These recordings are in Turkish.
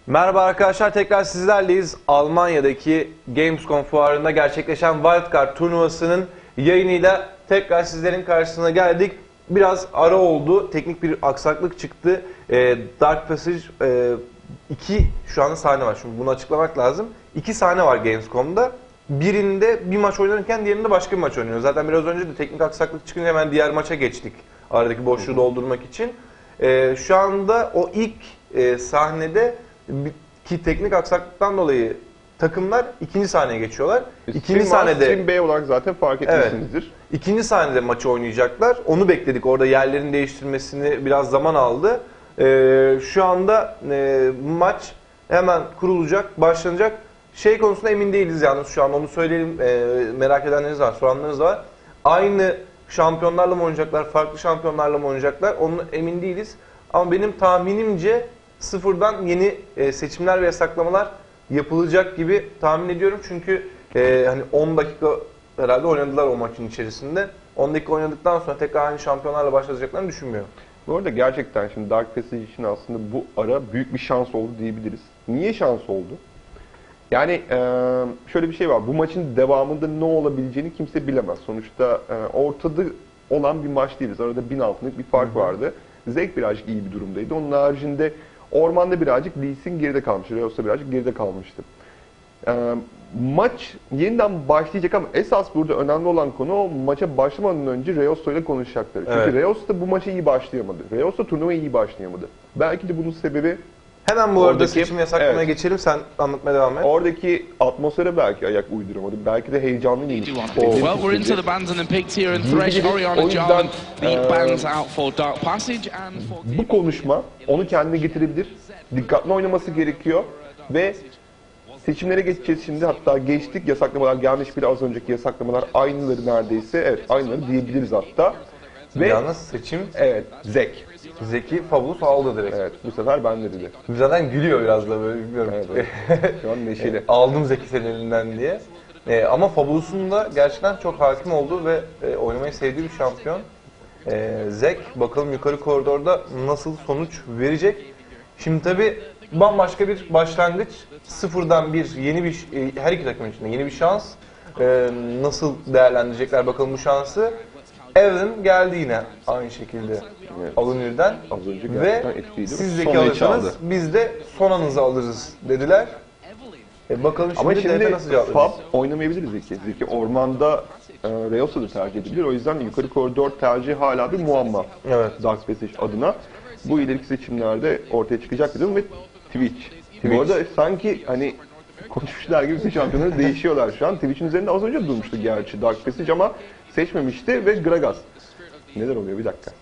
Merhaba arkadaşlar, tekrar sizlerleyiz. Almanya'daki Gamescom fuarında gerçekleşen Wildcard turnuvasının yayınıyla tekrar sizlerin karşısına geldik. Biraz ara oldu, teknik bir aksaklık çıktı. Dark Passage 2 şu anda sahne var. Şimdi bunu açıklamak lazım. 2 sahne var Gamescom'da. Birinde bir maç oynanırken diğerinde başka bir maç oynanıyor. Zaten biraz önce de teknik aksaklık çıkınca hemen diğer maça geçtik. Aradaki boşluğu doldurmak için. Şu anda o ilk sahnede ki teknik aksaklıktan dolayı takımlar ikinci sahneye geçiyorlar. İkinci sahnede Stream B olarak zaten fark etmişsinizdir. Evet, ikinci sahnede maçı oynayacaklar. Onu bekledik. Orada yerlerin değiştirmesini biraz zaman aldı. Şu anda maç hemen kurulacak, başlanacak. Şey konusunda emin değiliz yalnız şu an onu söyleyelim. Merak edenleriniz var, soranlarınız var. Aynı şampiyonlarla mı oynayacaklar, farklı şampiyonlarla mı oynayacaklar? Onun emin değiliz. Ama benim tahminimce sıfırdan yeni seçimler ve yasaklamalar yapılacak gibi tahmin ediyorum. Çünkü hani 10 dakika herhalde oynadılar o maçın içerisinde. 10 dakika oynadıktan sonra tekrar aynı şampiyonlarla başlayacaklarını düşünmüyorum. Bu arada gerçekten şimdi Dark Passage için aslında bu ara büyük bir şans oldu diyebiliriz. Niye şans oldu? Yani şöyle bir şey var. Bu maçın devamında ne olabileceğini kimse bilemez. Sonuçta ortada olan bir maç değiliz. Arada 1000 altınlık bir fark vardı. Zek birazcık iyi bir durumdaydı. Onun haricinde Orman'da birazcık Lee Sin geride kalmıştı. Reos'ta birazcık geride kalmıştı. Maç yeniden başlayacak ama esas burada önemli olan konu o maça başlamadan önce Reosto ile konuşacakları. Çünkü evet. Reosto bu maça iyi başlayamadı. Reosto turnuvaya iyi başlayamadı. Belki de bunun sebebi hemen bu arada seçim yasaklamaya geçelim. Sen anlatmaya devam et. Oradaki atmosfere belki ayak uyduramadı. Belki de heyecanlı değil. Well, we're into the bands and then picked here and Thresh, Orion and Jarvan. The bands out for Dark Passage and for... Bu konuşma onu kendine getirebilir. Dikkatli oynaması gerekiyor ve seçimlere geçeceğiz şimdi. Hatta geçtik. Yasaklamalar gelmiş bile, az önceki yasaklamalar aynıları neredeyse. Evet, aynıları diyebiliriz hatta. Ve yalnız seçim Zek. Zeki Fabulous aldı direkt. Evet, bu sefer ben de dedi. Zaten gülüyor biraz da böyle, bilmiyorum. Evet. Şu an neşeli. Aldım Zeki senin elinden diye. Ama Fabulous'un da gerçekten çok hakim olduğu ve oynamayı sevdiği bir şampiyon. Zek bakalım yukarı koridorda nasıl sonuç verecek. Şimdi tabi bambaşka bir başlangıç. Sıfırdan bir yeni bir her iki takım için de yeni bir şans. Nasıl değerlendirecekler bakalım bu şansı. Evan geldi yine aynı şekilde Alunir'den ve siz Zeki alırsanız biz de Sonan'ınızı alırız dediler. Bakalım şimdi, ama şimdi nasıl cevap Fab oynamayabilir Zeki. Zeki ormanda Reos'u da tercih edebilir. O yüzden yukarı koridor tercihi hala bir muamma. Evet. Dark Passage adına. Bu ileriki seçimlerde ortaya çıkacak dedim ve Twitch. Bu arada sanki hani konuşmuşlar gibi şampiyonları değişiyorlar şu an. Twitch'in üzerinde az önce durmuştu gerçi Dark Passage ama seçmemişti ve Gragas. Neler oluyor bir dakika.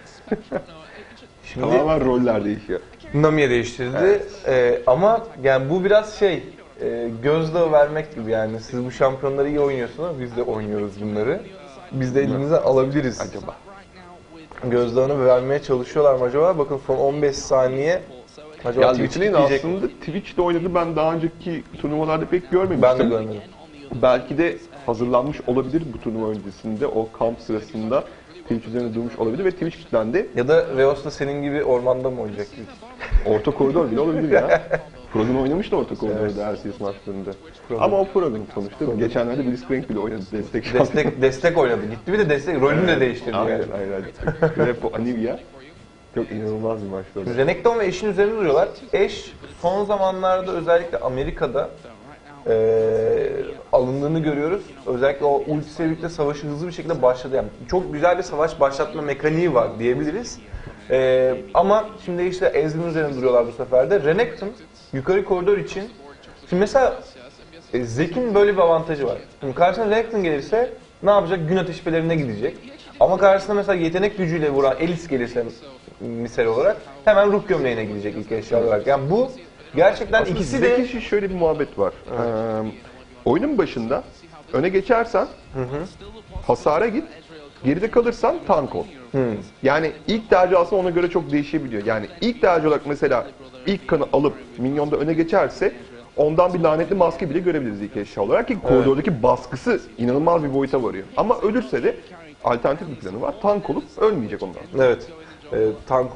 Şimdi tamamen roller değişiyor. Nami'ye değiştirdi. Evet. Ama yani bu biraz gözdağı vermek gibi yani. Siz bu şampiyonları iyi oynuyorsunuz ama biz de oynuyoruz bunları. Biz de elimize alabiliriz. Acaba? Gözdağını vermeye çalışıyorlar mı acaba? Bakın son 15 saniye. Acaba Twitch'in aslında Twitch'te oynadı. Ben daha önceki turnuvalarda pek görmemiştim. Ben de görmedim. Belki de hazırlanmış olabilir bu turnuva öncesinde. O kamp sırasında Twitch üzerine durmuş olabilir ve Twitch kilitlendi. Ya da Reos da senin gibi ormanda mı oynayacak? Orta koridor bile olabilir ya. Progun oynamıştı orta koridorda RCS maçlarında. Ama o Progun sonuçta. Geçenlerde Blitzcrank bile oynadı destek oynadı. Gitti bir de destek. Rolünü de değiştirdi. Aynen. Repo, Anivia. Çok inanılmaz bir maçtı orada. Renekton ve Ashe'in üzerinde duruyorlar. Ashe son zamanlarda özellikle Amerika'da alındığını görüyoruz. Özellikle o ultisiyle birlikte savaşı hızlı bir şekilde başladı. Yani çok güzel bir savaş başlatma mekaniği var diyebiliriz. Ama şimdi işte Ezreal'in üzerinde duruyorlar bu sefer de. Renekton yukarı koridor için. Şimdi mesela Zek'in böyle bir avantajı var. Şimdi karşısına Renekton gelirse ne yapacak? Gün ateşpelerine gidecek. Ama karşısına mesela yetenek gücüyle vuran Elis gelirse misal olarak hemen ruh gömleğine gidecek ilk eşya olarak. Yani bu gerçekten aslında ikisi de... Zek için şöyle bir muhabbet var. Evet. Oyunun başında öne geçersen hasara git, geride kalırsan tank ol. Yani ilk tercih aslında ona göre çok değişebiliyor. Yani ilk tercih olarak mesela ilk kanı alıp minyonda öne geçerse ondan bir lanetli maske bile görebiliriz ilk eşya olarak ki koridordaki baskısı inanılmaz bir boyuta varıyor. Ama ölürse de alternatif bir planı var. Tank olup ölmeyecek ondan. Evet. Tank olup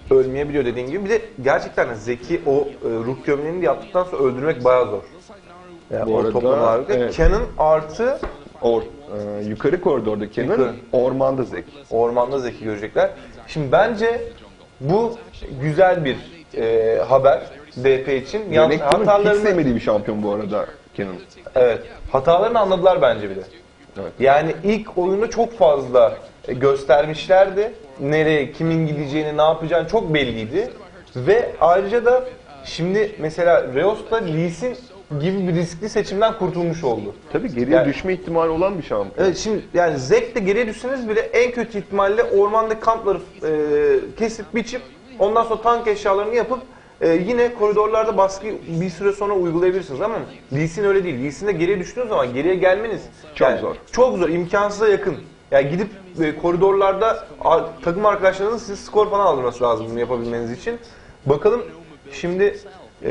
ölmeyebiliyor dediğin gibi. Bir de gerçekten Zeki o ruh gömleğini de yaptıktan sonra öldürmek bayağı zor. Yani Bu o arada, toplam ağırlıkta. evet. Canon artı Yukarı koridorda Kenan, Yukarı. ormanda Zek. ormanda Zeki görecekler. Şimdi bence bu güzel bir haber DP için. Yalnız Renekton'un hiç hatalarını, sevmediği bir şampiyon bu arada Kenan. evet, hatalarını anladılar bence bir de. Evet. Yani ilk oyunu çok fazla göstermişlerdi. Nereye, kimin gideceğini, ne yapacağını çok belliydi. Ve ayrıca da şimdi mesela Reos'ta Lee Sin gibi bir riskli seçimden kurtulmuş oldu. Tabii geriye Yani- düşme ihtimali olan bir şampiyon. Evet, şimdi yani Zek de geriye düşseniz bile en kötü ihtimalle ormandaki kampları kesip biçip ondan sonra tank eşyalarını yapıp yine koridorlarda baskı bir süre sonra uygulayabilirsiniz ama Lee Sin öyle değil. Lee Sin'de geriye düştüğünüz zaman geriye gelmeniz Çok zor. Çok zor, imkansıza yakın. Yani gidip koridorlarda takım arkadaşlarınızın size skor falan aldırması lazım bunu yapabilmeniz için. Bakalım şimdi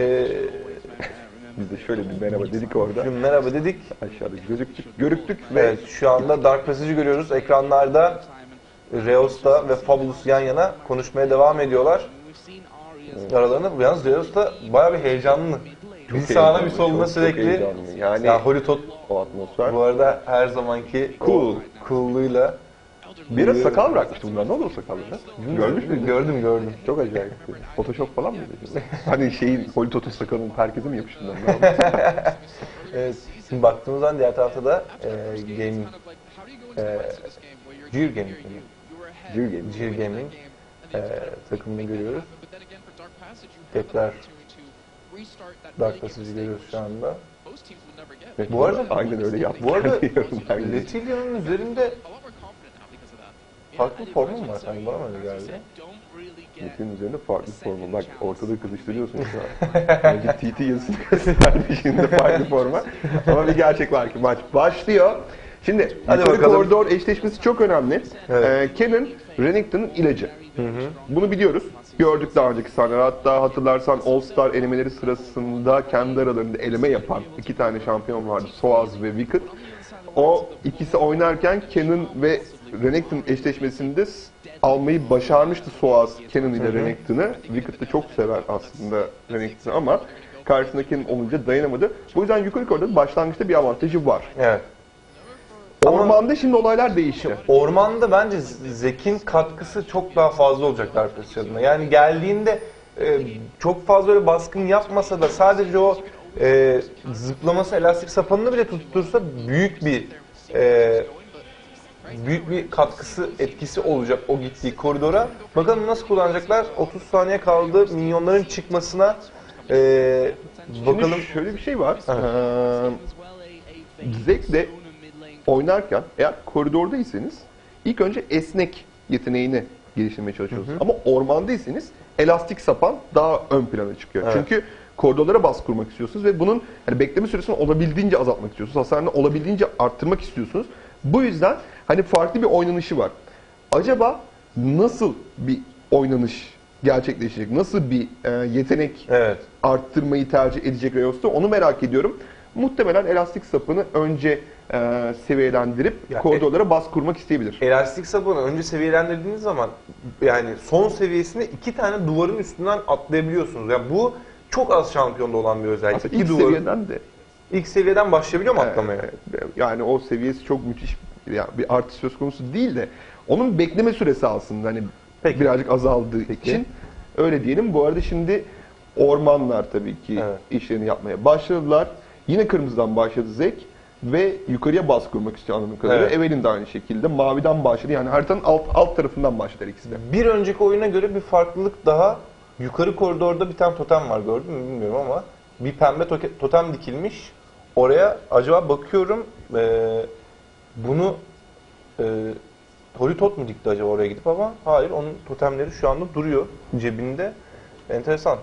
Biz de şöyle bir merhaba dedik orada. şimdi merhaba dedik. Aşağıda görüktük ve Evet, şu anda Dark Passage'i görüyoruz. Ekranlarda Reos'ta ve Fabulous yan yana konuşmaya devam ediyorlar. Aralarında. Yalnız Reos da bayağı bir heyecanlı. Bir sağına bir soluna çok sürekli. heyecanlı. Yani Ya Holy Tot o atmosfer. bu arada her zamanki Cool. cool'luğuyla. Bir ara sakal bırakmıştı bunlar. Ne oldu o sakallar? Görmüş müydün? Gördüm. Çok acayip. Photoshop falan mıydı acaba? Hani şeyin Holy Tot'un sakalının herkese mi yapıştırdılar? Ne yaptı? Evet, şimdi baktığımız zaman diğer tarafta da gaming, Gear Gaming, Gear Gaming takımını görüyoruz. Tekrar Dark Passage'i görüyoruz şu anda. Evet, Bu arada- aynen öyle yaptı. Bu arada Yorumlar gibi. Letilia'nın üzerinde farklı bir formu mu var sanki, bana mı öyle geldi? Metin'in üzerinde farklı formu. Bak ortada kızıştırıyorsun şu an. Önce TT yazısını gösterdi, şimdi farklı forma. Ama bir gerçek var ki maç başlıyor. Şimdi Hadi yukarı bakalım. koridor eşleşmesi çok önemli. Evet. Kenan, Renekton'un ilacı. Bunu biliyoruz. Gördük daha önceki sahneler. Hatta hatırlarsan All Star elemeleri sırasında kendi aralarında eleme yapan iki tane şampiyon vardı. Soaz ve Wicked. O ikisi oynarken Kenan ve Renekton eşleşmesinde almayı başarmıştı Soaz Kenan ile Renekton'ı. Wicked de çok sever aslında Renekton'ı ama karşısında Kenan olunca dayanamadı. Bu yüzden yukarı koridorda başlangıçta bir avantajı var. Evet. Ama- Ormanda şimdi olaylar değişti. Ormanda bence Zek'in katkısı çok daha fazla olacak Dark Passage adına. Yani geldiğinde çok fazla öyle baskın yapmasa da sadece o zıplaması, elastik sapanını bile tuttursa büyük bir katkısı, etkisi olacak o gittiği koridora. Bakalım nasıl kullanacaklar? 30 saniye kaldı minyonların çıkmasına. Bakalım. Şimdi şöyle bir şey var. Zek de oynarken eğer koridordaysanız ilk önce esnek yeteneğini geliştirmeye çalışıyorsunuz. Ama ormandaysanız elastik sapan daha ön plana çıkıyor. Evet. Çünkü koridorlara baskı kurmak istiyorsunuz ve bunun hani bekleme süresini olabildiğince azaltmak istiyorsunuz. Hasarını olabildiğince arttırmak istiyorsunuz. Bu yüzden hani farklı bir oynanışı var. Acaba nasıl bir oynanış gerçekleşecek? Nasıl bir yetenek Evet. arttırmayı tercih edecek Reos'ta? Onu merak ediyorum. Muhtemelen elastik sapını önce seviyelendirip Ya, koridorlara baskı kurmak isteyebilir. Elastik sapanı önce seviyelendirdiğiniz zaman yani son seviyesine 2 tane duvarın üstünden atlayabiliyorsunuz. Yani bu çok az şampiyonda olan bir özellik. Aslında İki ilk duvarın- seviyeden de ilk seviyeden başlayabiliyor mu atlamaya? yani o seviyesi çok müthiş yani bir artış söz konusu değil de onun bekleme süresi aslında hani Peki. birazcık azaldığı için öyle diyelim. Bu arada şimdi ormanlar tabii ki Evet. işlerini yapmaya başladılar. Yine kırmızıdan başladı Zek ve yukarıya baskı kurmak istiyor anladığım kadarıyla. Evet. Evelyn de aynı şekilde maviden başladı. Yani haritanın alt tarafından başladı ikisi de. Bir önceki oyuna göre bir farklılık daha. Yukarı koridorda bir tane totem var, gördün mü bilmiyorum ama bir pembe totem dikilmiş. Oraya acaba bakıyorum bunu Holy Tot mu dikti acaba oraya gidip, ama hayır, onun totemleri şu anda duruyor cebinde. Enteresan.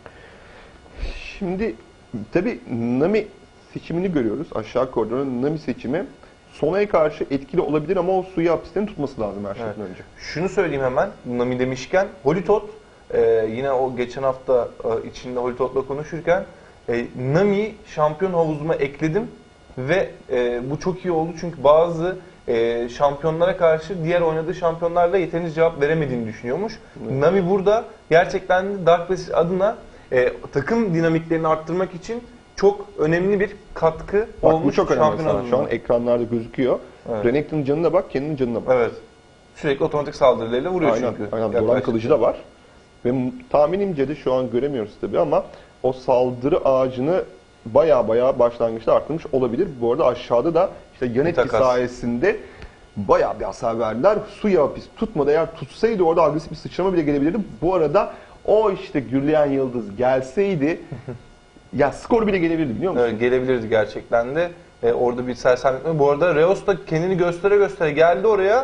Şimdi tabii Nami seçimini görüyoruz. Aşağı koridorun Nami seçimi Sona'ya karşı etkili olabilir ama o suyu hapisten tutması lazım her şeyden önce. Şunu söyleyeyim hemen, Nami demişken, Holy Tot yine o geçen hafta içinde Holy Tot'la konuşurken Nami'yi şampiyon havuzuma ekledim ve bu çok iyi oldu çünkü bazı şampiyonlara karşı diğer oynadığı şampiyonlarla yeterince cevap veremediğini düşünüyormuş. Nami burada gerçekten Dark Passage adına takım dinamiklerini arttırmak için çok önemli bir katkı Bak, bu olmuş çok önemli şampiyon sana. Şu an adına. ekranlarda gözüküyor. Evet. Renekton'un canına bak, Kenan'ın canına bak. Evet. Sürekli otomatik saldırılarıyla vuruyor Aynen, çünkü. aynen. Yaklaşık. Doran kılıcı da var. Ve tahminimce de şu an göremiyoruz tabii ama o saldırı ağacını baya başlangıçta arttırmış olabilir. Bu arada aşağıda da işte yan etki takas. sayesinde baya bir hasar verdiler. Su hapis tutmadı, eğer tutsaydı orada agresif bir sıçrama bile gelebilirdi. Bu arada o işte gürleyen yıldız gelseydi ya skor bile gelebilirdi, biliyor musun? Evet, gelebilirdi gerçekten de. Orada bir sersemletme. Bu arada Reos da kendini göstere geldi oraya.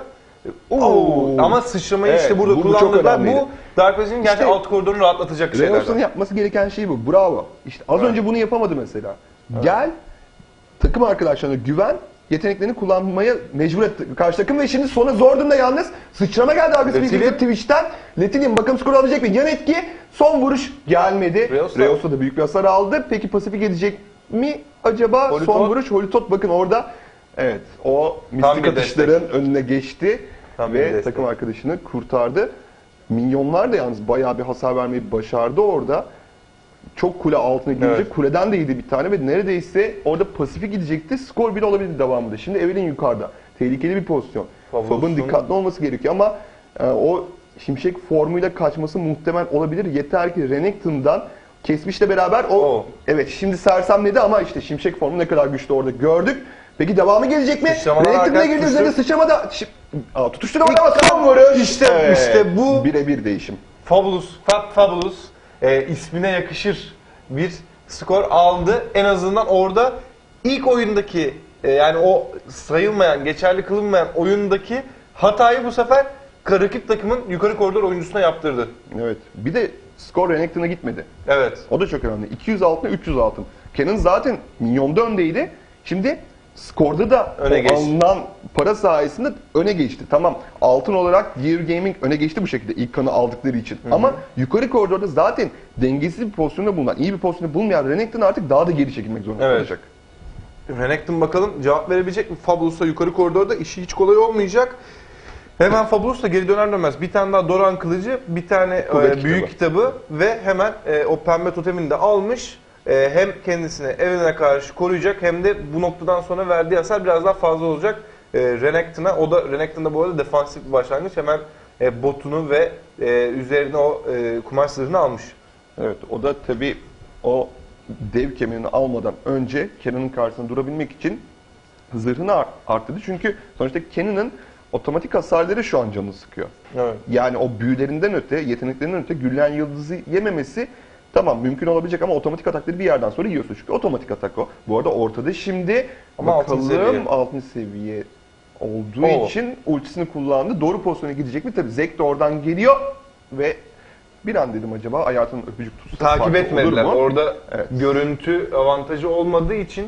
Ama sıçramayı Evet, işte burada bu çok kullandırdılar. önemliydi. Bu Dark Passage'in gerçekten alt koridorunu rahatlatacak Reos'un şeylerden. yapması gereken şey bu. Bravo. İşte az önce bunu yapamadı mesela. Gel, takım arkadaşlarına güven, yeteneklerini kullanmaya mecbur etti karşı takım ve şimdi sonra zor durumda yalnız sıçrama geldi agresif bir Letilin. Twitch'ten. Letilin bakalım skor alabilecek mi? Yan etki, son vuruş gelmedi. Reos'a da büyük bir hasar aldı. Peki pasifik edecek mi acaba? Holitot. Son vuruş Holitot bakın orada. Evet, o mistik bir atışların önüne geçti Tam bir ve destek. takım arkadaşını kurtardı. Minyonlar da yalnız bayağı bir hasar vermeyi başardı orada. Çok kule altına girecek. Evet. Kuleden de yedi bir tane ve neredeyse orada pasifik gidecekti. Skor bile olabilirdi devamında. Şimdi Evelyn yukarıda. Tehlikeli bir pozisyon. Fab'ın dikkatli olması gerekiyor ama o şimşek formuyla kaçması muhtemel olabilir. Yeter ki Renekton'dan Kesmiş'le beraber evet şimdi sersemledi ama işte şimşek formu ne kadar güçlü orada gördük. Peki devamı gelecek mi? Renekton'a girdi üzerine sıçrama da tutuşturamadı ama son vuruş. İşte bu birebir değişim. Fabulous ismine yakışır bir skor aldı. En azından orada ilk oyundaki yani o sayılmayan, geçerli kılınmayan oyundaki hatayı bu sefer rakip takımın yukarı koridor oyuncusuna yaptırdı. Evet. Bir de skor Renekton'a gitmedi. Evet. O da çok önemli. 200 altına 300 altın. Kenan zaten milyonda öndeydi. Şimdi skorda da alınan para sayesinde öne geçti. Tamam, altın olarak Gear Gaming öne geçti bu şekilde ilk kanı aldıkları için. Hı-hı. Ama yukarı koridorda zaten dengesiz bir pozisyonda bulunan, iyi bir pozisyonda bulunmayan Renekton artık daha da geri çekilmek zorunda kalacak. Renekton bakalım cevap verebilecek mi? Fabulous'la yukarı koridorda işi hiç kolay olmayacak. Hemen Fabulous'la geri döner dönmez bir tane daha Doran kılıcı, bir tane büyük kitabı ve hemen o pembe totemini de almış. Hem kendisini evine karşı koruyacak hem de bu noktadan sonra verdiği hasar biraz daha fazla olacak Renekton'a. O da Renekton'da bu arada defansif bir başlangıç. Hemen botunu ve üzerine o kumaş zırhını almış. Evet, o da tabii o dev kemerini almadan önce Kenan'ın karşısında durabilmek için zırhını arttırdı. Çünkü sonuçta Kenan'ın otomatik hasarları şu an canını sıkıyor. Evet. Yani o büyülerinden öte, yeteneklerinden öte gülleyen yıldızı yememesi tamam mümkün olabilecek ama otomatik atakları bir yerden sonra yiyorsun. Çünkü otomatik atak o. Bu arada ortada şimdi ama bakalım altın seviye olduğu için ultisini kullandı. Doğru pozisyona gidecek mi? Tabii Zek de oradan geliyor ve bir an dedim acaba hayatının öpücük tutsa takip etmediler. Orada evet, görüntü avantajı olmadığı için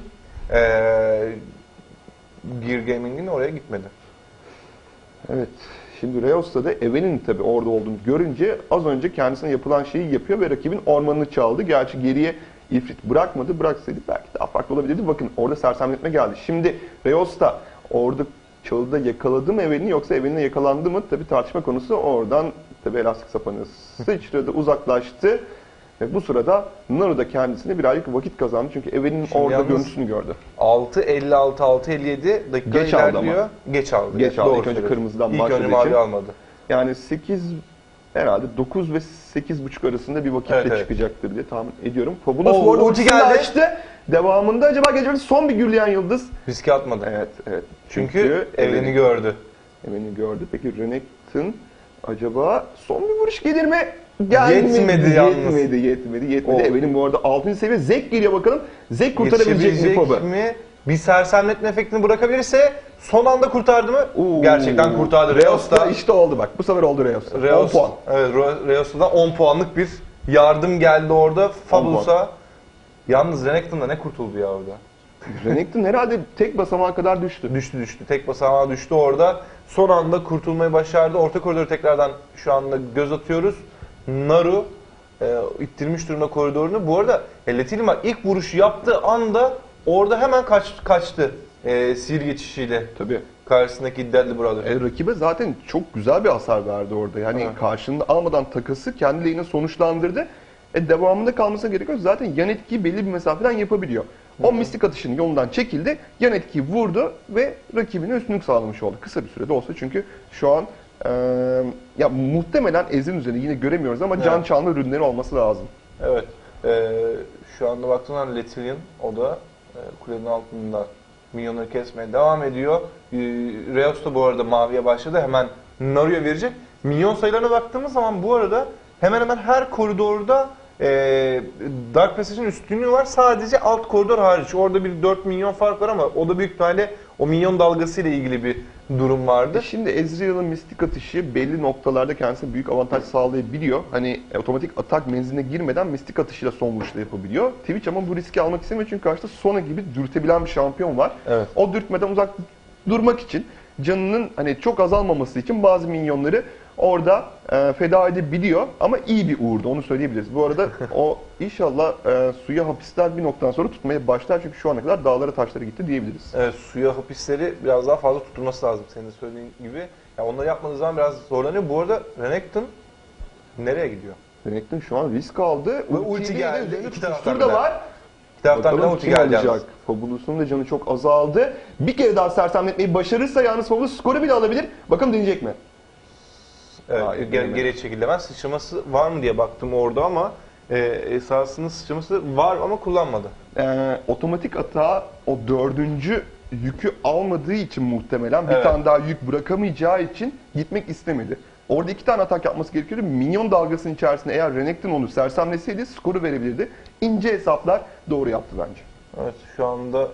Gear Gaming'in oraya gitmedi. Evet. Şimdi Reos'ta da Evelyn'in tabii orada olduğunu görünce az önce kendisine yapılan şeyi yapıyor ve rakibin ormanını çaldı. Gerçi geriye İfrit bırakmadı. Bıraksaydı belki daha farklı olabilirdi. Bakın orada sersemletme geldi. Şimdi Reos da orada çalıda yakaladı mı Evelyn'i yoksa Evelyn'e yakalandı mı? Tabii tartışma konusu. Oradan tabii elastik sapanı sıçradı, uzaklaştı. Ve bu sırada Naru da kendisine birazcık vakit kazandı. Çünkü Evelyn'in orada görüntüsünü gördü. 6.56, 6.57 dakika geç aldı ilerliyor. ama. Geç aldı. Geç aldı. İlk önce kırmızıdan başladığı için. İlk önce mavi almadı. Yani 8 herhalde 9 ve 8.5 arasında bir vakitle çıkacaktır diye tahmin ediyorum. Fabulous bu arada ultisini açtı. Devamında acaba gece son bir gürleyen yıldız. Riske atmadı. Evet, evet. Çünkü Evelyn'i gördü. Evelyn'i gördü. Peki Renekton acaba son bir vuruş gelir mi? Yetmedi yalnız. Yetmedi. Evelyn bu arada 6. seviye. Zek geliyor bakalım. Zek kurtarabilecek mi Fab'ı? Bir sersemletme efektini bırakabilirse son anda kurtardı mı? Gerçekten kurtardı. Reos'ta işte oldu bak. Bu sefer oldu Reos'ta. 10 puan. Evet, Reos'ta 10 puanlık bir yardım geldi orada Fabulous'a. Yalnız Renekton'da ne kurtuldu ya orada? Renekton herhalde tek basamağa kadar düştü. Düştü. Tek basamağa düştü orada. Son anda kurtulmayı başardı. Orta koridoru tekrardan şu anda göz atıyoruz. Naru ittirmiş durumda koridorunu. Bu arada Letilima ilk vuruşu yaptığı anda orada hemen kaçtı sihir geçişiyle. Tabii. karşısındaki Deadly Brother. Rakibe zaten çok güzel bir hasar verdi orada. Yani Evet. karşılığında almadan takası kendi lane'ini sonuçlandırdı. Devamında kalmasına gerek yok. Zaten yan etkiyi belli bir mesafeden yapabiliyor. O mistik atışının yolundan çekildi, yan etkiyi vurdu ve rakibine üstünlük sağlamış oldu. Kısa bir sürede olsa çünkü şu an ya muhtemelen Ezreal'in üzerinde yine göremiyoruz ama can çalma ürünleri olması lazım. Evet. Şu anda baktığımda Letilian o da kulenin altında minyonları kesmeye devam ediyor. Reos da bu arada maviye başladı. Hemen Naru'ya verecek. Minyon sayılarına baktığımız zaman bu arada hemen hemen her koridorda Dark Passage'in üstünlüğü var. Sadece alt koridor hariç. Orada bir 4 milyon fark var ama o da büyük ihtimalle o minyon dalgası ile ilgili bir durum vardı. Şimdi Ezreal'ın mistik atışı belli noktalarda kendisine büyük avantaj sağlayabiliyor. Hani otomatik atak menziline girmeden mistik atışıyla son vuruşla yapabiliyor. Twitch ama bu riski almak istemiyor çünkü karşıda Sona gibi dürtebilen bir şampiyon var. Evet. O dürtmeden uzak durmak için, canının hani çok azalmaması için bazı minyonları orada feda edebiliyor ama iyi bir uğurdu, onu söyleyebiliriz. Bu arada o inşallah suya hapisler bir noktadan sonra tutmaya başlar çünkü şu ana kadar dağlara taşlara gitti diyebiliriz. Evet, suya hapisleri biraz daha fazla tutulması lazım senin de söylediğin gibi. Yani onları yapmadığı zaman biraz zorlanıyor. Bu arada Renekton nereye gidiyor? Renekton şu an risk aldı. Ve ulti geldi. Üzerinde İki taraftan tutuştur da birden. var. Bir taraftan bir Bakalım ulti kim geldi alacak? yalnız. Fabulus'un da canı çok azaldı. Bir kere daha sersemletmeyi başarırsa yalnız Fabulus skoru bile alabilir. Bakalım deneyecek mi? Evet, Hayır, bilemedi. geriye çekildi. Sıçraması var mı diye baktım orada ama esasında sıçraması var ama kullanmadı. Otomatik atağa o 4. yükü almadığı için muhtemelen bir Evet. tane daha yük bırakamayacağı için gitmek istemedi. Orada 2 tane atak yapması gerekiyordu. Minyon dalgasının içerisinde eğer Renekton onu sersemleseydi skoru verebilirdi. İnce hesaplar doğru yaptı bence. Evet, şu anda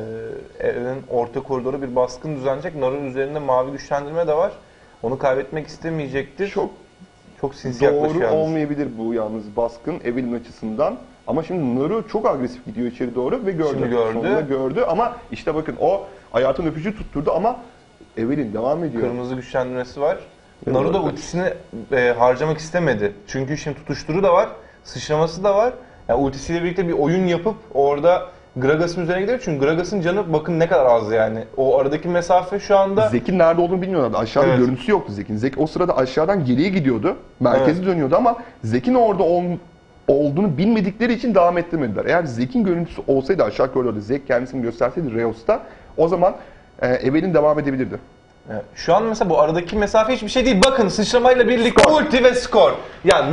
evrenin orta koridoru bir baskın düzenleyecek. Nar'ın üzerinde mavi güçlendirme de var. Onu kaybetmek istemeyecektir. Çok sinsi yaklaşıyor Doğru yalnız. olmayabilir bu yalnız baskın Evelyn açısından. Ama şimdi Naru çok agresif gidiyor içeri doğru ve gördü. Şimdi gördü. Sonunda gördü ama işte bakın o hayatın öpücüğü tutturdu ama Evelyn devam ediyor. Kırmızı güçlendirmesi var. Evet, Naru da evet. ultisini harcamak istemedi. Çünkü şimdi tutuşturu da var, sıçraması da var. Yani ultisiyle birlikte bir oyun yapıp orada Gragas'ın üzerine gidiyor. Çünkü Gragas'ın canı bakın ne kadar az yani. O aradaki mesafe şu anda... Zek'in nerede olduğunu bilmiyorlardı. Aşağıda Evet. görüntüsü yoktu Zek'in. Zek o sırada aşağıdan geriye gidiyordu. Merkezi dönüyordu ama Zek'in orada olduğunu bilmedikleri için devam ettirmediler. Eğer Zek'in görüntüsü olsaydı aşağı koridorda Zek kendisini gösterseydi Reos'ta o zaman Evelyn devam edebilirdi. Evet. Şu an mesela bu aradaki mesafe hiçbir şey değil. Bakın sıçramayla birlikte ulti ve skor. Yani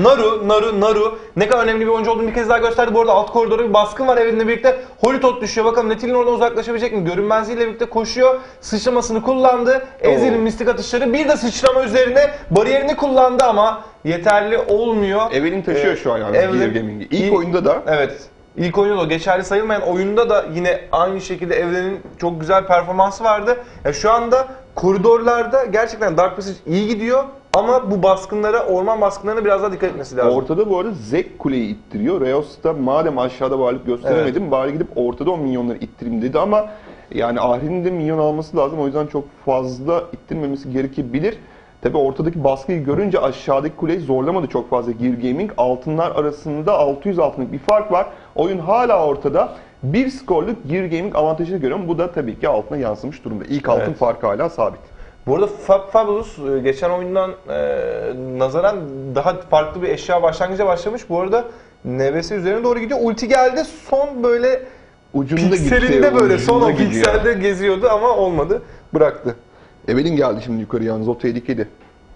Naru ne kadar önemli bir oyuncu olduğunu bir kez daha gösterdi. Bu arada alt koridorda bir baskın var Evelyn'le birlikte. Holitot düşüyor. Bakalım Nettil'in oradan uzaklaşabilecek mi? Görünmezliğiyle birlikte koşuyor. Sıçramasını kullandı. Ezreal'in mistik atışları. Bir de sıçrama üzerine bariyerini kullandı ama yeterli olmuyor. Evelyn taşıyor şu an yani Gear Gaming'i. İlk oyunda da Evet. İlk oyunda da geçerli sayılmayan oyunda da yine aynı şekilde Evelyn'in çok güzel performansı vardı. Yani şu anda koridorlarda gerçekten Dark Passage iyi gidiyor ama bu baskınlara, orman baskınlarına biraz daha dikkat etmesi lazım. ortada bu arada Zek kuleyi ittiriyor. Reos da madem aşağıda varlık gösteremedim bari gidip ortada o minyonları ittireyim dedi ama yani Ahri'nin de minyon alması lazım. O yüzden çok fazla ittirmemesi gerekebilir. Tabi ortadaki baskıyı görünce aşağıdaki kuleyi zorlamadı çok fazla Gear Gaming. Altınlar arasında 600 altınlık bir fark var. Oyun hala ortada. Bir skorluk Gear Gaming avantajını görüyorum. Bu da tabii ki altına yansımış durumda. İlk altın Evet. farkı hala sabit. Bu arada Fabulous geçen oyundan nazaran daha farklı bir eşya başlangıca başlamış. Bu arada NBS üzerine doğru gidiyor. Ulti geldi. Son böyle Ucunda pikselinde böyle son o ucunda gidiyor. pikselde geziyordu ama olmadı. Bıraktı. Evelyn geldi şimdi yukarı yalnız o tehlikeli.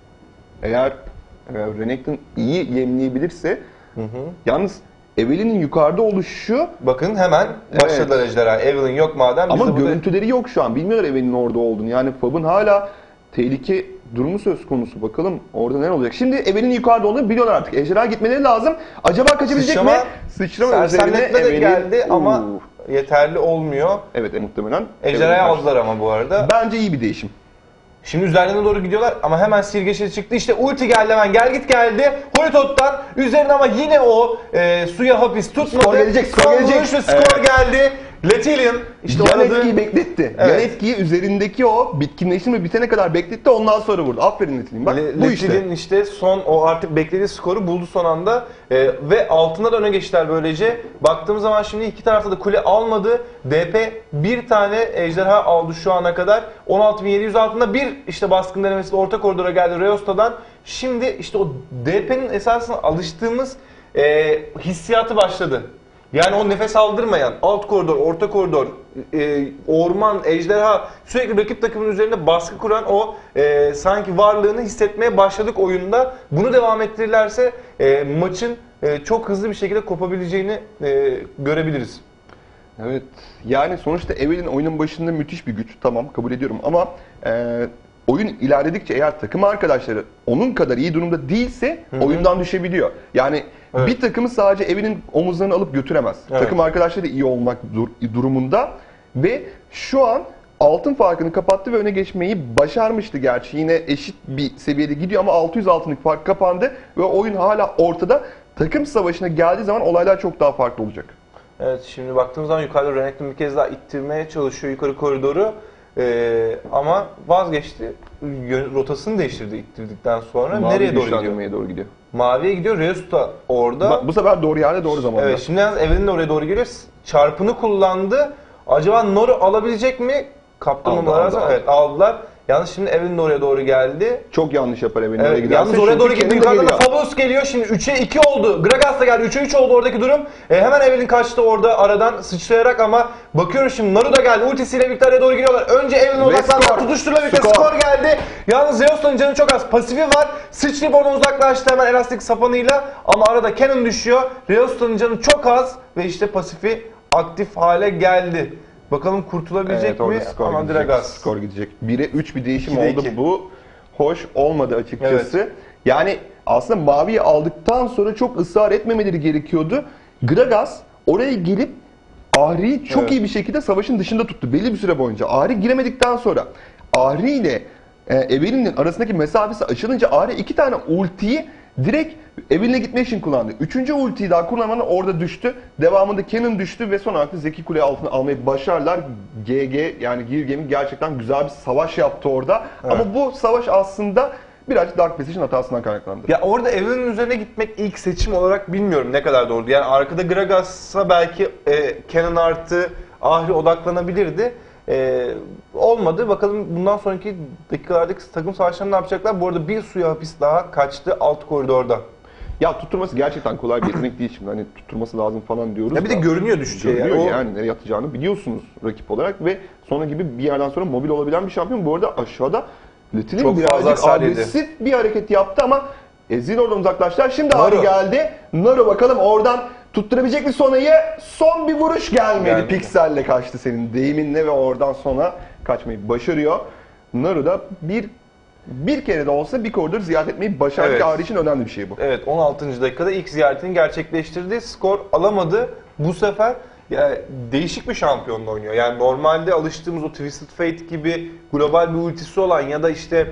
Eğer Renekton iyi yemleyebilirse yalnız Evelyn'in yukarıda oluşu Bakın hemen başladılar ejderha. Evelyn yok madem. Biz ama de burada- görüntüleri yok şu an. Bilmiyorlar Evelyn'in orada olduğunu. Yani Fab'ın hala tehlike durumu söz konusu. Bakalım orada ne olacak. Şimdi Evelyn'in yukarıda olduğunu biliyorlar artık. Ejderha gitmeleri lazım. Acaba kaçabilecek Sıçrama, mi? Sıçrama üzerine sersemletme de Evelyn. geldi ama yeterli olmuyor. Evet muhtemelen. Ejderhayı Evelyn aldılar ama bu arada. bence iyi bir değişim. Şimdi üzerlerine doğru gidiyorlar ama hemen sirgeçleri çıktı. İşte ulti geldi hemen. Gel git geldi. Holitot'tan üzerine ama yine o suya hapis tutmadı. Skor gelecek, skor Son gelecek. vuruş ve skor geldi. Letilian işte yan oynadığı... etkiyi bekletti. Evet. Yan etkiyi üzerindeki o bitkinleştirme bitene kadar bekletti. Ondan sonra vurdu. Aferin Letilian. Bak bu işte. Letilian işte son o artık beklediği skoru buldu son anda. Ve altına da öne geçtiler böylece. Baktığımız zaman şimdi iki tarafta da kule almadı. DP bir tane ejderha aldı şu ana kadar. 16.700 altında bir işte baskın denemesi de orta koridora geldi Reosta'dan. Şimdi işte o DP'nin esasında alıştığımız hissiyatı başladı. Yani o nefes aldırmayan alt koridor, orta koridor, orman, ejderha sürekli rakip takımın üzerinde baskı kuran o sanki varlığını hissetmeye başladık oyunda. Bunu devam ettirirlerse maçın çok hızlı bir şekilde kopabileceğini görebiliriz. Evet. Yani sonuçta Evelyn oyunun başında müthiş bir güç. Tamam kabul ediyorum ama oyun ilerledikçe eğer takım arkadaşları onun kadar iyi durumda değilse oyundan düşebiliyor. Yani bir takımı sadece Evelyn omuzlarını alıp götüremez. Evet. Takım arkadaşları da iyi olmak durumunda ve şu an altın farkını kapattı ve öne geçmeyi başarmıştı gerçi. Yine eşit bir seviyede gidiyor ama 600 altınlık fark kapandı ve oyun hala ortada. Takım savaşına geldiği zaman olaylar çok daha farklı olacak. Evet, şimdi baktığımız zaman yukarıda Renekton bir kez daha ittirmeye çalışıyor yukarı koridoru. Ama vazgeçti. Rotasını değiştirdi ittirdikten sonra. Mavi Nereye doğru gidiyor? güçlendirmeye doğru gidiyor. Maviye gidiyor. Reosta orada. Bu sefer doğru yerde doğru zamanda. Evet, şimdi yalnız Evelyn de oraya doğru geliyor. Çarpını kullandı. Acaba Noru alabilecek mi? Kaptanımlar Aldı. evet aldılar. Yalnız şimdi Evelyn de oraya doğru geldi. Çok yanlış yapar Evelyn oraya Evet, giderse. yalnız oraya Çünkü doğru gitti. kendi de Yukarıdan da geliyor. Fabulous geliyor. Şimdi 3'e 2 oldu. Gragas da geldi. 3'e 3 oldu oradaki durum. Hemen Evelyn kaçtı orada aradan sıçrayarak ama bakıyoruz şimdi Naru da geldi. Ultisiyle birlikte araya doğru giriyorlar. Önce Evelyn odaklandı. skor. Tutuşturla birlikte Skor. skor geldi. Yalnız Zeus'un canı çok az. Pasifi var. Sıçrayıp oradan uzaklaştı hemen elastik sapanıyla. Ama arada Cannon düşüyor. Zeus'un canı çok az. Ve işte pasifi aktif hale geldi. Bakalım kurtulabilecek Evet, orada mi? skor Ama gidecek. Gragas. Skor gidecek. 1'e 3 bir değişim 2'de oldu. 2. Bu hoş olmadı açıkçası. Yani aslında maviyi aldıktan sonra çok ısrar etmemeleri gerekiyordu. Gragas oraya gelip Ahri'yi çok Evet. iyi bir şekilde savaşın dışında tuttu belli bir süre boyunca. Ahri giremedikten sonra Ahri ile Evelyn'in arasındaki mesafesi açılınca Ahri 2 tane ultiyi direkt Evelyn'e gitmek için kullandı. 3. ultiyi daha kullanmadan orada düştü. Devamında Cannon düştü ve son olarak da Zeki Kule altına almayı başardılar. GG yani Gear Gaming gerçekten güzel bir savaş yaptı orada. Evet. Ama bu savaş aslında birazcık Dark Passage'in hatasından kaynaklandı. Ya orada Evelyn'in üzerine gitmek ilk seçim olarak bilmiyorum ne kadar doğru. Yani arkada Gragas'a belki Cannon artı Ahri odaklanabilirdi. Olmadı. Bakalım bundan sonraki dakikalardaki takım savaşlarını ne yapacaklar? Bu arada bir suya hapis daha kaçtı alt koridorda. Ya tutturması gerçekten kolay bir yetenek değil şimdi. Hani tutturması lazım falan diyoruz. Ya bir de da. görünüyor düşeceği. Görünüyor O- yani nereye atacağını biliyorsunuz rakip olarak ve sonra gibi bir yerden sonra mobil olabilen bir şampiyon. Bu arada aşağıda Letilian Çok fazla birazcık hasar yedi. agresif bir hareket yaptı ama Ezreal oradan uzaklaştılar. Şimdi Naru. Ahri geldi. Naru bakalım oradan tutturabilecek mi Sona'yı? Son bir vuruş gelmedi. Gelmedi. Pikselle kaçtı senin deyiminle ve oradan sonra kaçmayı başarıyor. Naru da bir kere de olsa bir koridor ziyaret etmeyi başardı. Evet. Ahri için önemli bir şey bu. Evet, 16. dakikada ilk ziyaretini gerçekleştirdi. Skor alamadı. Bu sefer yani değişik bir şampiyonla oynuyor. Yani normalde alıştığımız o Twisted Fate gibi global bir ultisi olan ya da işte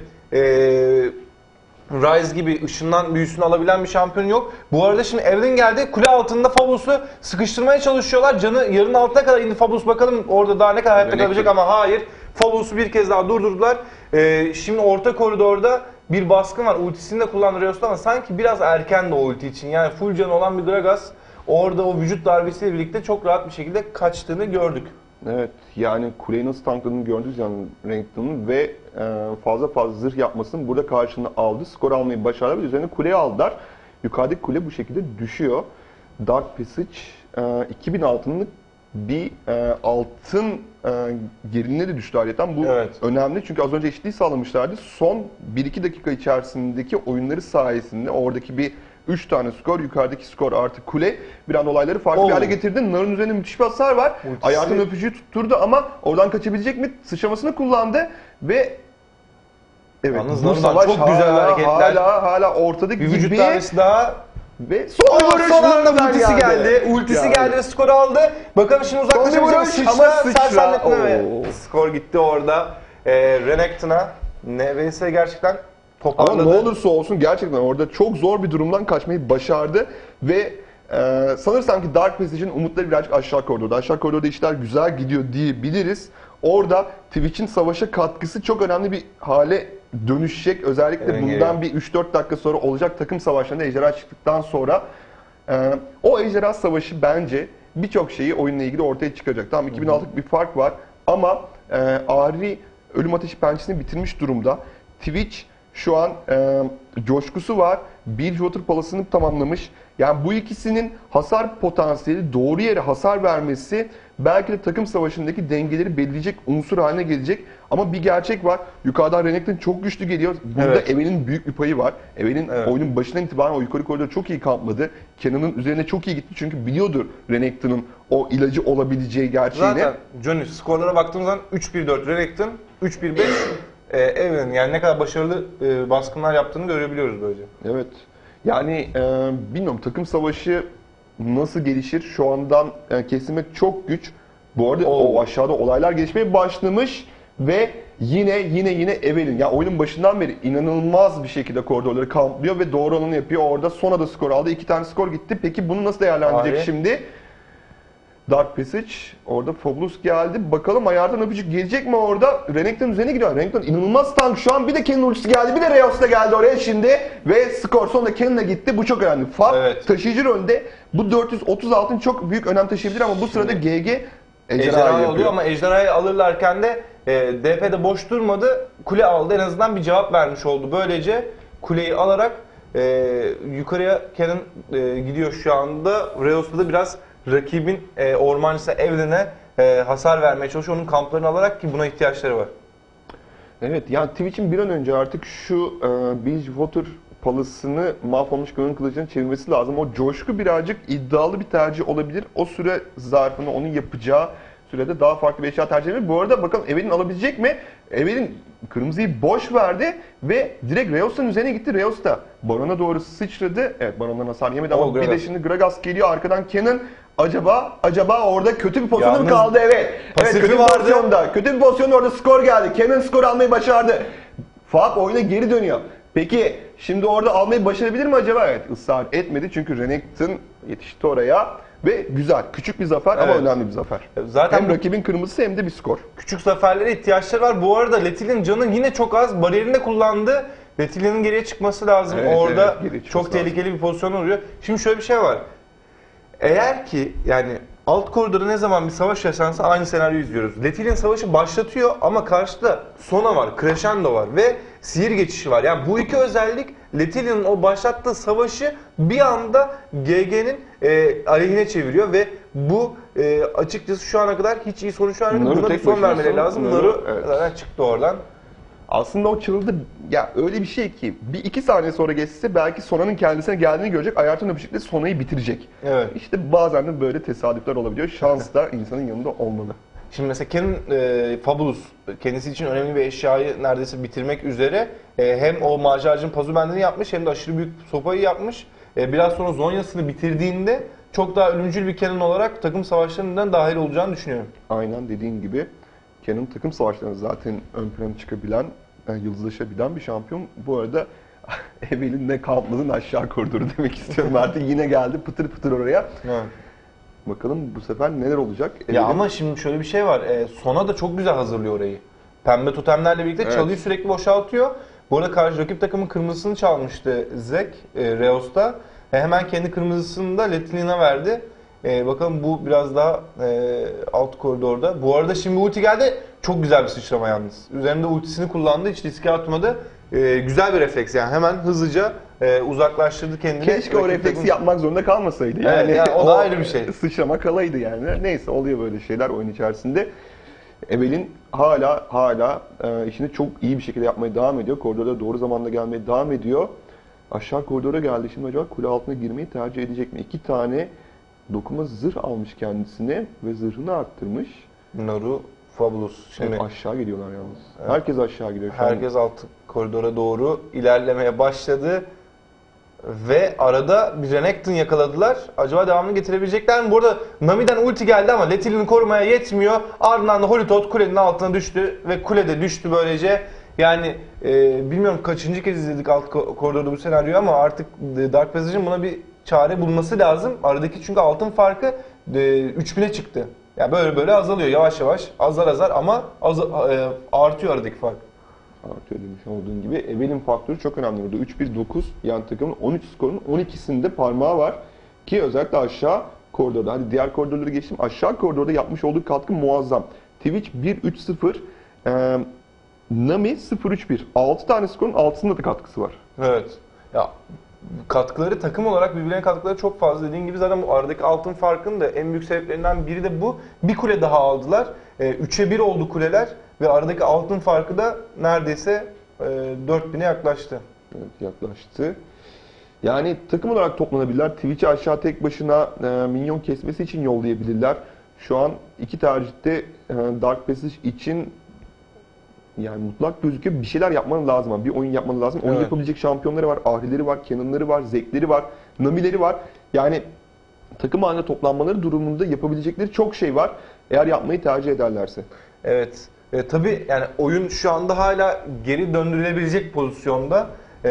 Ryze gibi ışından büyüsünü alabilen bir şampiyon yok. Bu arada şimdi Evelyn geldi. Kule altında Fabulous'u sıkıştırmaya çalışıyorlar. Canı yarının altına kadar indi Fabulous. Bakalım orada daha ne kadar hayatta kalabilecek ama hayır. Fabulous'u bir kez daha durdurdular. Şimdi orta koridorda bir baskın var. Ultisini de kullandı Reos'ta ama sanki biraz erken de o ulti için. Yani full canı olan bir Gragas orada o vücut darbesiyle birlikte çok rahat bir şekilde kaçtığını gördük. Evet, yani kuleyi nasıl tankladığını gördük yani Renekton'un ve fazla zırh yapmasının burada karşılığını aldı. Skor almayı başardı ve üzerine kuleyi aldılar. Yukarıdaki kule bu şekilde düşüyor. Dark Passage 2000 altınlık bir altın gerilimine de düştü ayrıca. Bu Evet. önemli çünkü az önce eşitliği sağlamışlardı. Son 1-2 dakika içerisindeki oyunları sayesinde oradaki bir 3 tane skor, yukarıdaki skor artı kule bir an olayları farklı bir hale getirdi. Nar'ın üzerinde müthiş bir hasar var. Ultisi- Ayağının öpücüğü tutturdu ama oradan kaçabilecek mi? Sıçramasını kullandı ve evet Yalnız bu Nar'dan savaş çok güzel hareketler. hala ortada Bir vücut gibi darbesi daha. ve son vuruş Son anda Nar'dan ultisi geldi. Ultisi geldi ve skoru aldı. Bakalım şimdi uzaklaşabilecek mi? vuruş Sıçra, ama sıçra. sersemletme ve Oo. skor gitti orada. Renekton'a neredeyse gerçekten Ama toparladı. ne olursa olsun gerçekten orada çok zor bir durumdan kaçmayı başardı ve Sanırsam ki Dark Passage'in umutları birazcık aşağı koridorda. Aşağı koridorda işler güzel gidiyor diyebiliriz. Orada Twitch'in savaşa katkısı çok önemli bir hale dönüşecek. Özellikle bundan bir 3-4 dakika sonra olacak takım savaşlarında ejderha çıktıktan sonra o ejderha savaşı bence birçok şeyi oyunla ilgili ortaya çıkacak. Tamam 2006'lık bir fark var ama Ahri Ölüm Ateşi Pençesini bitirmiş durumda. Twitch şu an coşkusu var. Bridgewater Palace'ını tamamlamış. Yani bu ikisinin hasar potansiyeli, doğru yere hasar vermesi belki de takım savaşındaki dengeleri belirleyecek unsur haline gelecek. Ama bir gerçek var. Yukarıdan Renekton çok güçlü geliyor. Burada Evelyn'in büyük bir payı var. Evelyn oyunun başından itibaren o yukarı koridorda çok iyi kampladı. Cannon'ın üzerine çok iyi gitti çünkü biliyordur Renekton'un o ilacı olabileceği gerçeğini. Zaten Johnny skorlara baktığımız zaman 3-1-4 Renekton, 3-1-5 Evelyn, yani ne kadar başarılı baskınlar yaptığını görebiliyoruz böylece. Evet. Yani bilmiyorum takım savaşı nasıl gelişir şu andan kestirmek çok güç. Bu arada o aşağıda olaylar gelişmeye başlamış ve yine Evelyn. Ya oyunun başından beri inanılmaz bir şekilde koridorları kamplıyor ve doğru olanı yapıyor. Orada Sona da skor aldı. 2 tane skor gitti. Peki bunu nasıl değerlendirecek şimdi? Dark Passage, orada Fabulous geldi. Bakalım ayardan öpücük gelecek mi orada? Renekton üzerine gidiyor. Renekton inanılmaz tank şu an. Bir de Kennen ultisi geldi. Bir de Reos da geldi oraya şimdi. Ve skor sonunda Kennen'e gitti. Bu çok önemli. Fab taşıyıcı rolünde. Bu 430 altın çok büyük önem taşıyabilir ama bu sırada GG ejderha oluyor ama ejderhayı alırlarken de DP'de boş durmadı. Kule aldı. En azından bir cevap vermiş oldu. Böylece kuleyi alarak yukarıya Kennen gidiyor şu anda. Reos'ta da biraz rakibin ormancısı Evelyn'e hasar vermeye çalışıyor. Onun kamplarını alarak ki buna ihtiyaçları var. Evet, yani Twitch'in bir an önce artık şu Bridgewater Palace'ını mahvolmuş Gönül Kılıcı'na çevirmesi lazım. O coşku birazcık iddialı bir tercih olabilir. O süre zarfında onun yapacağı sürede daha farklı bir eşya tercih edebilir. Bu arada bakalım Evelyn alabilecek mi? Evelyn kırmızıyı boş verdi ve direkt Reos'un üzerine gitti. Reos da Baron'a doğru sıçradı. Evet, Baron'dan hasar yemedi ama bir de şimdi Gragas geliyor arkadan Kennen. Acaba orada kötü bir pozisyonda mı kaldı? Evet. Evet, kötü bir pozisyonda. Kötü bir pozisyonda orada skor geldi. Kennen skor almayı başardı. Fab oyuna geri dönüyor. Peki şimdi orada almayı başarabilir mi acaba? Evet, ısrar etmedi çünkü Renekton yetişti oraya. Ve güzel, küçük bir zafer ama önemli bir zafer. Zaten hem rakibin kırmızısı hem de bir skor. Küçük zaferlere ihtiyaçları var. Bu arada Letil'in canı yine çok az. Bariyerini de kullandı. Letil'in geriye çıkması lazım. Orada çok tehlikeli bir pozisyon oluyor. Şimdi şöyle bir şey var. Eğer ki yani alt koridorda ne zaman bir savaş yaşansa aynı senaryoyu izliyoruz. Letil'in savaşı başlatıyor ama karşıda Sona var, Crescendo var ve sihir geçişi var. Yani bu iki özellik Letil'in o başlattığı savaşı bir anda GG'nin aleyhine çeviriyor ve bu açıkçası şu ana kadar hiç iyi sonuç vermedi. Buna bir son vermeleri lazım. Naru zaten çıktı oradan. Aslında o çığıldı ya öyle bir şey ki bir 2 saniye sonra geçse belki Sona'nın kendisine geldiğini görecek. Ayartan öpücükle Sona'yı bitirecek. Evet. İşte bazen de böyle tesadüfler olabiliyor. Şans da insanın yanında olmalı. Şimdi mesela Kennen Fabulous kendisi için önemli bir eşyayı neredeyse bitirmek üzere hem o maceracının pazu bendini yapmış hem de aşırı büyük sopayı yapmış. Biraz sonra Zonya'sını bitirdiğinde çok daha ölümcül bir Kennen olarak takım savaşlarından dahil olacağını düşünüyorum. Aynen dediğin gibi Kennen takım savaşlarında zaten ön plana çıkabilen, yıldızlaşabilen bir şampiyon. Bu arada Evelyn ne kampladın aşağı koridoru demek istiyorum artık yine geldi pıtır pıtır oraya. Evet. Bakalım bu sefer neler olacak? Ya ama şimdi şöyle bir şey var. Sona da çok güzel hazırlıyor orayı. Pembe totemlerle birlikte çalıyı sürekli boşaltıyor. Bu arada karşı rakip takımın kırmızısını çalmıştı Zek Reos'ta. Hemen kendi kırmızısını da Letilin'a verdi. Bakalım bu biraz daha alt koridorda. Bu arada şimdi ulti geldi. Çok güzel bir sıçrama yalnız. Üzerinde ultisini kullandı. Hiç riske atmadı. Güzel bir refleks yani. Hemen hızlıca uzaklaştırdı kendini. Keşke o refleksi yapmak zorunda kalmasaydı. Yani, evet, yani o da ayrı bir şey. Sıçrama kalaydı yani. Neyse oluyor böyle şeyler oyun içerisinde. Evelyn hala işini çok iyi bir şekilde yapmaya devam ediyor. Koridorda doğru zamanda gelmeye devam ediyor. Aşağı koridora geldi. Şimdi acaba kule altına girmeyi tercih edecek mi? 2 tane dokuma zırh almış kendisine ve zırhını arttırmış. Naru, Fabulous. Şimdi evet, aşağı gidiyorlar yalnız. Evet. Herkes aşağı gidiyor. Herkes alt koridora doğru ilerlemeye başladı. Ve arada bir Renekton yakaladılar. Acaba devamını getirebilecekler mi? Bu arada Nami'den ulti geldi ama Letilin'i korumaya yetmiyor. Ardından da Holy kulenin altına düştü ve kule de düştü böylece. Yani bilmiyorum kaçıncı kez izledik alt koridorda bu senaryoyu ama artık Dark Passage'ın buna bir çare bulması lazım. Aradaki çünkü altın farkı 3000'e çıktı. Yani böyle böyle azalıyor yavaş yavaş, azar azar ama artıyor aradaki fark. Artıyor demiş olduğun gibi. Evelin faktörü çok önemli burada. 3-1-9 yan takımın 13 skorun 12'sinde parmağı var. Ki özellikle aşağı koridorda. Hadi diğer koridorları geçtim. Aşağı koridorda yapmış olduğu katkı muazzam. Twitch 1-3-0, Nami 0-3-1. 6 tane skorun 6'sında da katkısı var. Evet. Ya katkıları takım olarak birbirlerine katkıları çok fazla. Dediğin gibi zaten bu aradaki altın farkının da en büyük sebeplerinden biri de bu. Bir kule daha aldılar. 3'e 1 oldu kuleler ve aradaki altın farkı da neredeyse 4000'e yaklaştı. Evet, yaklaştı. Yani takım olarak toplanabilirler. Twitch'i aşağı tek başına minyon kesmesi için yollayabilirler. Şu an iki tercihte Dark Passage için yani mutlak gözüküyor. Bir şeyler yapmaları lazım. Bir oyun yapmaları lazım. Oyun yapabilecek şampiyonları var, Ahri'leri var, Cannon'ları var, Zek'leri var, Nami'leri var. Yani takım halinde toplanmaları durumunda yapabilecekleri çok şey var. Eğer yapmayı tercih ederlerse. Evet. Tabii yani oyun şu anda hala geri döndürülebilecek pozisyonda.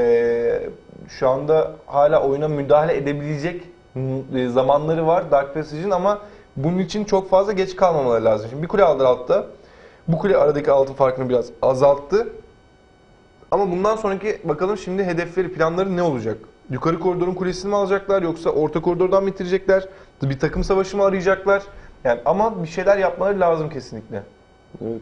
Şu anda hala oyuna müdahale edebilecek zamanları var Dark Passage'in ama bunun için çok fazla geç kalmamaları lazım. Şimdi bir kule aldılar altta. Bu kule aradaki altın farkını biraz azalttı. Ama bundan sonraki bakalım şimdi hedefleri, planları ne olacak? Yukarı koridorun kulesini mi alacaklar yoksa orta koridordan mı bitirecekler? Bir takım savaşı mı arayacaklar? Yani ama bir şeyler yapmaları lazım kesinlikle. Evet.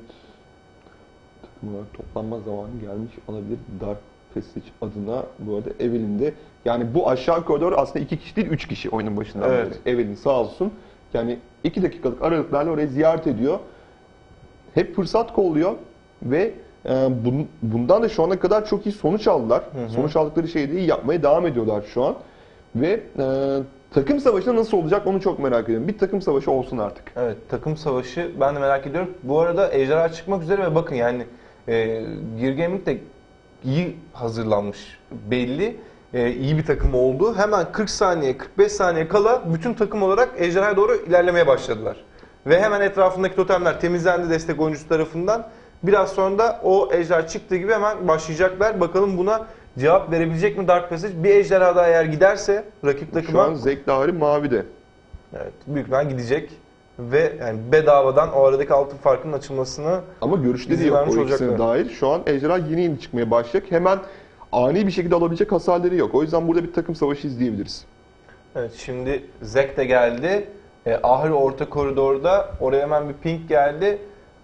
Takım olarak toplanma zamanı gelmiş olabilir Dark Passage adına. Bu arada Evelyn'de yani bu aşağı koridor aslında 2 kişi değil 3 kişi oyunun başından beri. Evelyn sağ olsun. Yani 2 dakikalık aralıklarla orayı ziyaret ediyor. Hep fırsat kolluyor ve bundan da şu ana kadar çok iyi sonuç aldılar. Sonuç aldıkları şeyi de iyi yapmaya devam ediyorlar şu an. Ve takım savaşı nasıl olacak onu çok merak ediyorum. Bir takım savaşı olsun artık. Evet, takım savaşı ben de merak ediyorum. Bu arada Ejderha çıkmak üzere ve bakın yani Gear Gaming de iyi hazırlanmış belli. İyi bir takım oldu. Hemen 40 saniye, 45 saniye kala bütün takım olarak Ejderha'ya doğru ilerlemeye başladılar. Ve hemen etrafındaki totemler temizlendi destek oyuncusu tarafından. Biraz sonra da o ejderha çıktığı gibi hemen başlayacaklar. Bakalım buna cevap verebilecek mi Dark Passage? Bir ejderha daha eğer giderse rakip takıma... Şu an Zek Dahri mavide. Evet, büyük ihtimal gidecek. Ve yani bedavadan o aradaki altın farkının açılmasını... Ama görüşleri yok o ikisine dair. Şu an ejderha yeni çıkmaya başlayacak. Hemen ani bir şekilde alabilecek hasarları yok. O yüzden burada bir takım savaşı izleyebiliriz. Evet, şimdi Zek de geldi. Ahri orta koridorda. Oraya hemen bir ping geldi.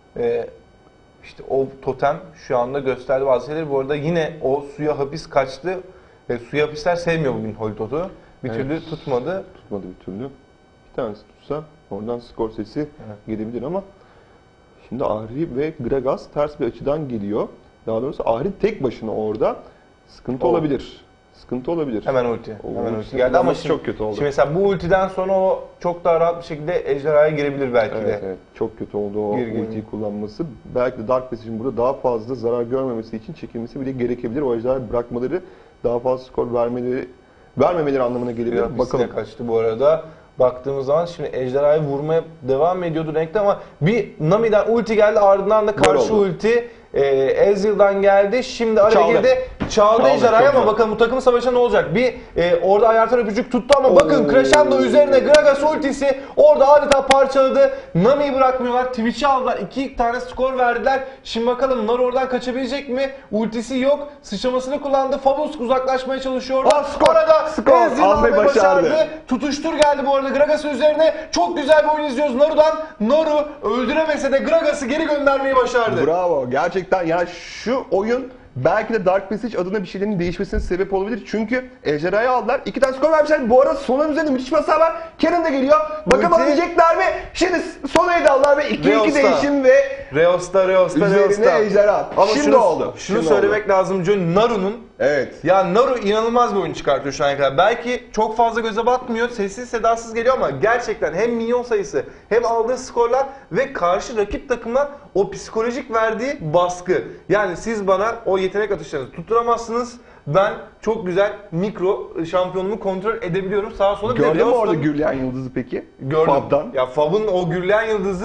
İşte o totem şu anda gösterdi bazı şeyleri. Bu arada yine o suya hapis kaçtı. Suya hapisler sevmiyor bugün Holtot'u. Bir türlü tutmadı. Tutmadı bir türlü. Bir tanesi tutsa oradan skor sesi gelebilir ama şimdi Ahri ve Gragas ters bir açıdan geliyor. Daha doğrusu Ahri tek başına orada sıkıntı olabilir. Sıkıntı olabilir. Hemen ulti. Hemen ulti geldi ama şimdi, çok kötü oldu. Şimdi mesela bu ultiden sonra o çok daha rahat bir şekilde ejderhaya girebilir belki de. Evet, çok kötü oldu o ultiyi kullanması. Belki de Dark Passage'in burada daha fazla zarar görmemesi için çekilmesi bile gerekebilir. O ejderhayı bırakmaları daha fazla skor vermemeleri anlamına gelebilir. Bakalım kaçtı bu arada. Baktığımız zaman şimdi ejderhayı vurmaya devam ediyordu renkte ama bir Nami'den ulti geldi, ardından da karşı ulti Ezreal'dan geldi. Şimdi araya girdi. Çaldı ejderhayı ama bakalım bu takım savaşı ne olacak? Bir orada ayartan öpücük tuttu ama bakın Crescendo üzerine Gragas ultisi orada adeta parçaladı. Nami'yi bırakmıyorlar. Twitch'i aldılar. 2 tane skor verdiler. Şimdi bakalım Nar oradan kaçabilecek mi? Ultisi yok. Sıçramasını kullandı. Fabulous uzaklaşmaya çalışıyor. Orada Ezreal almayı başardı. Tutuştur geldi bu arada Gragas'ın üzerine. Çok güzel bir oyun izliyoruz Naru'dan. Naru öldüremese de Gragas'ı geri göndermeyi başardı. Bravo. Gerçekten ya şu oyun belki de Dark Passage adına bir şeylerin değişmesine sebep olabilir. Çünkü ejderhayı aldılar. 2 tane skor vermişler. Bu arada Sona'nın üzerinde müthiş basar var. Kenan da geliyor. Bakalım alabilecekler mi? Şimdi Sona'yı da aldılar ve 2-2 değişim ve Reos'ta üzerine ejderha. Ama şimdi oldu. Şunu söylemek lazım John, Naru'nun ya Naru inanılmaz bir oyun çıkartıyor şu ana kadar. Belki çok fazla göze batmıyor, sessiz sedasız geliyor ama gerçekten hem minyon sayısı hem aldığı skorlar ve karşı rakip takımdan o psikolojik verdiği baskı. Yani siz bana o yetenek atışlarınızı tutturamazsınız. Ben çok güzel mikro şampiyonumu kontrol edebiliyorum sağa sola. Gördün mü orada gürleyen yıldızı peki? Gördüm. Fab'dan. Ya Fab'ın o gürleyen yıldızı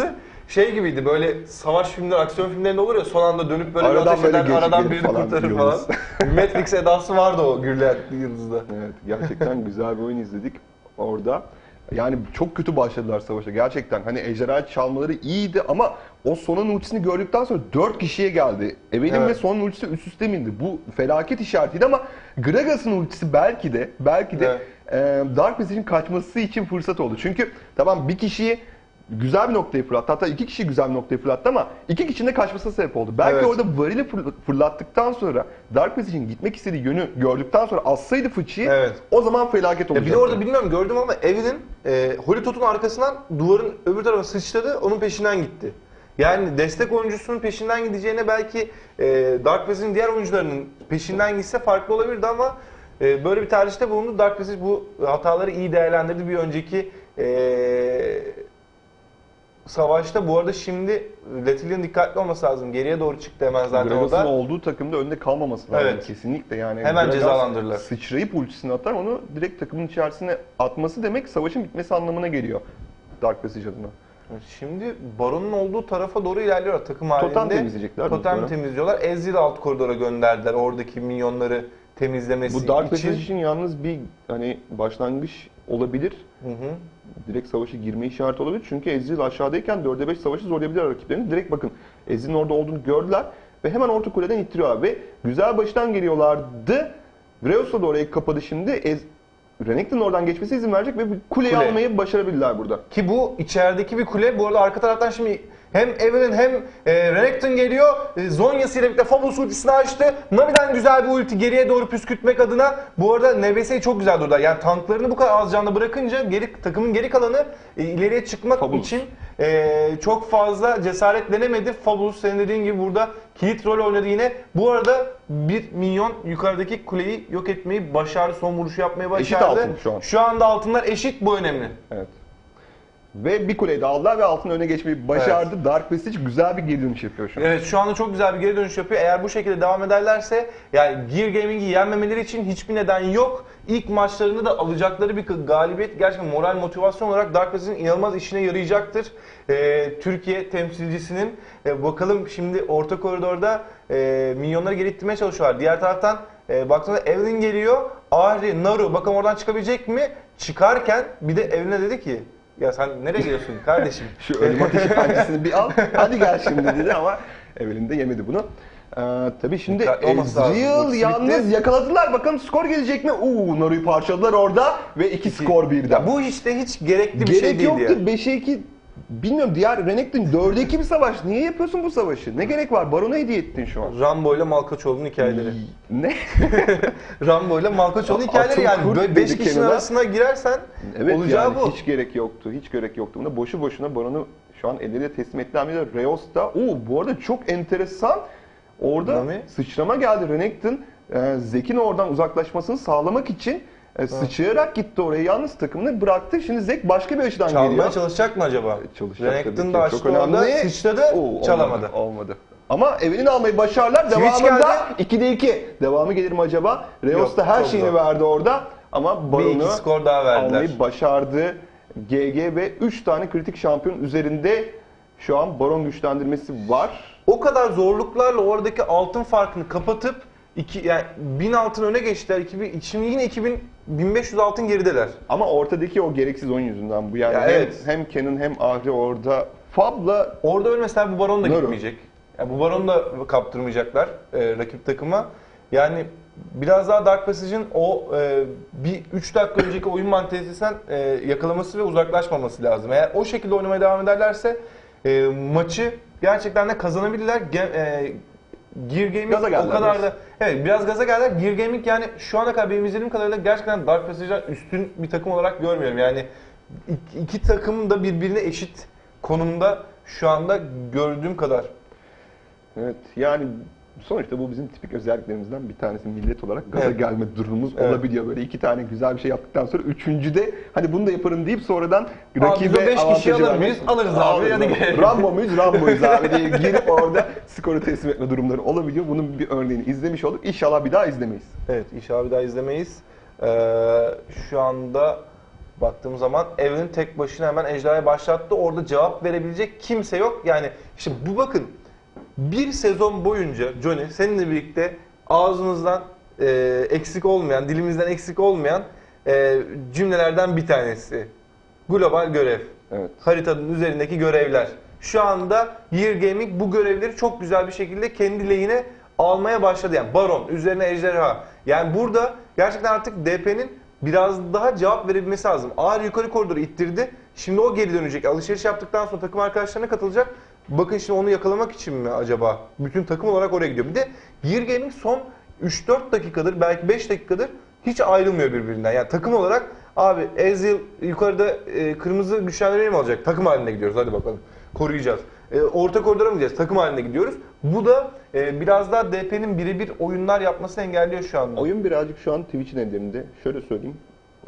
şey gibiydi, böyle savaş filmleri, aksiyon filmlerinde olur ya, son anda dönüp böyle bir Aradan ateş böyle eder, geçip aradan gelip birini falan kurtarır falan. yıldız. Matrix edası vardı o gürleyen yıldızda. Evet, gerçekten güzel bir oyun izledik orada. Yani çok kötü başladılar savaşa gerçekten. Hani ejderha çalmaları iyiydi ama o Son'un ultisini gördükten sonra 4 kişiye geldi. Evelyn Evet. ve Son'un ultisi üst üste mi indi? Bu felaket işaretiydi ama Gragas'ın ultisi belki de Dark Passage'in kaçması için fırsat oldu. Çünkü tamam bir kişiyi güzel bir noktaya fırlattı. Hatta 2 kişi güzel bir noktaya fırlattı ama 2 kişinin de kaçmasına sebep oldu. Belki Evet. orada varili fırlattıktan sonra Dark Passage'in gitmek istediği yönü gördükten sonra assaydı fıçıyı, Evet. o zaman felaket olacaktı. Bir de orada bilmiyorum gördüm ama Evelyn Holy Tot'un arkasından duvarın öbür tarafa sıçradı, onun peşinden gitti. Yani destek oyuncusunun peşinden gideceğine belki Dark Passage'in diğer oyuncularının peşinden gitse farklı olabilirdi ama böyle bir tercihte bulundu. Dark Passage bu hataları iyi değerlendirdi bir önceki savaşta. Bu arada şimdi Latilia'nın dikkatli olması lazım. Geriye doğru çıktı hemen zaten Gragas'ın orada. olduğu takımda önde kalmaması lazım Evet. kesinlikle yani. Hemen Gragas cezalandırırlar. Sıçrayıp ultisini atar, onu direkt takımın içerisine atması demek savaşın bitmesi anlamına geliyor Dark Passage adına. Şimdi Baron'un olduğu tarafa doğru ilerliyorlar takım halinde. Totem temizleyecekler. Totem muhtemelen. temizliyorlar. Ezreal'i alt koridora gönderdiler oradaki minyonları temizlemesi Bu Dark için. Passage için yalnız bir hani başlangıç olabilir. Hı hı. Direkt savaşa girme işareti olabilir. Çünkü Ezreal aşağıdayken 4'e 5 savaşı zorlayabilir rakiplerini. Direkt bakın Ezreal'in orada olduğunu gördüler ve hemen orta kuleden ittiriyorlar ve güzel baştan geliyorlardı. Reus'a da orayı kapadı şimdi. Renekton'un oradan geçmesi izin verecek ve bir kuleyi Kule. almayı başarabilirler burada. Ki bu içerideki bir kule. Bu arada arka taraftan şimdi hem Evelyn hem Renekton geliyor. Zhonya'sı ile birlikte Phobos ultisini açtı. Nami'den güzel bir ulti geriye doğru püskürtmek adına. Bu arada NBS'yi çok güzel durdular. Yani tanklarını bu kadar az canlı bırakınca takımın geri kalanı ileriye çıkmak Phobos. için çok fazla cesaretlenemedi. Phobos senin dediğin gibi burada kilit rol oynadı yine. Bu arada bir minyon yukarıdaki kuleyi yok etmeyi başardı. Son vuruşu yapmayı başardı. Eşit altın şu an. Şu anda altınlar eşit, bu önemli. Evet. Ve bir kuleyi de aldılar ve altın öne geçmeyi başardı. Dark Passage güzel bir geri dönüş yapıyor şu an. Evet, şu anda çok güzel bir geri dönüş yapıyor. Eğer bu şekilde devam ederlerse yani Gear Gaming'i yenmemeleri için hiçbir neden yok. İlk maçlarını da alacakları bir galibiyet gerçekten moral motivasyon olarak Dark Passage'in inanılmaz işine yarayacaktır. Türkiye temsilcisinin bakalım şimdi orta koridorda minyonları geri ittirmeye çalışıyorlar. Diğer taraftan baktığımda Evelyn geliyor. Ahri, Naru bakalım oradan çıkabilecek mi? Çıkarken bir de Evelyn'e dedi ki ya sen nereye gidiyorsun kardeşim? Şu ölüm ateşi pençesini bir al, hadi gel şimdi dedi ama Evelyn de yemedi bunu. Tabii şimdi Dikkatli olması lazım. Ezreal Ultisi yalnız bitti. yakaladılar. Bakalım skor gelecek mi? Naru'yu parçaladılar orada ve 2 skor birden. Ya bu işte hiç gerekli bir Gerek şey değil yoktu. ya. 5'e 2 bilmiyorum, diğer Renekton 4'e 2 bir savaş. Niye yapıyorsun bu savaşı? Ne gerek var? Baron'a hediye ettin şu an. Rambo ile Malkoçoğlu'nun hikayeleri. Ne? Rambo ile Malkoçoğlu'nun hikayeleri Atıl yani kurt böyle 5 dedi kişinin kenara. arasına girersen Evet olacağı yani bu. hiç gerek yoktu. Hiç gerek yoktu. Buna boşu boşuna Baron'u şu an elleriyle teslim ettiler. Reos da bu arada çok enteresan. Orada Nami? sıçrama geldi. Renekton Zek'in oradan uzaklaşmasını sağlamak için sıçrayarak gitti oraya. Yalnız takımını bıraktı. Şimdi Zek başka bir açıdan Çalmaya geliyor. çalışacak mı acaba? Çalışacak tabii Renekton ki. da açtı Çok önemli. orada, sıçradı, çalamadı. Olmadı. Ama Evelyn almayı başardılar. Twitch Devamında 2'de 2. Devamı gelir mi acaba? Reos Yok, da her çok şeyini zor. verdi orada. Ama Bir Baron'u iki skor daha verdiler. almayı başardı. GG ve 3 tane kritik şampiyon üzerinde şu an Baron güçlendirmesi var. O kadar zorluklarla oradaki altın farkını kapatıp yani 1000 altın öne geçtiler. Şimdi yine 1500 altın gerideler. Ama ortadaki o gereksiz oyun yüzünden bu yani. Ya hem, evet. hem Kennen hem Ahri orada. Fab'la Orada ölmeseler bu Baron da Naru. gitmeyecek. Yani bu Baron'u da kaptırmayacaklar rakip takıma. Yani biraz daha Dark Passage'ın o bir 3 dakika önceki oyun mantalitesinden yakalaması ve uzaklaşmaması lazım. Eğer o şekilde oynamaya devam ederlerse maçı gerçekten de kazanabilirler. Gear Gaming Gaza o geldiler kadar biraz. da evet biraz gaza geldiler. Gear Gaming yani şu ana kadar benim izlediğim kadarıyla gerçekten Dark Passage'dan üstün bir takım olarak görmüyorum. Yani iki takım da birbirine eşit konumda şu anda gördüğüm kadar. evet yani sonuçta bu bizim tipik özelliklerimizden bir tanesi, millet olarak gaza Evet. gelme durumumuz Evet. olabiliyor. Böyle 2 tane güzel bir şey yaptıktan sonra üçüncüde hani bunu da yaparım deyip sonradan Abi rakibe biz o 5 kişiyi avantajı alır vermek- mıyız? Alırız abi. Hadi gelelim. Rambo muyuz? Rambo'yuz abi diye girip orada skoru teslim etme durumları olabiliyor. Bunun bir örneğini izlemiş olduk. İnşallah bir daha izlemeyiz. Evet, inşallah bir daha izlemeyiz. Şu anda baktığım zaman Evelyn tek başına hemen ejderhayı başlattı. Orada cevap verebilecek kimse yok. Yani işte bu bakın bir sezon boyunca Johnny seninle birlikte ağzımızdan eksik olmayan, dilimizden eksik olmayan cümlelerden bir tanesi. Global görev. Evet. Haritanın üzerindeki görevler. Şu anda Year Gaming bu görevleri çok güzel bir şekilde kendi lehine almaya başladı. Yani Baron, üzerine ejderha. Yani burada gerçekten artık DP'nin biraz daha cevap verebilmesi lazım. Ağır yukarı koridoru ittirdi. Şimdi o geri dönecek. Alışveriş yaptıktan sonra takım arkadaşlarına katılacak. Bakın şimdi onu yakalamak için mi acaba? Bütün takım olarak oraya gidiyor. Bir de Year Gaming son 3-4 dakikadır, belki 5 dakikadır hiç ayrılmıyor birbirinden. Yani takım olarak abi Ezreal yukarıda kırmızı güçlendirmeyi mi alacak? Takım halinde gidiyoruz, hadi bakalım. Koruyacağız. Orta koridora mı gideceğiz? Takım halinde gidiyoruz. Bu da biraz daha DP'nin birebir oyunlar yapmasını engelliyor şu anda. Oyun birazcık şu an Twitch'in ellerinde. Şöyle söyleyeyim.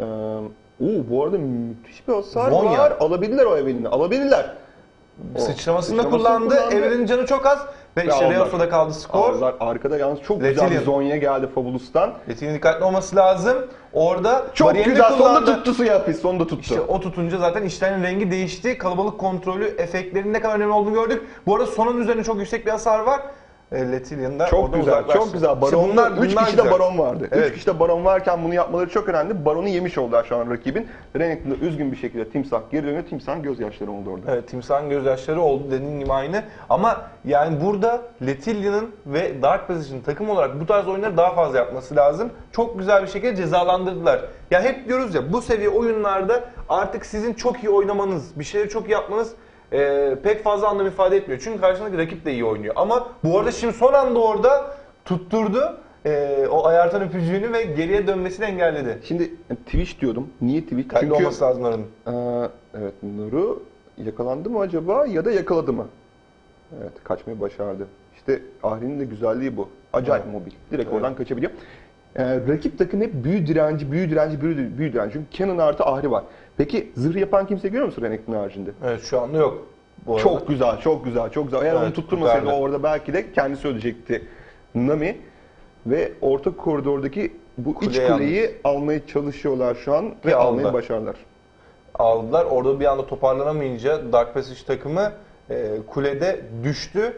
Bu arada müthiş bir hasar Zonya. var. Alabilirler o Evelyn'i. Alabilirler. Sıçramasını da kullandı. Evelyn'in canı çok az. Ve işte Reos'da kaldı skor. Aldılar. Arkada yalnız çok güzel Letilian. bir Zonya geldi Fabulous'tan. Letilian'in dikkatli olması lazım. Orada Çok bariyerini güzel. kullandı. Sonunda tuttu Siyapis. Sonunda tuttu. İşte o tutunca zaten işlerin rengi değişti. Kalabalık kontrolü, efektlerin ne kadar önemli olduğunu gördük. Bu arada sonun üzerine çok yüksek bir hasar var. Letilian'da Çok güzel, çok güzel. Baron'da 3 kişi de baron vardı. 3 kişi de baron varken bunu yapmaları çok önemli. Baron'u yemiş oldular şu an rakibin. Renekton'da üzgün bir şekilde Timsah geri dönüyor. Timsah'ın gözyaşları oldu orada. Evet, Timsah'ın gözyaşları oldu dediğin gibi aynı. Ama yani burada Letilian'ın ve Dark Passage'ın takım olarak bu tarz oyunları daha fazla yapması lazım. Çok güzel bir şekilde cezalandırdılar. Ya hep diyoruz ya, bu seviye oyunlarda artık sizin çok iyi oynamanız, bir şeyleri çok iyi yapmanız pek fazla anlam ifade etmiyor. Çünkü karşındaki rakip de iyi oynuyor. Ama bu arada şimdi son anda orada tutturdu o ayartan öpücüğünü ve geriye dönmesini engelledi. Şimdi Twitch diyordum. Niye Twitch? Çünkü olması lazım Narun. Evet, Naru yakalandı mı acaba ya da yakaladı mı? Evet, kaçmayı başardı. İşte Ahri'nin de güzelliği bu. Acayip mobil. Direkt oradan kaçabiliyor. Rakip takım hep büyü direnci. Çünkü Canon artı Ahri var. Peki zırh yapan kimse görüyor musun Renekton'un haricinde? Evet, şu anda yok. Bu arada. Çok güzel, çok güzel, çok güzel. Eğer Evet, onu tutturmasaydı süperdi. orada belki de kendisi ölecekti Nami. Ve orta koridordaki bu iç Kuleyi kuleyi almaya çalışıyorlar şu an ve Ve almayı aldı. başardılar. Aldılar. Orada bir anda toparlanamayınca Dark Passage takımı kulede düştü.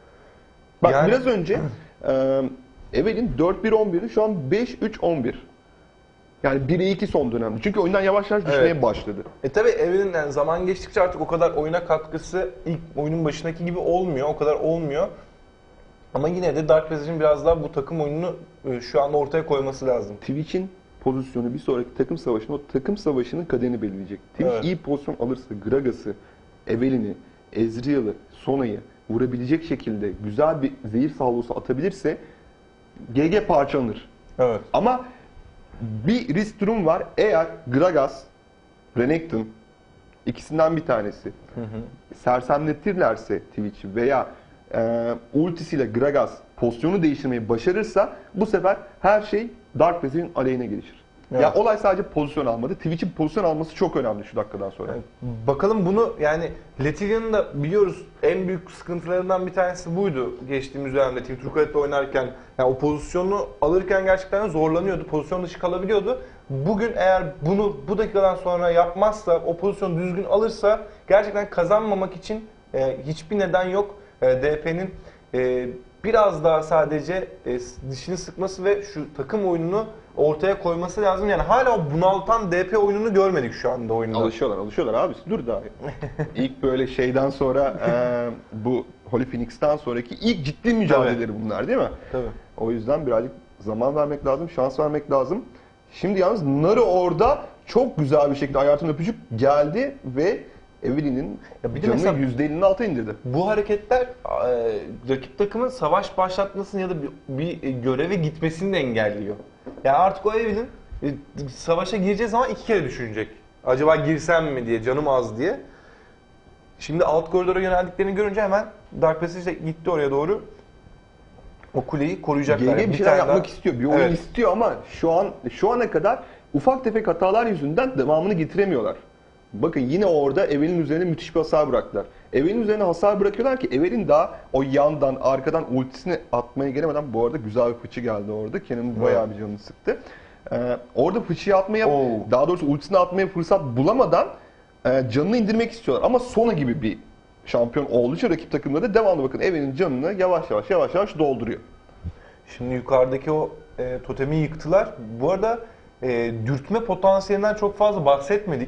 Bak Yani- biraz önce Evelyn 4-1-11'di, şu an 5-3-11. Yani 1'e 2 son dönemde. Çünkü oyundan yavaş yavaş düşmeye Evet. başladı. Tabii Evelyn'in yani zaman geçtikçe artık o kadar oyuna katkısı ilk oyunun başındaki gibi olmuyor. O kadar olmuyor. Ama yine de Dark Passage'in biraz daha bu takım oyununu şu anda ortaya koyması lazım. Twitch'in pozisyonu bir sonraki takım savaşında o takım savaşının kaderini belirleyecek. Twitch Evet. iyi pozisyon alırsa Gragas'ı, Evelyn'i, Ezreal'ı, Sona'yı vurabilecek şekilde güzel bir zehir salvosu atabilirse GG parçalanır. Evet. Ama bir risk durum var. Eğer Gragas, Renekton ikisinden bir tanesi sersemletirlerse Twitch'i veya ultisiyle Gragas pozisyonu değiştirmeyi başarırsa bu sefer her şey Dark Passage'in aleyhine gelişir. Evet. Ya olay sadece pozisyon almadı. Twitch'in pozisyon alması çok önemli şu dakikadan sonra. Bakalım bunu yani Letilian'ın da biliyoruz en büyük sıkıntılarından bir tanesi buydu geçtiğimiz dönemde Team Turquoise'de oynarken. Yani o pozisyonu alırken gerçekten zorlanıyordu. Pozisyon dışı kalabiliyordu. Bugün eğer bunu bu dakikadan sonra yapmazsa, o pozisyonu düzgün alırsa gerçekten kazanmamak için hiçbir neden yok. DP'nin biraz daha sadece dişini sıkması ve şu takım oyununu ortaya koyması lazım. Yani hala o bunaltan DP oyununu görmedik şu anda oyunda. Alışıyorlar abi. Dur daha. İlk böyle şeyden sonra bu Holy Phoenix'ten sonraki ilk ciddi mücadeleleri bunlar değil mi? Tabii. O yüzden birazcık zaman vermek lazım, şans vermek lazım. Şimdi yalnız Naru orada çok güzel bir şekilde ayartan öpücük geldi ve Evelyn'in Ya bir de canını mesela- %50'nin altına indirdi. Bu hareketler rakip takımın savaş başlatmasını ya da bir göreve gitmesini de engelliyor. Yani artık o Evelyn savaşa gireceği zaman 2 kere düşünecek. Acaba girsem mi diye, canım az diye. Şimdi alt koridora yöneldiklerini görünce hemen Dark Passage de gitti oraya doğru. O kuleyi koruyacaklar. GG Yani bir şeyler tane yapmak daha- istiyor, bir oyun Evet. istiyor ama şu ana kadar ufak tefek hatalar yüzünden devamını getiremiyorlar. Bakın yine orada Evelyn üzerine müthiş bir hasar bıraktılar. Evelyn üzerine hasar bırakıyorlar ki Evelyn daha o yandan, arkadan ultisini atmaya gelemeden bu arada güzel bir fıçı geldi orada. Kenan'ın bayağı bir canını sıktı. Orada fıçıyı atmaya, Oo. daha doğrusu ultisini atmaya fırsat bulamadan canını indirmek istiyorlar. Ama Sona gibi bir şampiyon olduğu için rakip takımda da devamlı bakın Evelynn canını yavaş yavaş dolduruyor. Şimdi yukarıdaki o totemi yıktılar. Bu arada dürtme potansiyelinden çok fazla bahsetmedik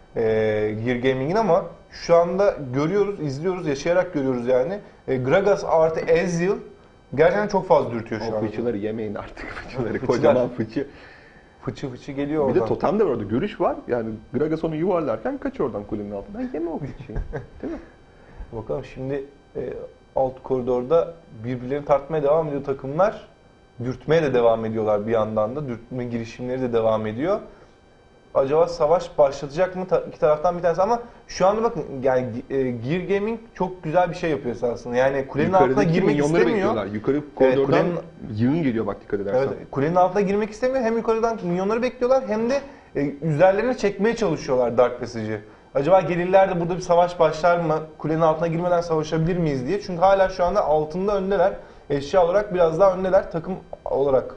Gear Gaming'in ama şu anda görüyoruz, izliyoruz, yaşayarak görüyoruz yani. Gragas artı Ezreal gerçekten çok fazla dürtüyor şu O anda. fıçıları yemeyin artık fıçıları. Fıçılar. Kocaman fıçı. Fıçı geliyor Bir oradan. de totem de var orada. Görüş var. Yani Gragas onu yuvarlarken kaç oradan kulenin altından. Yeme o fıçıyı. Değil mi? Bakalım şimdi alt koridorda birbirlerini tartmaya devam ediyor takımlar. Dürtmeye de devam ediyorlar bir yandan da. Dürtme girişimleri de devam ediyor. Acaba savaş başlatacak mı iki taraftan bir tanesi ama şu anda bakın yani Gear Gaming çok güzel bir şey yapıyor esasında. Yani kulenin altına Yukarıdaki girmek minyonları istemiyor. bekliyorlar. Yukarı koridordan kulenin- yığın geliyor bak dikkat edersen. Evet, kulenin altına girmek istemiyor. Hem yukarıdan minyonları bekliyorlar hem de üzerlerine çekmeye çalışıyorlar Dark Passage'i. Acaba gelirler de burada bir savaş başlar mı? Kulenin altına girmeden savaşabilir miyiz diye. Çünkü hala şu anda altında öndeler. Eşya olarak biraz daha öndeler takım olarak.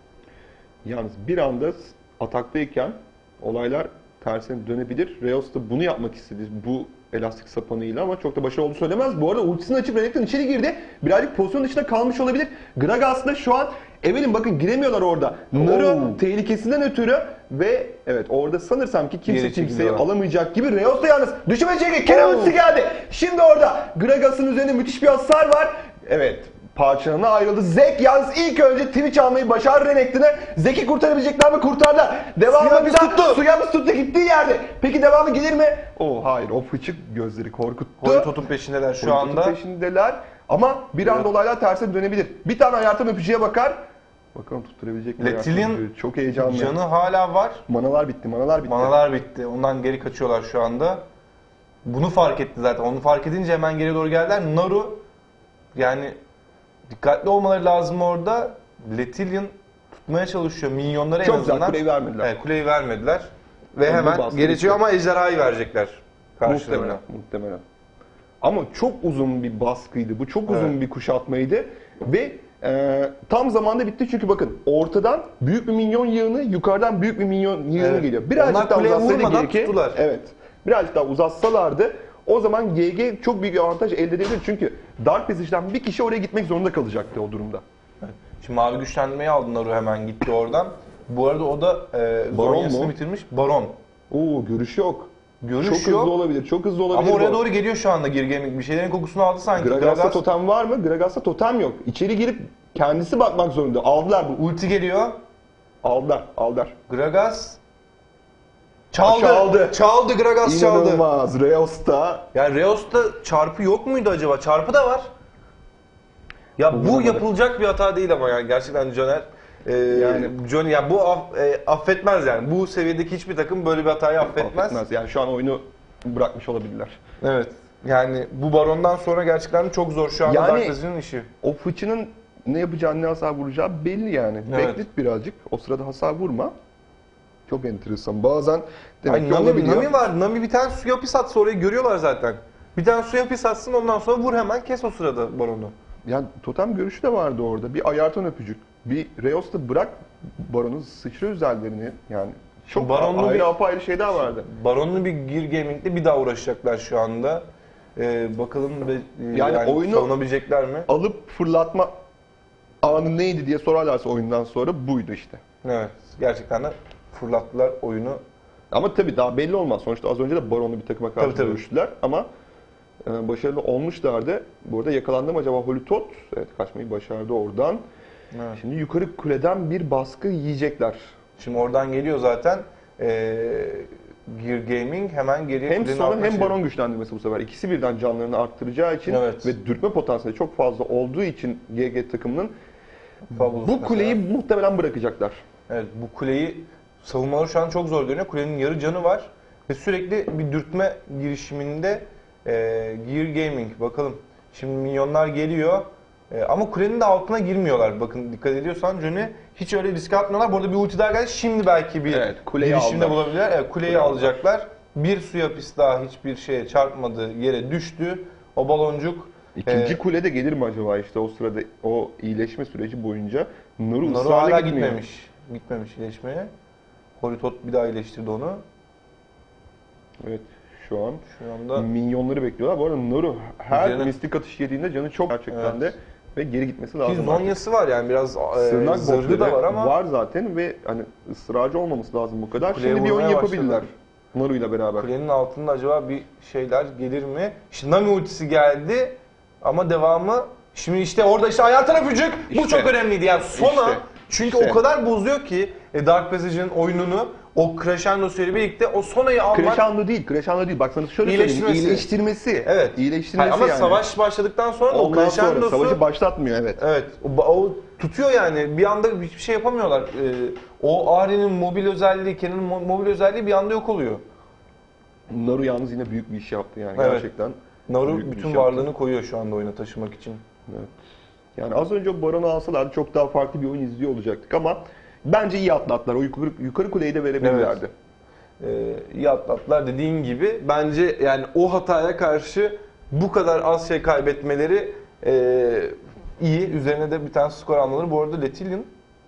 Yalnız bir anda ataktayken olaylar tersine dönebilir. Reos da bunu yapmak istedi bu elastik sapanıyla ama çok da başarılı olduğunu söylemez. Bu arada ultisini açıp Renekton içeri girdi. Birazcık pozisyon dışında kalmış olabilir. Gragas da şu an Evelynn bakın giremiyorlar orada. Naru tehlikesinden ötürü ve evet orada sanırsam ki kimse Geri kimseyi çekiliyorlar. alamayacak gibi. Reos da yalnız düşmeyecek. Kenan ultisi geldi. Şimdi orada Gragas'ın üzerinde müthiş bir hasar var. Evet. Parçalarına ayrıldı. Zek yalnız ilk önce Twitch almayı başardı Renekton'u. Zek'i kurtarabilecekler mi? Kurtardılar. Devamı bir daha Suyamız tuttu gittiği yerde. Peki devamı gelir mi? Hayır o fıçık gözleri korkuttu. Horitot'un peşindeler şu Horitot'un anda. peşindeler ama bir anda olaylar tersine dönebilir. Bir tane ayartan öpücüye bakar. Bakalım tutturabilecek mi? Letillian Ayartan öpücüğü? Çok heyecanlı. Canı hala var. Manalar bitti. Manalar bitti. Ondan geri kaçıyorlar şu anda. Bunu fark etti zaten. Onu fark edince hemen geri doğru geldiler. Naru yani dikkatli olmaları lazım orada. Letillian tutmaya çalışıyor minyonları en Çok azından. güzel kuleyi vermediler. Evet, kuleyi vermediler. Ve Onu hemen bastı. geri çıkıyor ama ejderhayı verecekler karşılarına. Muhtemelen. Ama çok uzun bir baskıydı. Bu çok uzun bir kuşatmaydı. Ve tam zamanda bitti çünkü bakın ortadan büyük bir minyon yığını, yukarıdan büyük bir minyon yığını geliyor. Birazcık Onlar daha kuleye uzatsaydı vurmadan GG, tuttular. evet. Birazcık daha uzatsalardı o zaman GG çok büyük bir avantaj elde edebilir. Çünkü Dark Passage'den bir kişi oraya gitmek zorunda kalacaktı o durumda. Şimdi mavi güçlendirmeyi aldı Naru, hemen gitti oradan. Bu arada o da Baron Zonya'sını mu? bitirmiş. Baron. Görüş yok. Görüş Çok yok. hızlı olabilir. Çok hızlı olabilir. Ama oraya bu. doğru geliyor şu anda Gear Gaming. Bir şeylerin kokusunu aldı sanki. Gragas'ta Gragas totem var mı? Gragas'ta totem yok. İçeri girip kendisi bakmak zorunda. Aldılar bu. ulti geliyor. Aldılar. Gragas çaldı. Çaldı. Çaldı Gragas çaldı. İnanılmaz. Reos'ta Yani Reos'ta çarpı yok muydu acaba? Çarpı da var. Ya bu Bulunamadı. yapılacak bir hata değil ama yani gerçekten Caner. Yani- Johnny ya bu affetmez yani. Bu seviyedeki hiçbir takım böyle bir hatayı affetmez. Yani şu an oyunu bırakmış olabilirler. Evet. Yani bu barondan sonra gerçekten çok zor şu anda Yani- Dark Passage'in işi. O fıçının ne yapacağını, ne hasar vuracağı belli yani. Evet. Beklet birazcık. O sırada hasar vurma. Çok enteresan. Bazen demek Ay, ki olabiliyor. Nami var. Nami bir tane suya pis atsa orayı görüyorlar zaten. Bir tane suya pis atsın ondan sonra vur hemen kes o sırada baronu. Yani totem görüşü de vardı orada. Bir ayartan öpücük. Bir Reos da bırak Baron'un sıçra üzerlerini. Yani çok Baron'un ayrı bir- apayrı şey daha vardı. Baron'lu bir Gear Gaming'de bir daha uğraşacaklar şu anda. Bakalım yani oyunu- savunabilecekler mi? Alıp fırlatma anı neydi diye sorarlarsa oyundan sonra buydu işte. Evet. Gerçekten de fırlattılar oyunu. Ama tabii daha belli olmaz. Sonuçta az önce de Baron'lu bir takıma karşı Tabii. dövüştüler ama başarılı olmuşlardı. Bu arada yakalandı mı acaba Holitot? Evet, kaçmayı başardı oradan. Evet. Şimdi yukarı kuleden bir baskı yiyecekler. Şimdi oradan geliyor zaten. Gear Gaming hemen geriye Hem kulenin Sona altına hem çeviriyor. Baron güçlendirmesi bu sefer. İkisi birden canlarını arttıracağı için Evet. ve dürtme potansiyeli çok fazla olduğu için GG takımının Fabulous bu mesela. kuleyi muhtemelen bırakacaklar. Evet, bu kuleyi savunmaları şu an çok zor dönüyor. Kulenin yarı canı var ve sürekli bir dürtme girişiminde Gear Gaming. Bakalım şimdi minyonlar geliyor ama kulenin de altına girmiyorlar. Bakın dikkat ediyorsan Johnny hiç öyle riske atmıyorlar. Bu arada bir ulti daha geldi. Şimdi belki bir Evet, kuleyi girişimde aldılar. bulabilirler. Evet, kuleyi alacaklar. Bir suya pis daha hiçbir şeye çarpmadı, yere düştü. O baloncuk İkinci kule de gelir mi acaba işte o sırada o iyileşme süreci boyunca? Naru Naru ısrarla hala gitmiyor. gitmemiş. Gitmemiş iyileşmeye. Horitot bir daha iyileştirdi onu. Evet, şu an Şu anda minyonları bekliyorlar. Bu arada Naru her Üzerine- mistik atış yediğinde canı çok gerçekten Evet. de ve geri gitmesi ki lazım. artık. zonyası var yani biraz Sırnak zırhı da botları var ama var zaten ve hani ısrarcı olmaması lazım bu kadar. Kuleye Şimdi bir oyun vurmaya yapabilirler. başladı. Naru'yla beraber. kulenin altında acaba bir şeyler gelir mi? İşte Nami ultisi geldi ama devamı şimdi işte orada işte ayartan öpücük bu İşte. çok önemliydi yani sona İşte. çünkü İşte. o kadar bozuyor ki Dark Passage'ın oyununu o crescendo'suyla birlikte o Sona'yı almak. Crescendo değil, crescendo değil. Bak sana şöyle söyleyeyim. İyileştirmesi. İyileştirmesi. Evet. İyileştirmesi Hayır, ama yani. savaş başladıktan sonra o Ondan sonra crescendo'su savaşı başlatmıyor, evet. evet o tutuyor yani bir anda hiçbir şey yapamıyorlar. O Ahri'nin mobil özelliği, Kenan'ın mobil özelliği bir anda yok oluyor. Naru yalnız yine büyük bir iş yaptı yani Evet. gerçekten. Naru Büyük bir bütün iş varlığını yaptı. koyuyor şu anda oyuna taşımak için. Evet. Yani az önce o Baron'u alsalardı çok daha farklı bir oyun izliyor olacaktık ama bence iyi atlattılar. O yukarı kuleyi de verebilirlerdi. İyi atlattılar dediğin gibi. Bence yani o hataya karşı bu kadar az şey kaybetmeleri iyi. Üzerine de bir tane skor almaları. Bu arada Letillion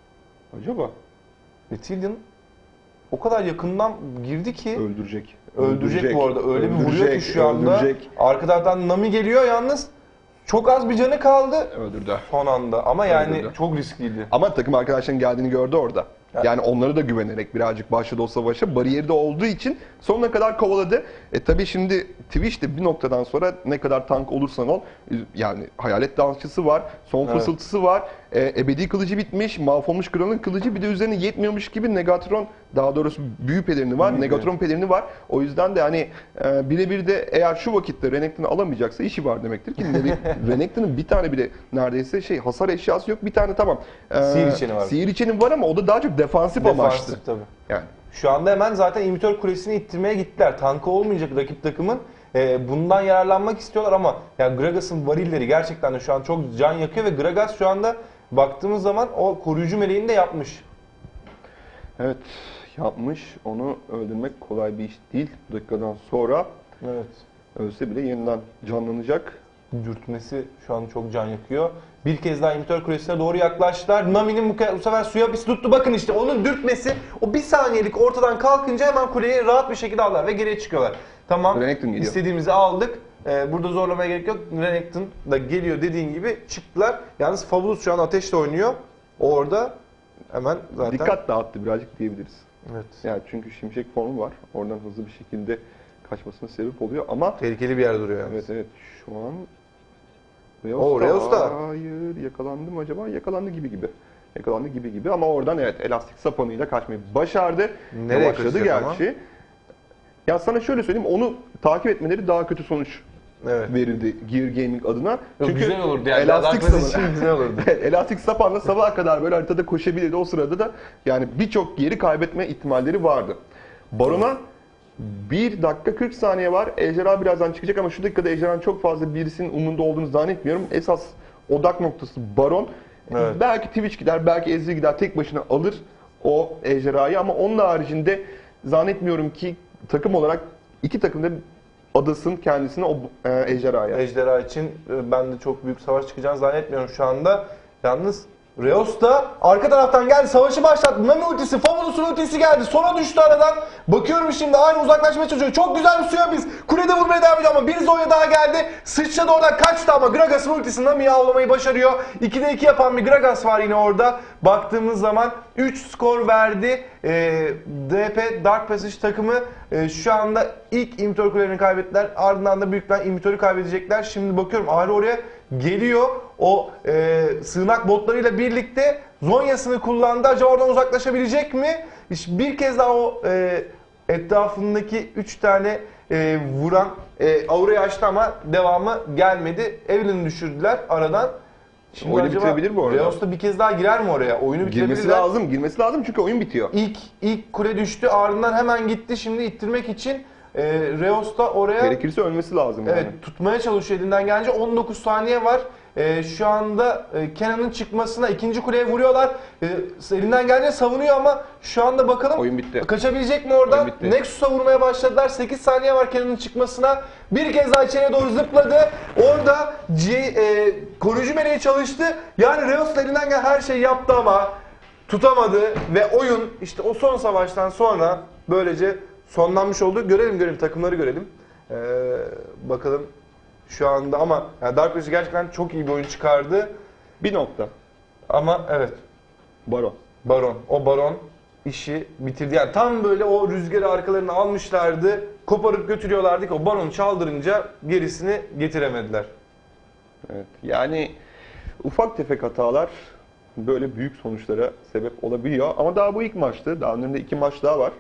Acaba? o kadar yakından girdi ki Öldürecek. bu arada. Öyle bir vuruyor ki şu anda. öldürecek. Arka taraftan Nami geliyor yalnız. Çok az bir canı kaldı Öldürdü. son anda. Ama yani Öldürdü. çok riskliydi. Ama takım arkadaşlarının geldiğini gördü orada. Evet. Yani onları da güvenerek birazcık başladı o savaşa. Bariyeri de olduğu için sonuna kadar kovaladı. Tabii şimdi Twitch'te bir noktadan sonra ne kadar tank olursan ol, yani hayalet dansçısı var, son Evet. fısıltısı var, ebedi kılıcı bitmiş, mahvolmuş kralın kılıcı, bir de üzerine yetmiyormuş gibi Negatron, daha doğrusu büyü pelerini var, Büyü Negatron pelerini var. O yüzden de hani birebir de eğer şu vakitte Renekton'u alamayacaksa işi var demektir ki Renekton'un bir tane bile neredeyse hasar eşyası yok. Bir tane tamam. Sihir içeni var. Sihir içeni var ama o da daha çok defansif amaçlı. Defansif tabii. Yani Şu anda hemen zaten imitör kulesini ittirmeye gittiler. Tankı olmayacak rakip takımın. Bundan yararlanmak istiyorlar ama yani Gragas'ın varilleri gerçekten de şu an çok can yakıyor ve Gragas şu anda baktığımız zaman o koruyucu meleğini de yapmış. evet, yapmış. Onu öldürmek kolay bir iş değil. Bu dakikadan sonra Evet. ölse bile yeniden canlanacak. Dürtmesi şu an çok can yakıyor. Bir kez daha imitör kulesine doğru yaklaştılar. Nami'nin bu sefer suya bir tuttu. Bakın işte onun dürtmesi o bir saniyelik ortadan kalkınca hemen kuleyi rahat bir şekilde aldılar ve geriye çıkıyorlar. Tamam. Renekton geliyor. İstediğimizi aldık. Burada zorlamaya gerek yok. Renekton da geliyor dediğin gibi çıktılar. Yalnız Fabulous şu an ateşle oynuyor. Orada hemen zaten. Dikkat dağıttı birazcık diyebiliriz. Evet. Yani çünkü şimşek formu var. Oradan hızlı bir şekilde kaçmasına sebep oluyor ama Tehlikeli bir yer duruyor yani. evet şu an Reos da. Hayır, yakalandı mı acaba? Yakalandı gibi. Yakalandı gibi ama oradan evet elastik sapanıyla kaçmayı başardı. Nereye Başladı kaçacak ama? gerçi. Ya sana şöyle söyleyeyim, onu takip etmeleri daha kötü sonuç Evet. verirdi Gear Gaming adına. Yok, güzel olurdu yani. elastik Dark Passage sapan, için güzel olurdu. evet, elastik sapanla sabaha kadar böyle haritada koşabilirdi. O sırada da yani birçok yeri kaybetme ihtimalleri vardı. Baron'a 1 dakika 40 saniye var. Ejderha birazdan çıkacak ama şu dakikada Ejderha'nın çok fazla birisinin umurunda olduğunu zannetmiyorum. Esas odak noktası Baron. Evet. Belki Twitch gider, belki Ezreal gider, tek başına alır o Ejderha'yı ama onun haricinde zannetmiyorum ki takım olarak iki takım da adasın kendisine o Ejderha'ya. Ejderha için ben de çok büyük savaş çıkacağını zannetmiyorum şu anda. Yalnız Reos da arka taraftan geldi, savaşı başlattı. Nami ultisi, Fabulous'un ultisi geldi. Sona düştü aradan. Bakıyorum şimdi aynı uzaklaşmaya çalışıyor. Çok güzel bir suya biz. Kulede vurmaya devam ediyor ama bir Zonya daha geldi. Sıçradı oradan, kaçtı ama Gragas'ın ultisi Nami'yi avlamayı başarıyor. 2'de 2 yapan bir Gragas var yine orada. Baktığımız zaman 3 skor verdi. DP Dark Passage takımı şu anda ilk imitör kulelerini kaybettiler. Ardından da büyük bir imitörü kaybedecekler. Şimdi bakıyorum Ahri oraya geliyor. O sığınak botlarıyla birlikte Zonya'sını kullandı. Acaba oradan uzaklaşabilecek mi? İşte bir kez daha o etrafındaki 3 tane vuran aurayı açtı ama devamı gelmedi. Evelyn'i düşürdüler aradan. Şimdi Oyunu acaba bitirebilir bu arada. Reos da bir kez daha girer mi oraya? Oyunu Girmesi bitirebilirler. girmesi lazım çünkü oyun bitiyor. İlk kule düştü, ardından hemen gitti. Şimdi ittirmek için Reos da oraya Gerekirse ölmesi lazım yani. evet, tutmaya çalışıyor elinden gelince. 19 saniye var. Şu anda Kenan'ın çıkmasına ikinci kuleye vuruyorlar. Elinden gelince savunuyor ama şu anda bakalım Oyun bitti. kaçabilecek mi oradan? Oyun bitti. Nexus'a vurmaya başladılar. 8 saniye var Kenan'ın çıkmasına. Bir kez daha içeriye doğru zıpladı. Orada koruyucu meleği çalıştı. Yani Reos elinden gelen her şeyi yaptı ama tutamadı ve oyun işte o son savaştan sonra böylece sonlanmış oldu. Görelim takımları görelim. Bakalım şu anda ama yani Dark Passage gerçekten çok iyi bir oyun çıkardı. Bir nokta. Ama evet. Baron. O Baron işi bitirdi. Yani tam böyle o rüzgarı arkalarına almışlardı. Koparıp götürüyorlardı ki o Baron'u çaldırınca gerisini getiremediler. Evet. Yani ufak tefek hatalar böyle büyük sonuçlara sebep olabiliyor. Ama daha bu ilk maçtı. Daha önlerinde 2 maç daha var.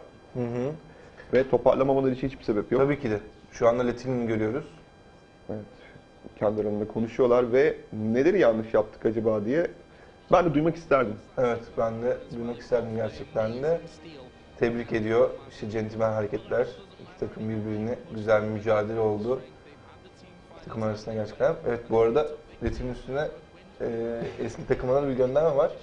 Ve toparlamamaları için hiçbir sebep yok. Tabii ki de. Şu anda Latin'i görüyoruz. Evet. Kendi aralarında konuşuyorlar ve neleri yanlış yaptık acaba diye ben de duymak isterdim. Evet, ben de duymak isterdim gerçekten de. Tebrik ediyor. İşte centilmen hareketler. İki takım birbirine güzel bir mücadele oldu. Takım arasında gerçekten. Evet, bu arada Latin'in üstüne eski takımına bir gönderme var.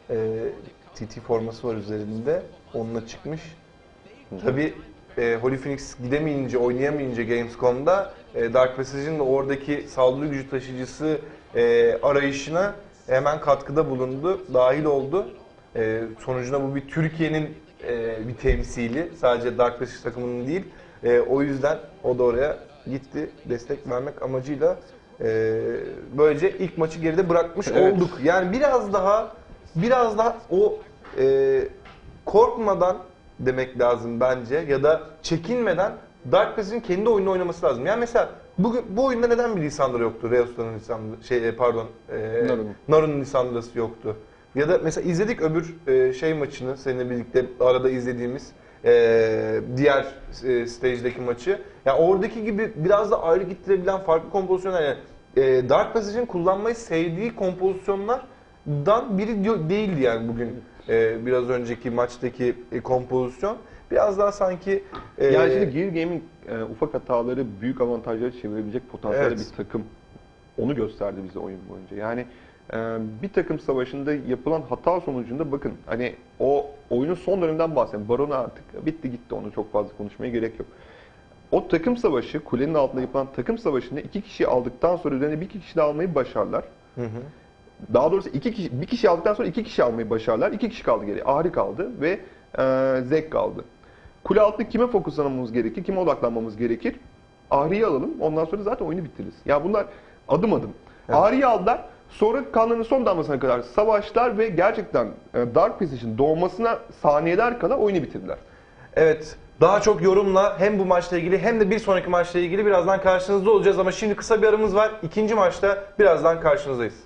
TT forması var üzerinde. Onunla çıkmış. Tabii Holy Phoenix gidemeyince, oynayamayınca Gamescom'da Dark Passage'in de oradaki saldırı gücü taşıyıcısı arayışına hemen katkıda bulundu, dahil oldu. Sonucunda bu bir Türkiye'nin bir temsili, sadece Dark Passage takımının değil. O yüzden o da oraya gitti, destek vermek amacıyla. Böylece ilk maçı geride bırakmış olduk. Yani biraz daha o korkmadan demek lazım bence ya da çekinmeden Dark Passage'in kendi oyununu oynaması lazım. Yani mesela bugün bu oyunda neden bir Lissandra yoktu? Reos'tanın Lissandra, Naru'nun Lissandra'sı yoktu. Ya da mesela izledik öbür maçını seninle birlikte arada izlediğimiz diğer stage'deki maçı. Yani oradaki gibi biraz da ayrı gittirebilen farklı kompozisyonlar. Yani Dark Passage'in kullanmayı sevdiği kompozisyonlardan biri değildi yani bugün. Biraz önceki maçtaki kompozisyon. Biraz daha sanki... Yani şimdi Gear Gaming ufak hataları büyük avantajlara çevirebilecek potansiyelde Evet. bir takım. Onu gösterdi bize oyun boyunca. Yani bir takım savaşında yapılan hata sonucunda bakın hani o oyunun son döneminden bahsedelim. Baron'a artık bitti gitti, onu çok fazla konuşmaya gerek yok. O takım savaşı, kulenin altında yapılan takım savaşında 2 kişi aldıktan sonra üzerine 1 kişi daha almayı başarlar. Daha doğrusu bir kişi aldıktan sonra 2 kişi almayı başarlar. 2 kişi kaldı geriye. Ahri kaldı ve Zek kaldı. Kule altında kime fokuslanmamız gerekir, kime odaklanmamız gerekir? Ahri'yi alalım, ondan sonra zaten oyunu bitiririz. Ya bunlar adım adım. Evet. Ahri'yi aldılar, sonra kanlarının son damlasına kadar savaştılar ve gerçekten Dark Passage'in doğmasına saniyeler kala oyunu bitirdiler. Evet, daha çok yorumla hem bu maçla ilgili hem de bir sonraki maçla ilgili birazdan karşınızda olacağız ama şimdi kısa bir aramız var. İkinci maçta birazdan karşınızdayız.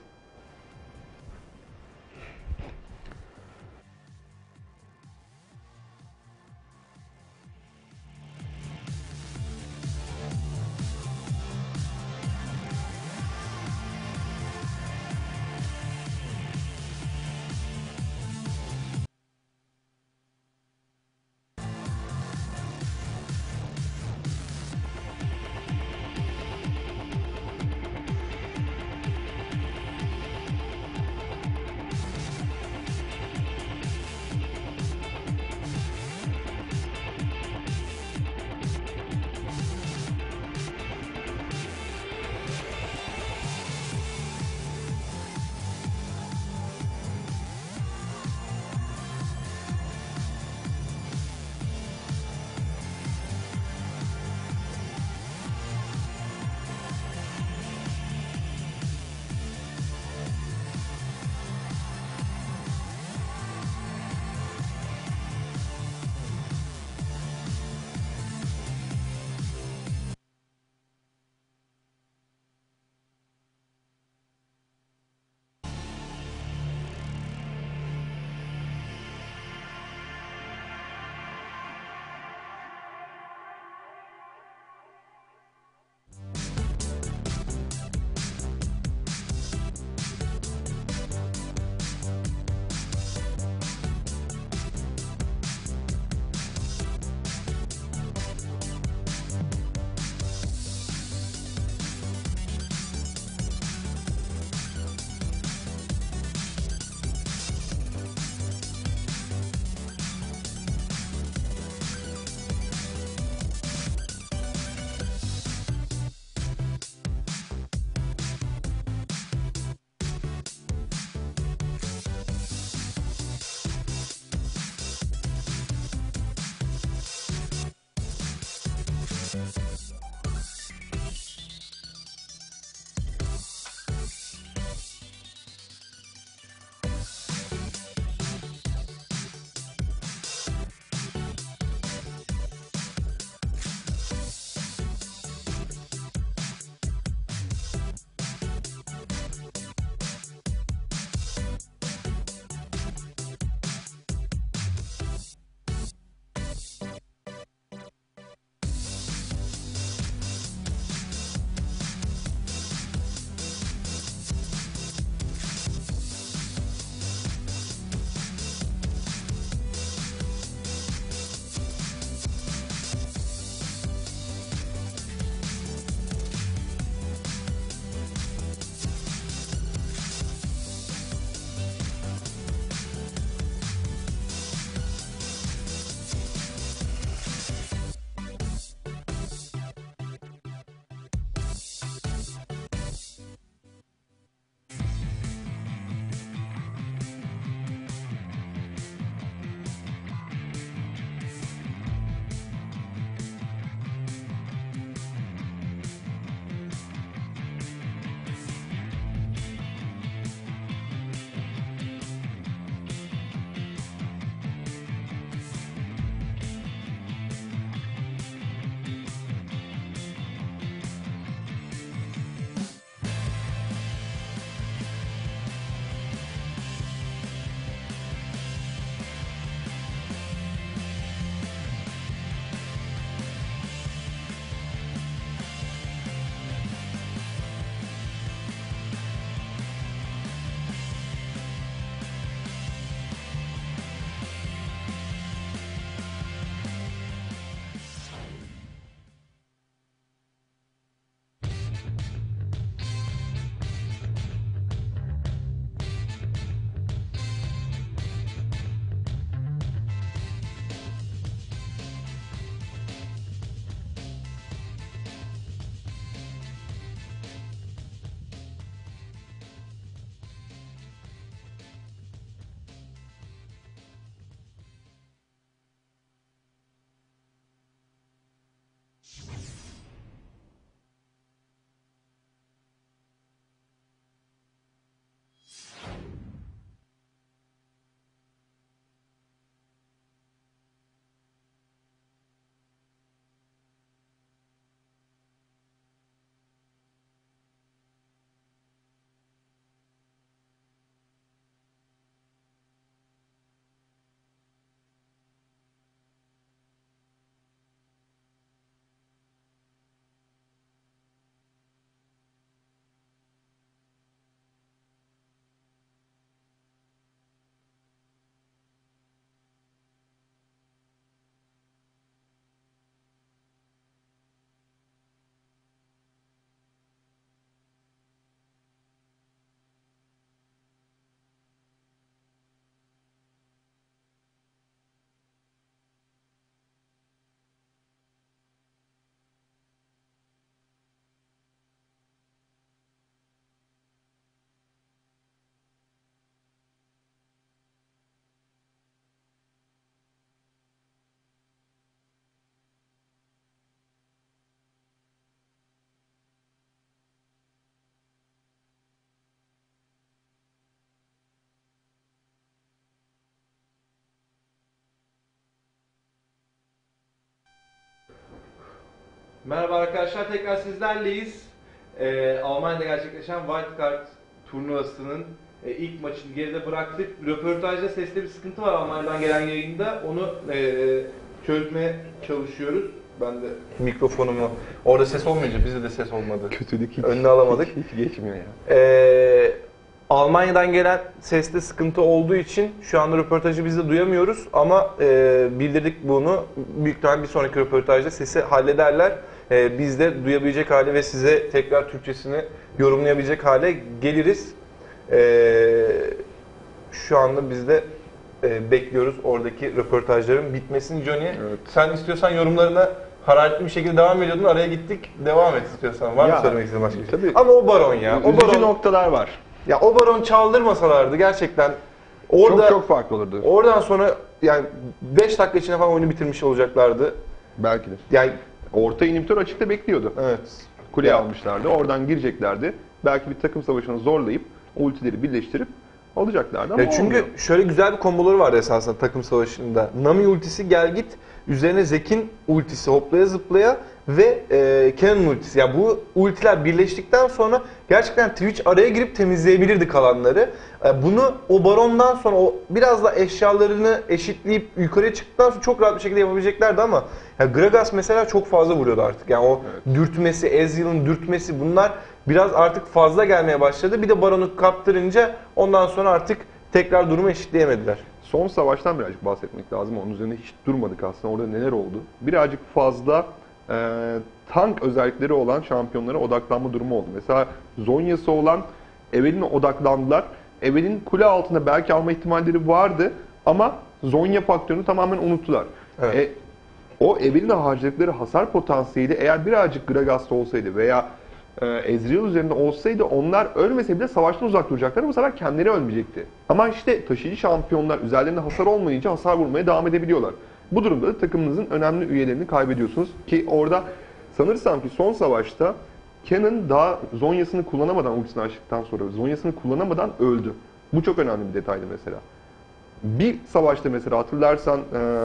Merhaba arkadaşlar, tekrar sizlerleyiz. Almanya'da gerçekleşen Wildcard turnuvasının ilk maçını geride bıraktık. Röportajda sesli bir sıkıntı var Almanya'dan gelen yayında. Onu çözmeye çalışıyoruz. Ben de mikrofonumu, orada ses olmayınca bizde de ses olmadı. Kötülük hiç, Önüne alamadık. hiç geçmiyor ya. Almanya'dan gelen sesli sıkıntı olduğu için şu anda röportajı biz de duyamıyoruz ama bildirdik bunu. Büyük ihtimalle bir sonraki röportajda sesi hallederler. Biz de duyabilecek hale ve size tekrar Türkçesini yorumlayabilecek hale geliriz. Şu anda biz de bekliyoruz oradaki röportajların bitmesini Johnny. Evet. Sen istiyorsan yorumlarına hararetli bir şekilde devam ediyordun. Araya gittik. Devam et istiyorsan. Var mı söylemek istediğin başka bir şey? Tabii. Ama o baron ya. O Üzücü baron, noktalar var. ya o baron çaldırmasalardı gerçekten orada Çok farklı olurdu. oradan sonra yani 5 dakika içinde falan oyunu bitirmiş olacaklardı. Belki de. Yani Orta inhibitor açıkta bekliyordu. evet. Kuleye Ya. almışlardı. Oradan gireceklerdi. Belki bir takım savaşını zorlayıp ultileri birleştirip alacaklardı ama Ya çünkü olmuyor. şöyle güzel bir komboları var esasında takım savaşında. Nami ultisi gel git, üzerine Zek'in ultisi hoplaya zıplaya ve Kennen ultisi. Ya bu ultiler birleştikten sonra gerçekten Twitch araya girip temizleyebilirdi kalanları. Bunu o barondan sonra o biraz da eşyalarını eşitleyip yukarıya çıktıktan sonra çok rahat bir şekilde yapabileceklerdi ama ya Gragas mesela çok fazla vuruyordu artık. Yani o dürtmesi, Ezreal'ın dürtmesi bunlar biraz artık fazla gelmeye başladı. Bir de baronu kaptırınca ondan sonra artık tekrar durumu eşitleyemediler. Son savaştan birazcık bahsetmek lazım. Onun üzerine hiç durmadık aslında. Orada neler oldu? Birazcık fazla tank özellikleri olan şampiyonlara odaklanma durumu oldu. Mesela Zhonya'sı olan Evelyn'e odaklandılar. Evelyn kule altında belki alma ihtimalleri vardı ama Zhonya faktörünü tamamen unuttular. Evet. O Evelyn'e harcadıkları hasar potansiyeli eğer birazcık Gragas'ta olsaydı veya Ezreal üzerinde olsaydı onlar ölmese bile savaştan uzak duracaklar. Bu sefer kendileri ölmeyecekti. Ama işte taşıyıcı şampiyonlar üzerlerinde hasar olmayınca hasar vurmaya devam edebiliyorlar. Bu durumda da takımınızın önemli üyelerini kaybediyorsunuz. Ki orada sanırsam ki son savaşta Kennen daha Zhonya'sını kullanamadan, ultisini açtıktan sonra Zhonya'sını kullanamadan öldü. Bu çok önemli bir detaydı mesela. Bir savaşta mesela hatırlarsan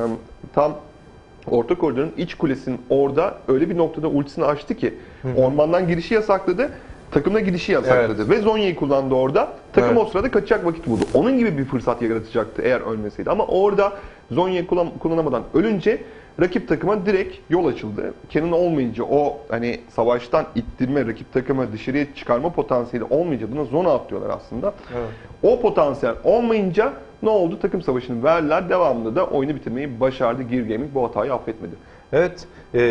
tam Orta koridorun iç kulesinin orada öyle bir noktada ultisini açtı ki ormandan girişi yasakladı, takımda girişi yasakladı ve Zhonya'yı kullandı orada. Takım o sırada kaçacak vakit buldu. Onun gibi bir fırsat yaratacaktı eğer ölmeseydi. Ama orada Zhonya'yı kullanamadan ölünce rakip takıma direkt yol açıldı. Kennen olmayınca o hani savaştan ittirme, rakip takımı dışarıya çıkarma potansiyeli olmayınca buna zone out diyorlar aslında. Evet. O potansiyel olmayınca ne oldu? Takım savaşını verdiler. Devamında da oyunu bitirmeyi başardı. Gear Gaming bu hatayı affetmedi. Evet.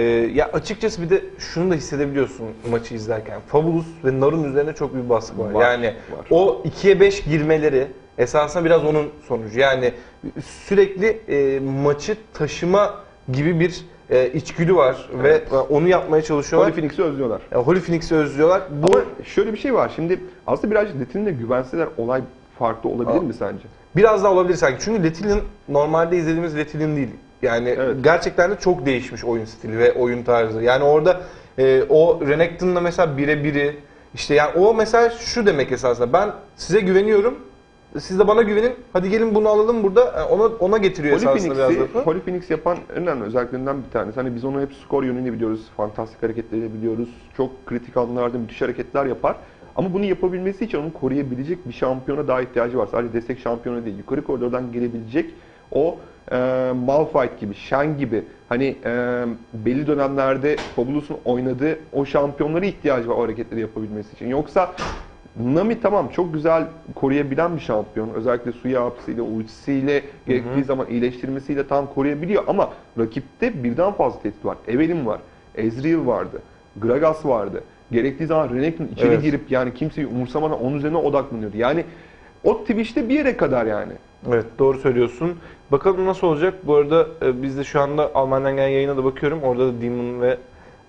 Ya açıkçası bir de şunu da hissedebiliyorsun maçı izlerken. Fabulous ve Nar'ın üzerine çok büyük baskı var. Yani o 2'ye 5 girmeleri esasında biraz onun sonucu. Yani sürekli maçı taşıma gibi bir içgüdü var ve onu yapmaya çalışıyorlar. Holy Phoenix'i özlüyorlar. Holy Phoenix'i özlüyorlar. Ama şöyle bir şey var. Şimdi aslında birazcık Letin'le güvenseler olay farklı olabilir mi sence? Biraz daha olabilir sanki. Çünkü Letillian normalde izlediğimiz Letillian değil. Yani gerçekten de çok değişmiş oyun stili ve oyun tarzı. Yani orada o Renekton'la mesela birebiri işte yani o mesela şu demek esasında ben size güveniyorum. Siz de bana güvenin. Hadi gelin bunu alalım burada. Ona getiriyor esasında biraz lafı. Holy Phoenix yapan en önemli özelliklerinden bir tanesi. Hani biz onu hep skor yönüyle biliyoruz. Fantastik hareketleri biliyoruz. Çok kritik anlarda müthiş hareketler yapar. Ama bunu yapabilmesi için onu koruyabilecek bir şampiyona daha ihtiyacı var. Sadece destek şampiyonu değil. Yukarı koridordan gelebilecek o Malphite gibi, Shen gibi hani belli dönemlerde Fabulous'un oynadığı o şampiyonlara ihtiyacı var o hareketleri yapabilmesi için. Yoksa Nami tamam çok güzel koruyabilen bir şampiyon. Özellikle suya hapsiyle, ultisiyle, gerektiği zaman iyileştirmesiyle tam koruyabiliyor. Ama rakipte birden fazla tehdit var. Evelynn var, Ezreal vardı, Gragas vardı. Gerektiği zaman Renekton içeri girip yani kimseyi umursamadan onun üzerine odaklanıyordu. Yani o Twitch'te bir yere kadar yani. Evet doğru söylüyorsun. Bakalım nasıl olacak. Bu arada biz de şu anda Almanya'dan gelen yayına da bakıyorum. Orada da Demon ve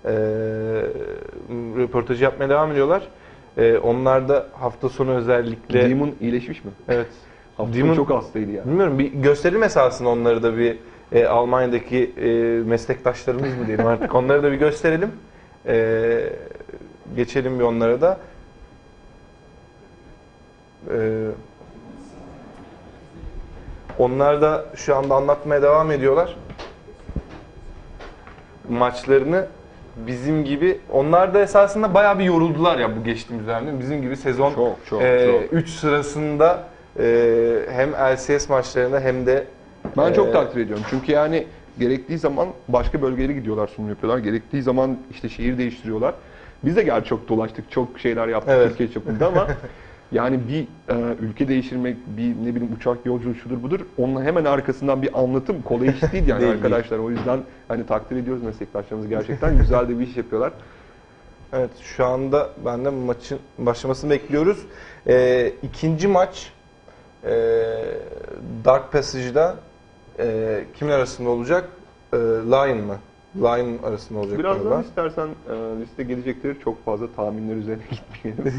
röportajı yapmaya devam ediyorlar. Onlar da hafta sonu özellikle... Demon iyileşmiş mi? Evet. Hafta Demon çok hastaydı yani. Bilmiyorum bir gösterelim esasında onları da bir Almanya'daki meslektaşlarımız mı diyelim artık. Onları da bir gösterelim. Geçelim bir onlara da. Onlar da şu anda anlatmaya devam ediyorlar maçlarını bizim gibi, onlar da esasında bayağı bir yoruldular ya bu geçtiğimiz dönemde. Bizim gibi sezon Çok. 3 sırasında hem LCS maçlarında hem de Ben çok takdir ediyorum. Çünkü yani gerektiği zaman başka bölgelere gidiyorlar, sunum yapıyorlar. Gerektiği zaman işte şehir değiştiriyorlar. Biz de gerçi çok dolaştık, çok şeyler yaptık Evet. Türkiye çapında ama yani bir ülke değiştirmek, bir ne bileyim uçak yolculuğu şudur budur, onun hemen arkasından bir anlatım kolay iş değil yani Değil. arkadaşlar. O yüzden hani takdir ediyoruz meslektaşlarımızı, gerçekten güzel de bir iş yapıyorlar. evet, şu anda ben de maçın başlamasını bekliyoruz. İkinci maç Dark Passage'da kimin arasında olacak? Lion mı? Lion arasında olacak Birazdan galiba. istersen liste gelecektir. Çok fazla tahminler üzerine gitmeyelim.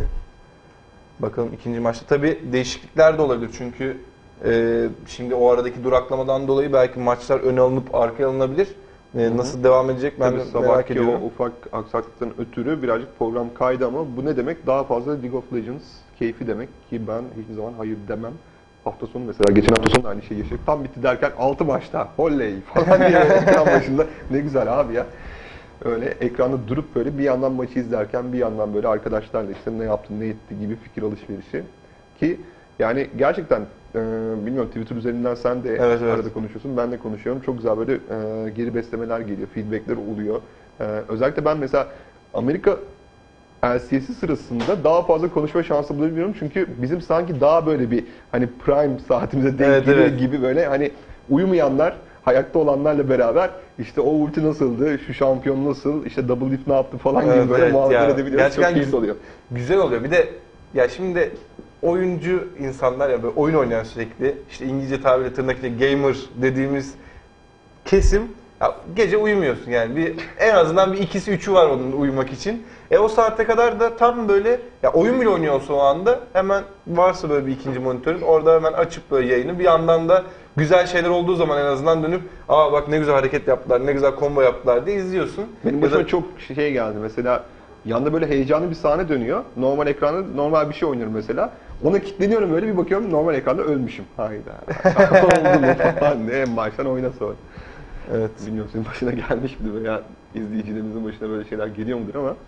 Bakalım ikinci maçta. Tabii değişiklikler de olabilir çünkü şimdi o aradaki duraklamadan dolayı belki maçlar öne alınıp arkaya alınabilir. Nasıl devam edecek ben Tabii de merak sabahki ediyorum. o ufak aksaklıktan ötürü birazcık program kaydı ama bu ne demek? Daha fazla League of Legends keyfi demek ki ben hiçbir zaman hayır demem. Hafta sonu mesela, geçen hafta sonu da aynı şeyi yaşadık. Tam bitti derken 6 maçta oley falan diye ekran başında. Ne güzel abi ya. Öyle ekranda durup böyle bir yandan maçı izlerken bir yandan böyle arkadaşlarla işte ne yaptın ne etti gibi fikir alışverişi. Ki yani gerçekten bilmiyorum, Twitter üzerinden sen de Evet. arada konuşuyorsun, ben de konuşuyorum. Çok güzel böyle geri beslemeler geliyor, feedbackler oluyor. Özellikle ben mesela Amerika LCS'i sırasında daha fazla konuşma şansı bulabiliyorum çünkü bizim sanki daha böyle bir hani prime saatimize denk Evet, geliyor evet. gibi böyle hani uyumayanlar hayatta olanlarla beraber işte o ulti nasıldı, şu şampiyon nasıl, işte double lift ne yaptı falan gibi Evet, böyle evet muhabbet ya. edebiliyoruz. Gerçekten Çok keyifli oluyor. Güzel oluyor. Bir de ya şimdi oyuncu insanlar ya böyle oyun oynayan sürekli işte İngilizce tabirle tırnak içinde gamer dediğimiz kesim ya gece uyumuyorsun yani bir en azından bir ikisi üçü var onun uyumak için. O saate kadar da tam böyle ya oyun bile oynuyorsa o anda hemen varsa böyle bir ikinci monitörün orada hemen açıp böyle yayını bir yandan da güzel şeyler olduğu zaman en azından dönüp aa bak ne güzel hareket yaptılar, ne güzel combo yaptılar diye izliyorsun. Benim Ya başıma da- çok şey geldi mesela, yanda böyle heyecanlı bir sahne dönüyor. Normal ekranda normal bir şey oynuyorum mesela. Ona kilitleniyorum, böyle bir bakıyorum normal ekranda ölmüşüm. Hayda. Oldu mu falan diye en baştan oyna sonra. Evet. Bilmiyorum senin başına gelmiş midir veya izleyicilerimizin başına böyle şeyler geliyor mudur ama.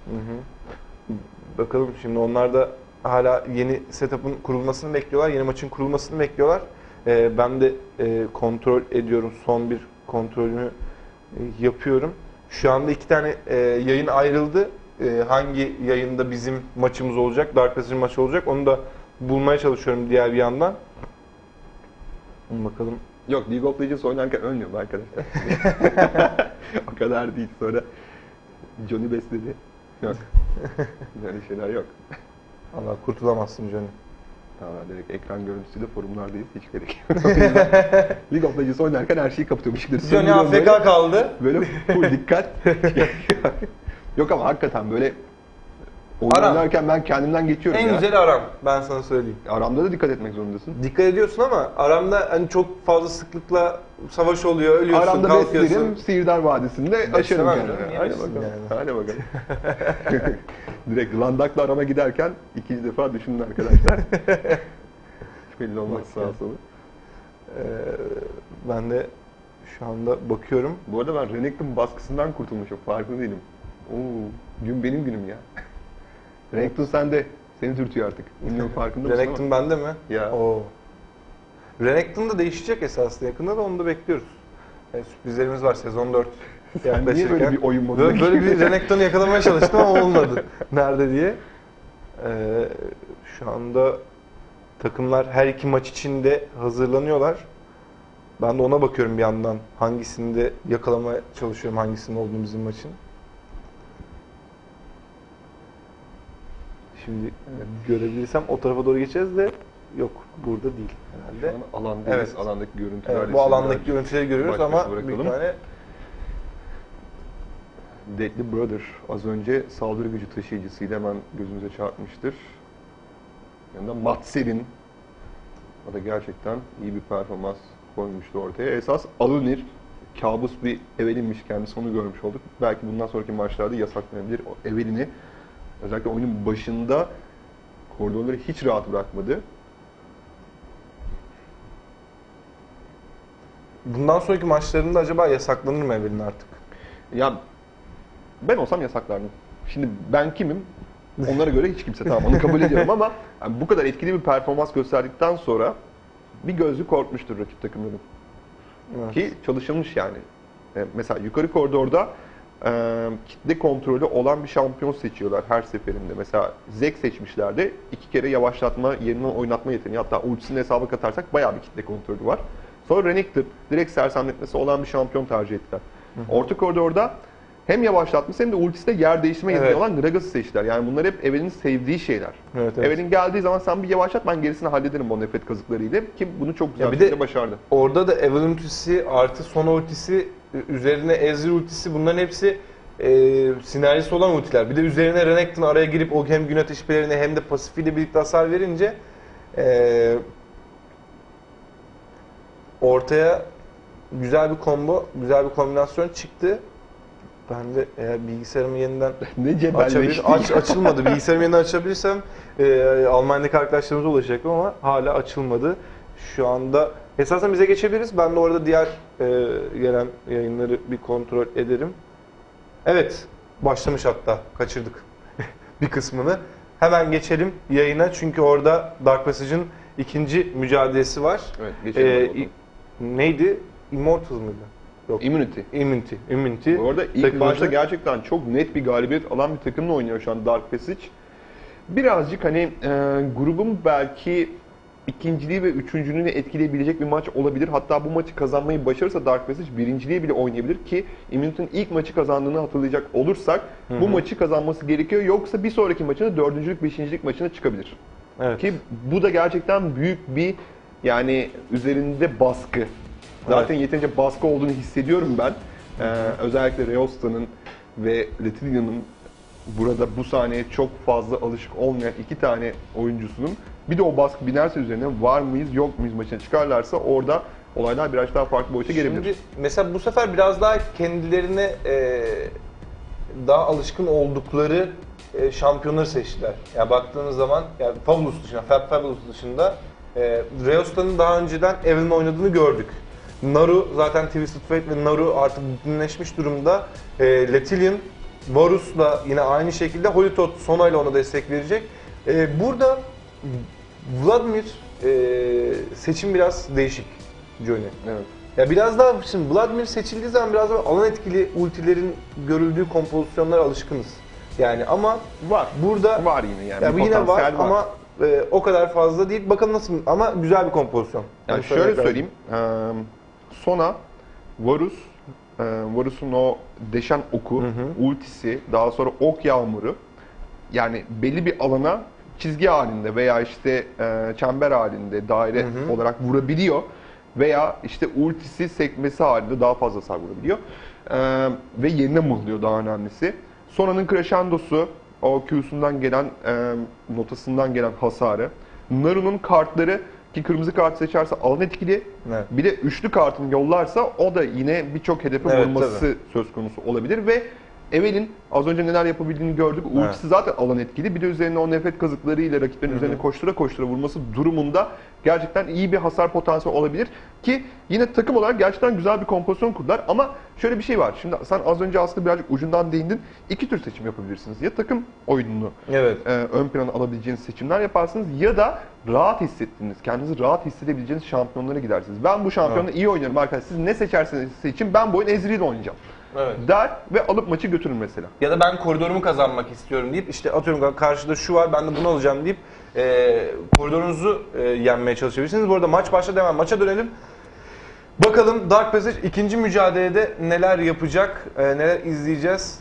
Bakalım şimdi onlar da hala yeni setup'ın kurulmasını bekliyorlar. Yeni maçın kurulmasını bekliyorlar. Ben de kontrol ediyorum. Son bir kontrolünü yapıyorum. Şu anda 2 tane yayın ayrıldı. Hangi yayında bizim maçımız olacak, Dark Passage maçı olacak onu da bulmaya çalışıyorum diğer bir yandan. Bakalım. Yok, League of Legends oynarken ölmüyorum arkadaşlar. O kadar değil, sonra Johnny besledi. Yok. Böyle şeyler yok. Allah kurtulamazsın Johnny. Tamam, direkt ekran görüntüsüyle forumlardayız, hiç gerek yok. League of Legends oynarken her şeyi kapatıyor. Işıkları Johnny söndürüyorum böyle. AFK kaldı. Böyle full dikkat. Yok ama hakikaten böyle oyun Aram. oynarken ben kendimden geçiyorum En ya. güzeli aram. Ben sana söyleyeyim. Aramda da dikkat etmek zorundasın. Dikkat ediyorsun ama aramda hani çok fazla sıklıkla savaş oluyor, ölüyorsun, Aramda kalkıyorsun. beslerim, Sihirdar Vadisi'nde açarım Beslemem kendimi. canım, niye Hadi beslesin bakalım. yani? Hadi bakalım. Direkt Landak'la arama giderken ikinci defa düşünün arkadaşlar. Hiç belli olmaz sağa sola. Ben de şu anda bakıyorum. Bu arada ben Renekton baskısından kurtulmuşum, farkında değilim. Oo, gün benim günüm ya. Renekton sende. Seni dürtüyor artık. Bilmiyorum farkında mısın Renekton bende mi? Ya. Oo. Renekton da değişecek esasında yakında da onu da bekliyoruz. Sürprizlerimiz var sezon 4 Sen niye böyle yaklaşırken. bir oyun moduna Böyle bir Renekton'u yakalamaya çalıştım ama olmadı. Nerede diye. Şu anda takımlar her iki maç için de hazırlanıyorlar. Ben de ona bakıyorum bir yandan. Hangisinde yakalamaya çalışıyorum, hangisinin olduğunu bizim maçın. Şimdi görebilirsem o tarafa doğru geçeceğiz de yok, burada değil herhalde. Şu an alandayız. Evet. Alandaki görüntülerle. Evet, bu alandaki görüntüleri görüyoruz baş başa ama bir bırakalım. tane Deadly Brother az önce saldırı gücü taşıyıcısıyla hemen gözümüze çarpmıştır. Yanında Matser'in, o da gerçekten iyi bir performans koymuştu ortaya. Esas Alunir, kabus bir Evelyn'miş kendisi, onu görmüş olduk. Belki bundan sonraki maçlarda yasaklanabilir. O Evelyn'i özellikle oyunun başında koridorları hiç rahat bırakmadı. bundan sonraki maçlarında acaba yasaklanır mı Evelyn artık? Ya Ben olsam yasaklardım. Şimdi ben kimim? Onlara göre hiç kimse, tamam onu kabul ediyorum ama yani bu kadar etkili bir performans gösterdikten sonra bir gözlü korkmuştur rakip takımların. Evet. Ki çalışılmış yani. Mesela yukarı koridorda kitle kontrolü olan bir şampiyon seçiyorlar her seferinde. Mesela Zek seçmişlerdi. 2 kere yavaşlatma, yerinden oynatma yeteneği. Hatta ultisini hesaba katarsak bayağı bir kitle kontrolü var. Sonra Renekton direkt sersemletmesi olan bir şampiyon tercih ettiler. Orta koridorda hem yavaşlatması hem de ultisinde yer değiştirme yeteneği Evet. olan Gragas'ı seçtiler. Yani bunlar hep Evelyn'in sevdiği şeyler. Evet, evet. Evelyn geldiği zaman sen bir yavaşlat, ben gerisini hallederim bu nefret kazıklarıyla, ki bunu çok güzel Ya bir bir de- şekilde başardı. Orada da Evelyn ultisi artı Sona ultisi üzerine Ezreal ultisi, bunların hepsi sinerjisi olan ultiler. Bir de üzerine Renekton araya girip o hem gün ateşi pelerini hem de pasifiyle birlikte hasar verince ortaya güzel bir combo, güzel bir kombinasyon çıktı. Ben de eğer bilgisayarımı yeniden Ne cebelleşti. açılmadı. Bilgisayarımı yeniden açabilirsem Almanya'daki arkadaşlarımıza ulaşacaktım ama hala açılmadı. Şu anda esasen bize geçebiliriz. Ben de orada diğer gelen yayınları bir kontrol ederim. Evet, başlamış hatta. Kaçırdık bir kısmını. Hemen geçelim yayına çünkü orada Dark Passage'ın ikinci mücadelesi var. Evet, geçelim bakalım. Neydi? Immortals mıydı? Yok. Immunity. Immunity. Bu arada ilk Takımı- başta gerçekten çok net bir galibiyet alan bir takımla oynuyor şu an Dark Passage. Birazcık hani grubun belki ikinciliği ve üçüncülüğünü etkileyebilecek bir maç olabilir. Hatta bu maçı kazanmayı başarırsa Dark Passage birinciliği bile oynayabilir ki Immunity'nin ilk maçı kazandığını hatırlayacak olursak bu maçı kazanması gerekiyor. Yoksa bir sonraki maçında dördüncülük, beşincilik maçına çıkabilir. Evet. Ki bu da gerçekten büyük bir yani üzerinde baskı. Zaten yeterince baskı olduğunu hissediyorum ben. Özellikle Reosta'nın ve Letilia'nın burada bu sahneye çok fazla alışık olmayan iki tane oyuncusunun bir de o baskı binerse üzerine var mıyız yok muyuz maçına çıkarlarsa orada olaylar biraz daha farklı boyuta gelebilir. Şimdi mesela bu sefer biraz daha kendilerine daha alışkın oldukları şampiyonları seçtiler. Yani baktığınız zaman yani Fabulous dışında, Fabulous dışında Reosta'nın daha önceden Evelynn oynadığını gördük. Naru zaten Twisted Fate ve Naru artık bütünleşmiş durumda. Letilian, Varus'la yine aynı şekilde, Holytot Sona ile ona destek verecek. Burada Vladimir seçim biraz değişik Johnny. Evet. Ya biraz daha şimdi Vladimir seçildiği zaman biraz daha alan etkili ultilerin görüldüğü kompozisyonlara alışkınız. Yani ama Var. burada Var yine yani. ya bir bu yine var potansiyel ama o kadar fazla değil. Bakalım nasıl, ama güzel bir kompozisyon. Yani Onu şöyle söylemek söyleyeyim. Sona, Varus'un o deşen oku, ultisi, daha sonra ok yağmuru, yani belli bir alana çizgi halinde veya işte çember halinde daire olarak vurabiliyor veya işte ultisi sekmesi halinde daha fazla hasar vurabiliyor. Ve yerine mıhlıyor daha önemlisi. Sona'nın crescendosu, o Q'sundan gelen, notasından gelen hasarı. Naru'nun kartları, ki kırmızı kart seçerse alan etkili. Evet. Bir de üçlü kartını yollarsa o da yine birçok hedefe Evet, vurması tabii. söz konusu olabilir ve Evelynn az önce neler yapabildiğini gördük. Ultisi zaten alan etkili. Bir de üzerine o nefret kazıklarıyla rakiplerin üzerine koştura koştura vurması durumunda gerçekten iyi bir hasar potansiyeli olabilir. Ki yine takım olarak gerçekten güzel bir kompozisyon kurdular. Ama şöyle bir şey var. Şimdi sen az önce aslında birazcık ucundan değindin. İki tür seçim yapabilirsiniz. Ya takım oyununu Evet. ön plana alabileceğiniz seçimler yaparsınız ya da rahat hissettiğiniz, kendinizi rahat hissedebileceğiniz şampiyonlara gidersiniz. Ben bu şampiyonla iyi oynuyorum arkadaşlar. Siz ne seçerseniz seçin, ben bu oyun Ezreal oynayacağım. Evet. Der ve alıp maçı götürün mesela. Ya da ben koridorumu kazanmak istiyorum deyip, işte atıyorum karşıda şu var ben de bunu alacağım deyip koridorunuzu yenmeye çalışabilirsiniz. Bu arada maç başladı, hemen maça dönelim. Bakalım Dark Passage ikinci mücadelede neler yapacak, neler izleyeceğiz.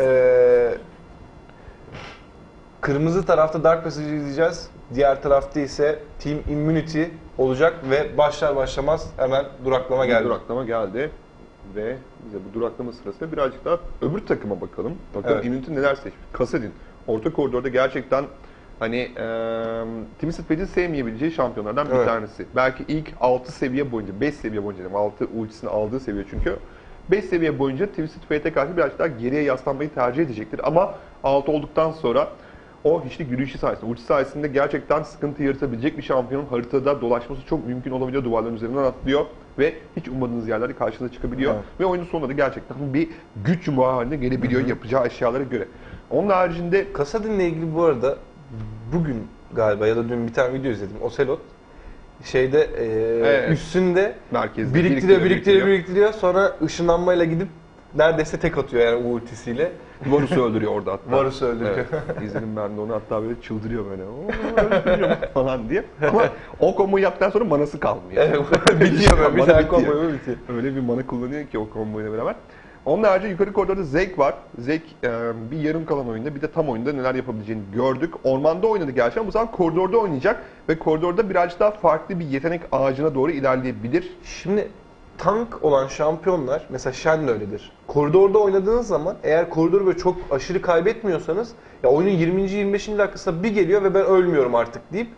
Kırmızı tarafta Dark Passage'ı izleyeceğiz. Diğer tarafta ise Team Immunity olacak ve başlar başlamaz hemen duraklama geldi. Duraklama geldi ve bize bu duraklama sırasında birazcık daha öbür takıma bakalım. Bakalım Evet. Immunity neler seçmiş. Kassadin. Orta koridorda gerçekten hani Twisted Fate'in sevmeyebileceği şampiyonlardan bir Evet. tanesi. Belki ilk 6 seviye boyunca, 5 seviye boyunca, 6 ultisini aldığı seviye çünkü. 5 seviye boyunca Twisted Fate'e karşı birazcık daha geriye yaslanmayı tercih edecektir. Ama 6 olduktan sonra o hiçlik yürüyüşü sayesinde, ulti sayesinde gerçekten sıkıntı yaratabilecek bir şampiyonun haritada dolaşması çok mümkün olabiliyor. Duvarların üzerinden atlıyor ve hiç ummadığınız yerlerde karşınıza çıkabiliyor. Evet. Ve oyunun sonunda da gerçekten bir güç yumağı haline gelebiliyor yapacağı eşyalara göre. Onun haricinde Kasadin'le ilgili bu arada bugün galiba ya da dün bir tane video izledim. Ocelot şeyde Evet. üstünde merkezde biriktiriyor. Sonra ışınlanmayla gidip neredeyse tek atıyor yani o ultisiyle. Varus'u öldürüyor orada hatta. Varus'u öldürüyor. Evet, izledim ben de onu, hatta böyle çıldırıyor böyle. Öldürüyorum falan diye. Ama o komboyu yaptıktan sonra manası kalmıyor. Evet, bitiyor böyle. Bir Mana tane bitiyor. komboyu bitiyor. Öyle bir mana kullanıyor ki o komboyla beraber. Onun harici yukarı koridorda Zek var. Zek bir yarım kalan oyunda bir de tam oyunda neler yapabileceğini gördük. Ormanda oynadı gerçi ama bu sefer koridorda oynayacak ve koridorda birazcık daha farklı bir yetenek ağacına doğru ilerleyebilir. Şimdi tank olan şampiyonlar, mesela Shen de öyledir. Koridorda oynadığınız zaman eğer koridoru böyle çok aşırı kaybetmiyorsanız ya oyunun 20. 25. dakikasında bir geliyor ve ben ölmüyorum artık deyip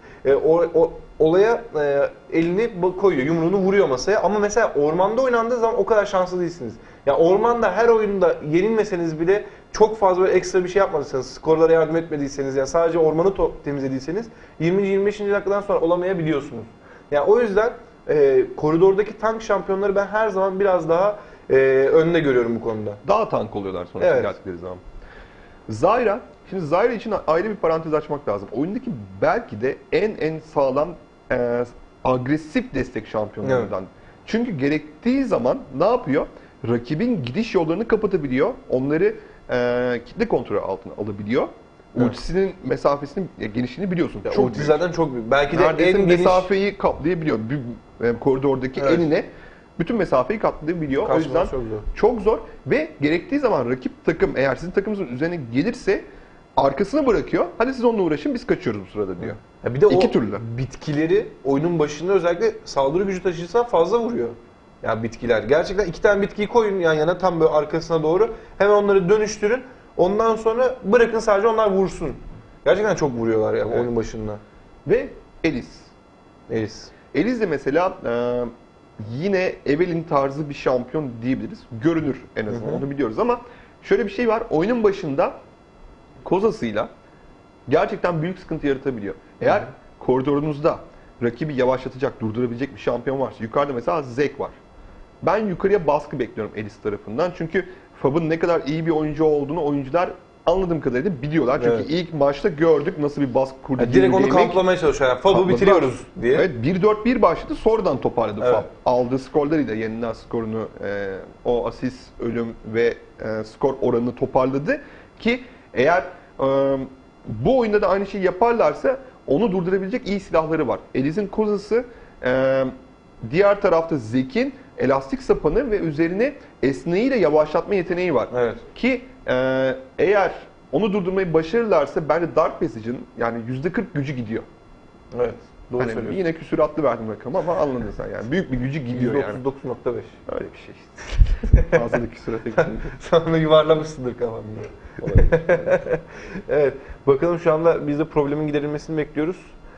olaya elini koyuyor, yumruğunu vuruyor masaya. Ama mesela ormanda oynandığı zaman o kadar şanslı değilsiniz. Ya ormanda her oyunda yenilmeseniz bile çok fazla böyle ekstra bir şey yapmadıysanız, skorlara yardım etmediyseniz, yani sadece ormanı temizlediyseniz 20. 25. dakikadan sonra olamayabiliyorsunuz. Yani o yüzden koridordaki tank şampiyonları ben her zaman biraz daha önde görüyorum bu konuda. Daha tank oluyorlar sonra Evet. geldikleri zaman. Zyra, şimdi Zyra için ayrı bir parantez açmak lazım. Oyundaki belki de en sağlam agresif destek şampiyonlarından. Çünkü gerektiği zaman ne yapıyor? Rakibin gidiş yollarını kapatabiliyor. Onları kitle kontrolü altına alabiliyor. Evet. Ultisinin mesafesini, genişliğini biliyorsun. Ya Çok ulti büyük. zaten çok büyük. Belki de Neredeyse en geniş mesafeyi kaplayabiliyor. Koridordaki Evet. enine bütün mesafeyi kaplayabiliyor. O Karşılaması yüzden çok zor. çok zor ve gerektiği zaman rakip takım eğer sizin takımınızın üzerine gelirse arkasına bırakıyor. Hadi siz onunla uğraşın, biz kaçıyoruz bu sırada diyor. Ya bir de İki o türlü. bitkileri oyunun başında özellikle saldırı gücü taşıyırsan fazla vuruyor. Yani bitkiler. Gerçekten 2 tane bitkiyi koyun yan yana tam böyle arkasına doğru. Hemen onları dönüştürün. Ondan sonra bırakın sadece onlar vursun. Gerçekten çok vuruyorlar ya oyunun başında. Ve Elis. Elis de mesela yine Evelynn tarzı bir şampiyon diyebiliriz. Görünür en azından, onu biliyoruz ama şöyle bir şey var. Oyunun başında kozasıyla gerçekten büyük sıkıntı yaratabiliyor. Eğer koridorunuzda rakibi yavaşlatacak, durdurabilecek bir şampiyon varsa, yukarıda mesela Zek var. Ben yukarıya baskı bekliyorum Elis tarafından. Çünkü Fab'ın ne kadar iyi bir oyuncu olduğunu oyuncular anladığım kadarıyla biliyorlar. Çünkü Evet. ilk maçta gördük nasıl bir baskı kurdu. Ya direkt onu Game Week. kamplamaya çalışıyor. Yani Fab'ı Kapladılar. bitiriyoruz diye. Evet, 1-4-1 başladı, sonradan toparladı Evet. Fab. Aldığı skorlarıyla yeniden skorunu, o asist, ölüm ve skor oranını toparladı. Ki eğer bu oyunda da aynı şeyi yaparlarsa onu durdurabilecek iyi silahları var. Elis'in kozası, diğer tarafta Zek'in elastik sapanı ve üzerine esneğiyle yavaşlatma yeteneği var. Evet. Ki eğer onu durdurmayı başarırlarsa bence Dark Passage'ın yani %40 gücü gidiyor. Evet. Doğru Hani söylüyorsun. yine küsuratlı verdim rakamı ama anladın sen yani. Büyük bir gücü gidiyor yani. %39.5. Öyle bir şey işte. Fazla da küsurata gitmiyor. Sonra yuvarlamışsındır kafamda. Evet. Bakalım şu anda biz de problemin giderilmesini bekliyoruz.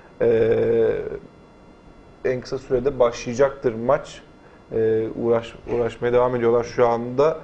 En kısa sürede başlayacaktır maç. Uğraşmaya devam ediyorlar şu anda.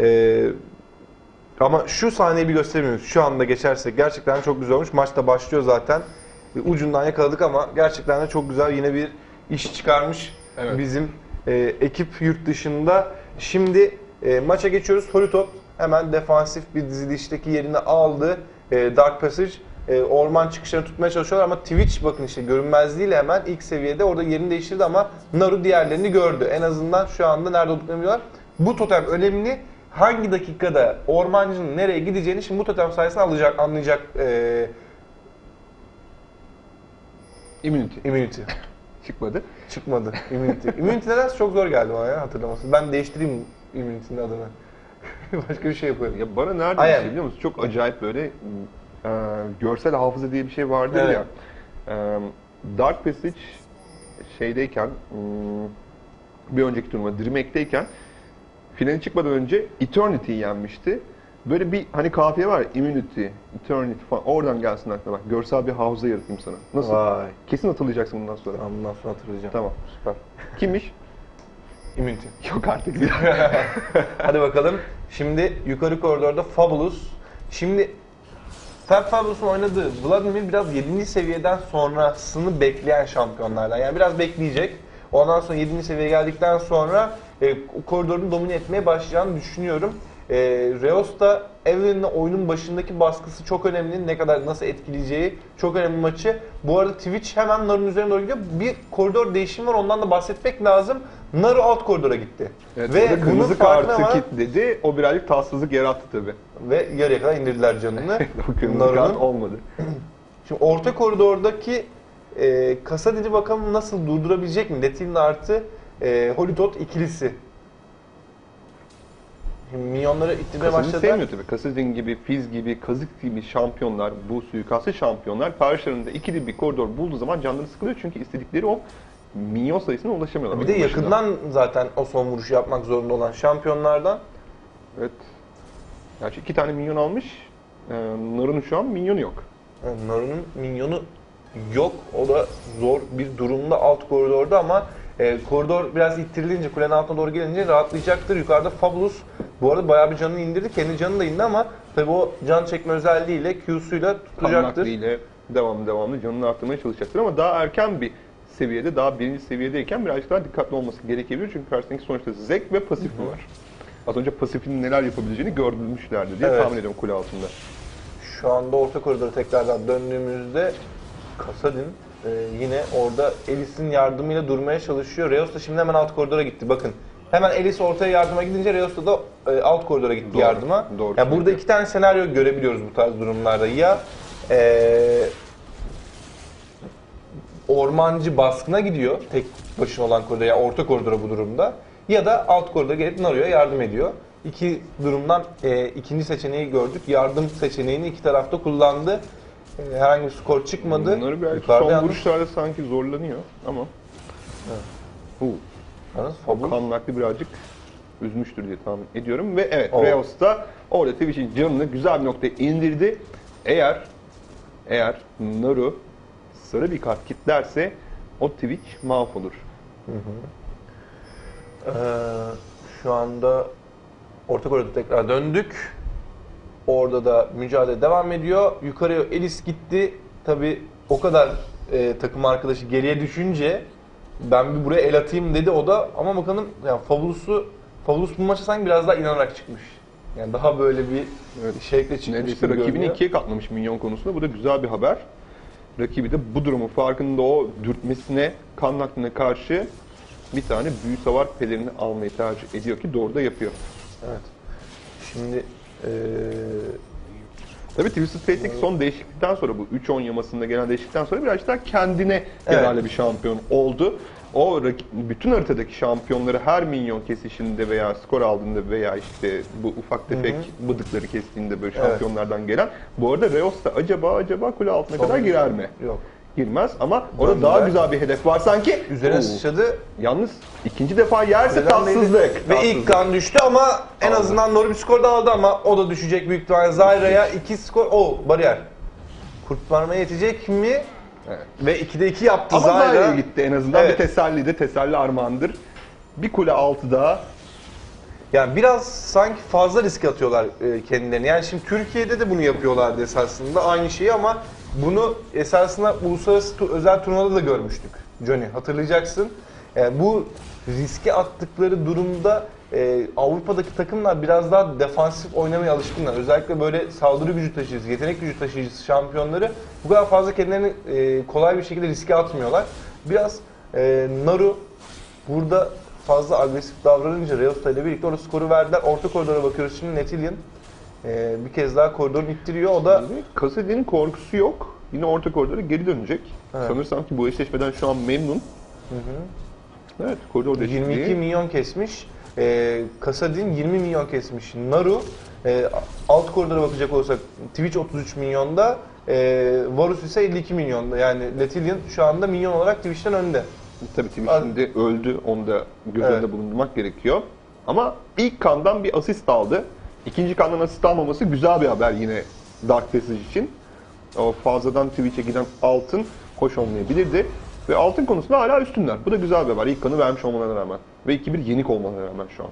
Ama şu sahneyi bir gösteremiyoruz. Şu anda geçersek gerçekten çok güzel olmuş. Maç da başlıyor zaten. Ucundan yakaladık ama gerçekten de çok güzel yine bir iş çıkarmış Evet. bizim ekip yurt dışında. Şimdi maça geçiyoruz. Horitop hemen defansif bir dizilişteki yerini aldı. Dark Passage orman çıkışlarını tutmaya çalışıyorlar ama Twitch bakın işte görünmezliğiyle hemen ilk seviyede orada yerini değiştirdi ama Naru diğerlerini gördü. En azından şu anda nerede olduklarını biliyorlar. Bu totem önemli. Hangi dakikada ormancının nereye gideceğini şimdi bu totem sayesinde anlayacak Immunity. Çıkmadı. Çıkmadı. Immunity nedense çok zor geldi bana ya hatırlaması. Ben değiştireyim Immunity'nin adını. Başka bir şey yaparım. Ya bana nerede bir şey biliyor musun? Çok acayip böyle görsel hafıza diye bir şey vardır Evet. ya. Dark Passage şeydeyken bir önceki turnuva Dreamhack'teyken finale çıkmadan önce Eternity'yi yenmişti. Böyle bir hani kafiye var ya, Immunity, Eternity falan, oradan gelsin aklına bak. Görsel bir hafıza yaratayım sana. Nasıl? Vay. Kesin hatırlayacaksın bundan sonra. Bundan sonra hatırlayacağım. Tamam. Süper. Kimmiş? Immunity. Yok artık. Hadi bakalım. Şimdi yukarı koridorda Fabulous. Şimdi Fab Fabulous'un oynadığı Vladimir biraz 7. seviyeden sonrasını bekleyen şampiyonlardan. Yani biraz bekleyecek. Ondan sonra 7. seviyeye geldikten sonra koridorunu domine etmeye başlayacağını düşünüyorum. Reos da Evelyn'le oyunun başındaki baskısı çok önemli. Ne kadar nasıl etkileyeceği çok önemli maçı. Bu arada Twitch hemen Naru'nun üzerine doğru gidiyor. Bir koridor değişimi var, ondan da bahsetmek lazım. Naru alt koridora gitti. Evet, ve bunun kırmızı farkına kartı var. kilitledi. O birazcık tatsızlık yarattı tabii. Ve yarıya kadar indirdiler canını. O kırmızı kart olmadı. Şimdi orta koridordaki Kassadin'i bakalım nasıl durdurabilecek mi? Letin artı Holytot ikilisi. Şimdi minyonları ittirmeye Kassadin başladılar. sevmiyor tabii. Kassadin gibi, Fizz gibi, Kazık gibi şampiyonlar, bu suikastçı şampiyonlar karşılarında ikili bir koridor bulduğu zaman canları sıkılıyor. Çünkü istedikleri o minyon sayısına ulaşamıyorlar. Bir de oyunun başında. yakından zaten o son vuruşu yapmak zorunda olan şampiyonlardan. Evet. Gerçi 2 tane minyon almış. Naru'nun şu an minyonu yok. Naru'nun minyonu yok. O da zor bir durumda alt koridorda ama koridor biraz ittirilince, kulenin altına doğru gelince rahatlayacaktır. Yukarıda Fabulous bu arada bayağı bir canını indirdi. Kendi canı da indi ama tabii o can çekme özelliğiyle Q'suyla tutacaktır. Ile devamlı canını arttırmaya çalışacaktır ama daha erken bir seviyede, daha birinci seviyedeyken birazcık daha dikkatli olması gerekebilir. Çünkü karşısındaki sonuçta Zek ve pasif mi var? Az önce pasifin neler yapabileceğini görmüşlerdi diye Evet. tahmin ediyorum kule altında. Şu anda orta koridora tekrardan döndüğümüzde Kassadin yine orada Elis'in yardımıyla durmaya çalışıyor. Reos da şimdi hemen alt koridora gitti. Bakın hemen Elis ortaya yardıma gidince Reos da alt koridora gitti Doğru, yardıma. doğru Yani burada söylüyor. iki tane senaryo görebiliyoruz bu tarz durumlarda. Ya ormancı baskına gidiyor tek başına olan koridora, yani orta koridora bu durumda. Ya da alt koridora gelip Naru'ya yardım ediyor. İki durumdan ikinci seçeneği gördük. Yardım seçeneğini iki tarafta kullandı. Herhangi bir skor çıkmadı. Bunları belki Yukarıda son yalnız- vuruşlarda sanki zorlanıyor ama Yalnız Fabulous kan nakli birazcık üzmüştür diye tahmin ediyorum. Ve evet, Oh. Reos da orada Twitch'in canını güzel bir noktaya indirdi. Eğer Naru sarı bir kart kitlerse o Twitch mahvolur. Şu anda orta koridora tekrar döndük. Orada da mücadele devam ediyor. Yukarıya Elis gitti. Tabi o kadar takım arkadaşı geriye düşünce ben bir buraya el atayım dedi o da, ama bakalım yani Fabulous bu maça sanki biraz daha inanarak çıkmış. Yani daha böyle bir şevkle çıkmış Neredeyse gibi rakibini görünüyor. ikiye katlamış minyon konusunda. Bu da güzel bir haber. Rakibi de bu durumun farkında, o dürtmesine, kan nakline karşı bir tane büyü savar pelerini almayı tercih ediyor ki doğru da yapıyor. Evet. Şimdi Tabii Twisted Fate'deki son değişiklikten sonra, bu 3-10 yamasında gelen değişiklikten sonra birazcık daha kendine yararlı bir şampiyon oldu. O bütün haritadaki şampiyonları her minyon kesişinde veya skor aldığında veya işte bu ufak tefek bıdıkları kestiğinde böyle şampiyonlardan gelen. Bu arada Reos da acaba kule altına kadar girer mi? yok. Girmez ama orada Döndüler. daha güzel bir hedef var sanki. Üzerine Oo. sıçradı. Yalnız ikinci defa yerse tatsızlık. Ve ilk kan düştü ama en Aldı. azından Naru bir skor da aldı ama o da düşecek büyük ihtimalle. Zyra'ya 2 skor. Bariyer. Kurtarmaya yetecek mi? Evet. Ve 2'de 2 yaptı Ama Zyra. Zyra'ya gitti en azından. Evet. Bir teselli de, teselli armağandır. Bir kule altı daha. Yani biraz sanki fazla risk atıyorlar kendilerine. Yani şimdi Türkiye'de de bunu yapıyorlardı esasında aynı şeyi, ama bunu esasında uluslararası özel turnuvada da görmüştük. Johnny hatırlayacaksın. Yani bu riske attıkları durumda Avrupa'daki takımlar biraz daha defansif oynamaya alışkınlar. Özellikle böyle saldırı gücü taşıyıcısı, yetenek gücü taşıyıcısı şampiyonları bu kadar fazla kendilerini kolay bir şekilde riske atmıyorlar. Biraz Naru burada fazla agresif davranınca Reosta ile birlikte orada skoru verdiler. Orta koridora bakıyoruz şimdi. Netillion bir kez daha koridorunu ittiriyor. O da Kassadin'in korkusu yok. Yine orta koridora geri dönecek. Evet. Sanırsam ki bu eşleşmeden şu an memnun. Evet, koridor 22 değişikliği. milyon kesmiş. Kassadin 20 milyon kesmiş. Naru alt koridora bakacak olursak Twitch 33 milyonda, Varus ise 52 milyonda. Yani Letillion şu anda milyon olarak Twitch'ten önde. Tabii Twitch şimdi öldü. Onu da göz önünde Evet. bulundurmak gerekiyor. Ama ilk kandan bir asist aldı. İkinci kandan asist almaması güzel bir haber yine Dark Passage için. O fazladan Twitch'e giden altın hoş olmayabilirdi. Ve altın konusunda hala üstünler. Bu da güzel bir haber. İlk kanı vermiş olmalarına rağmen. Ve 2-1 yenik olmalarına rağmen şu an.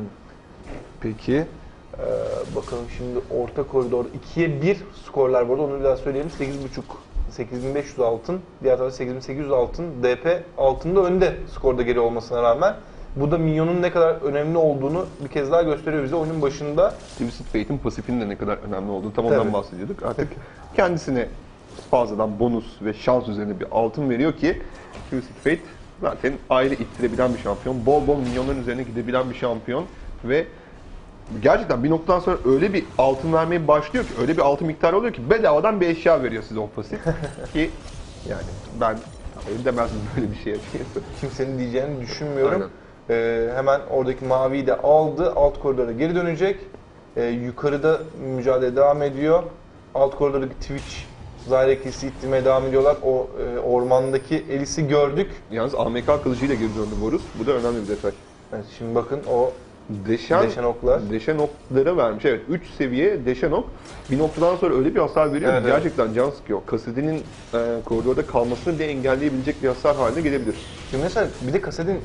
Peki. Bakalım şimdi orta koridor 2'ye 1 skorlar bu arada, onu bir daha söyleyelim. 8.5 8500 altın, diğer tarafta 8800 altın, DP altında önde skorda geri olmasına rağmen. Bu da minyonun ne kadar önemli olduğunu bir kez daha gösteriyor bize oyunun başında. Twisted Fate'in pasifinin de ne kadar önemli olduğunu tam Tabii. ondan bahsediyorduk. Artık kendisine fazladan bonus ve şans üzerine bir altın veriyor ki Twisted Fate zaten aile ittirebilen bir şampiyon. Bol bol minyonların üzerine gidebilen bir şampiyon ve gerçekten bir noktadan sonra öyle bir altın vermeye başlıyor ki, öyle bir altın miktarı oluyor ki bedavadan bir eşya veriyor size o pasif. Ki yani ben demezdim böyle bir şey açıkçası. Kimsenin diyeceğini düşünmüyorum. Hemen oradaki maviyi de aldı. Alt koridora geri dönecek. Yukarıda mücadele devam ediyor. Alt koridordaki Twitch, Zyrekis'i ittirmeye devam ediyorlar. O ormandaki Elis'i gördük. Yalnız AMK kılıcıyla geri döndü Varus. Bu da önemli bir detay. Evet, şimdi bakın o Deşen oklar. Deşen oklara vermiş. Evet, 3 seviye Deşen ok. Bir noktadan sonra öyle bir hasar veriyor ki Evet, gerçekten can sıkıyor. Kasadi'nin koridorda kalmasını bile engelleyebilecek bir hasar haline gelebilir. Şimdi mesela bir de Kassadin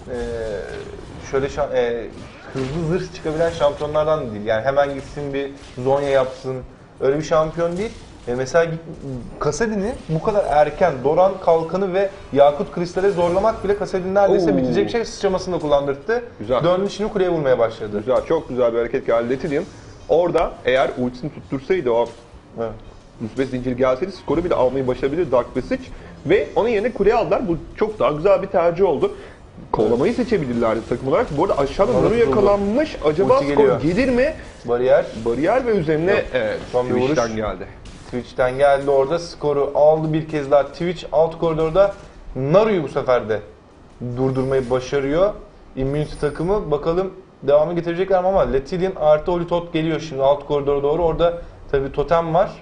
şöyle hızlı zırh çıkabilen şampiyonlardan da değil. Yani hemen gitsin bir Zonya yapsın. Öyle bir şampiyon değil. Mesela Kassadin'i bu kadar erken Doran Kalkanı ve Yakut Kristal'e zorlamak bile Kassadin neredeyse Oo. bitecek bir şey, sıçramasını da kullandırdı. Güzel. Döndü şimdi kuleye vurmaya başladı. Güzel, çok güzel bir hareket geldi Letilium. Orada eğer ultisini tuttursaydı o Evet. Musbet zinciri gelseydi skoru bile almayı başarabilir Dark Passage. Ve onun yerine kuleye aldılar. Bu çok daha güzel bir tercih oldu. Kovalamayı seçebilirlerdi takım olarak. Bu arada aşağıda Naruto Naru yakalanmış. Acaba Ulti skor geliyor. gelir mi? Bariyer Bariyer ve üzerine Yok. evet, Son bir vuruş. Twitch'ten geldi. Twitch'ten geldi orada. Skoru aldı bir kez daha. Twitch alt koridorda Naru'yu bu sefer de durdurmayı başarıyor. Immunity takımı bakalım devamı getirecekler ama Letilian artı Olitot geliyor şimdi alt koridora doğru. Orada tabii totem var.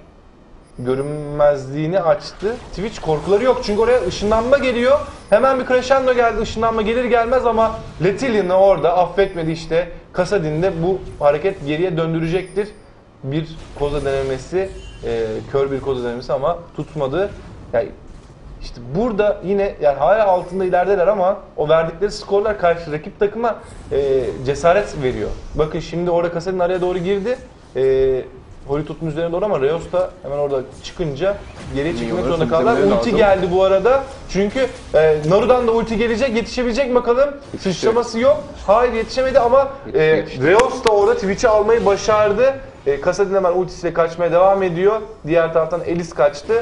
Görünmezliğini açtı. Twitch korkuları yok çünkü oraya ışınlanma geliyor. Hemen bir crescendo geldi. Işınlanma gelir gelmez ama Letilian'ı orada affetmedi işte. Kassadin de bu hareket geriye döndürecektir. Bir koza denemesi, kör bir koza denemesi ama tutmadı. Yani işte burada yine yani hala altında ilerideler ama o verdikleri skorlar karşı rakip takıma cesaret veriyor. Bakın şimdi orada Kassadin araya doğru girdi. Holitot'un üzerine doğru ama Reos da hemen orada çıkınca geriye çekilmek zorunda kaldılar. temizlemeleri Ulti lazım. geldi bu arada. Çünkü Naru'dan da ulti gelecek. Yetişebilecek mi bakalım? Sıçraması yok. Hayır yetişemedi ama Yetişti. Reos da orada Twitch'i almayı başardı. Kassadin hemen ultisiyle kaçmaya devam ediyor. Diğer taraftan Elis kaçtı.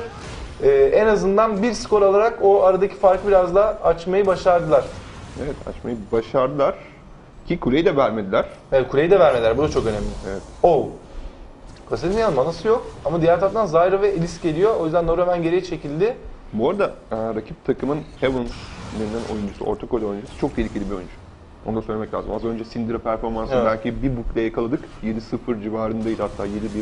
En azından bir skor alarak o aradaki farkı biraz daha açmayı başardılar. Evet, açmayı başardılar. Ki kuleyi de vermediler. Evet, kuleyi de vermediler. Bu da çok önemli. Evet. Oh. Kassadin'in yanında manası yok ama diğer taraftan Zyra ve Elis geliyor. O yüzden Naru hemen geriye çekildi. Bu arada rakip takımın Heaven denilen oyuncusu, orta koridor oyuncusu çok tehlikeli bir oyuncu. Onu da söylemek lazım. Az önce Syndra performansını Evet. belki bir bukle yakaladık. 7-0 civarındaydı, hatta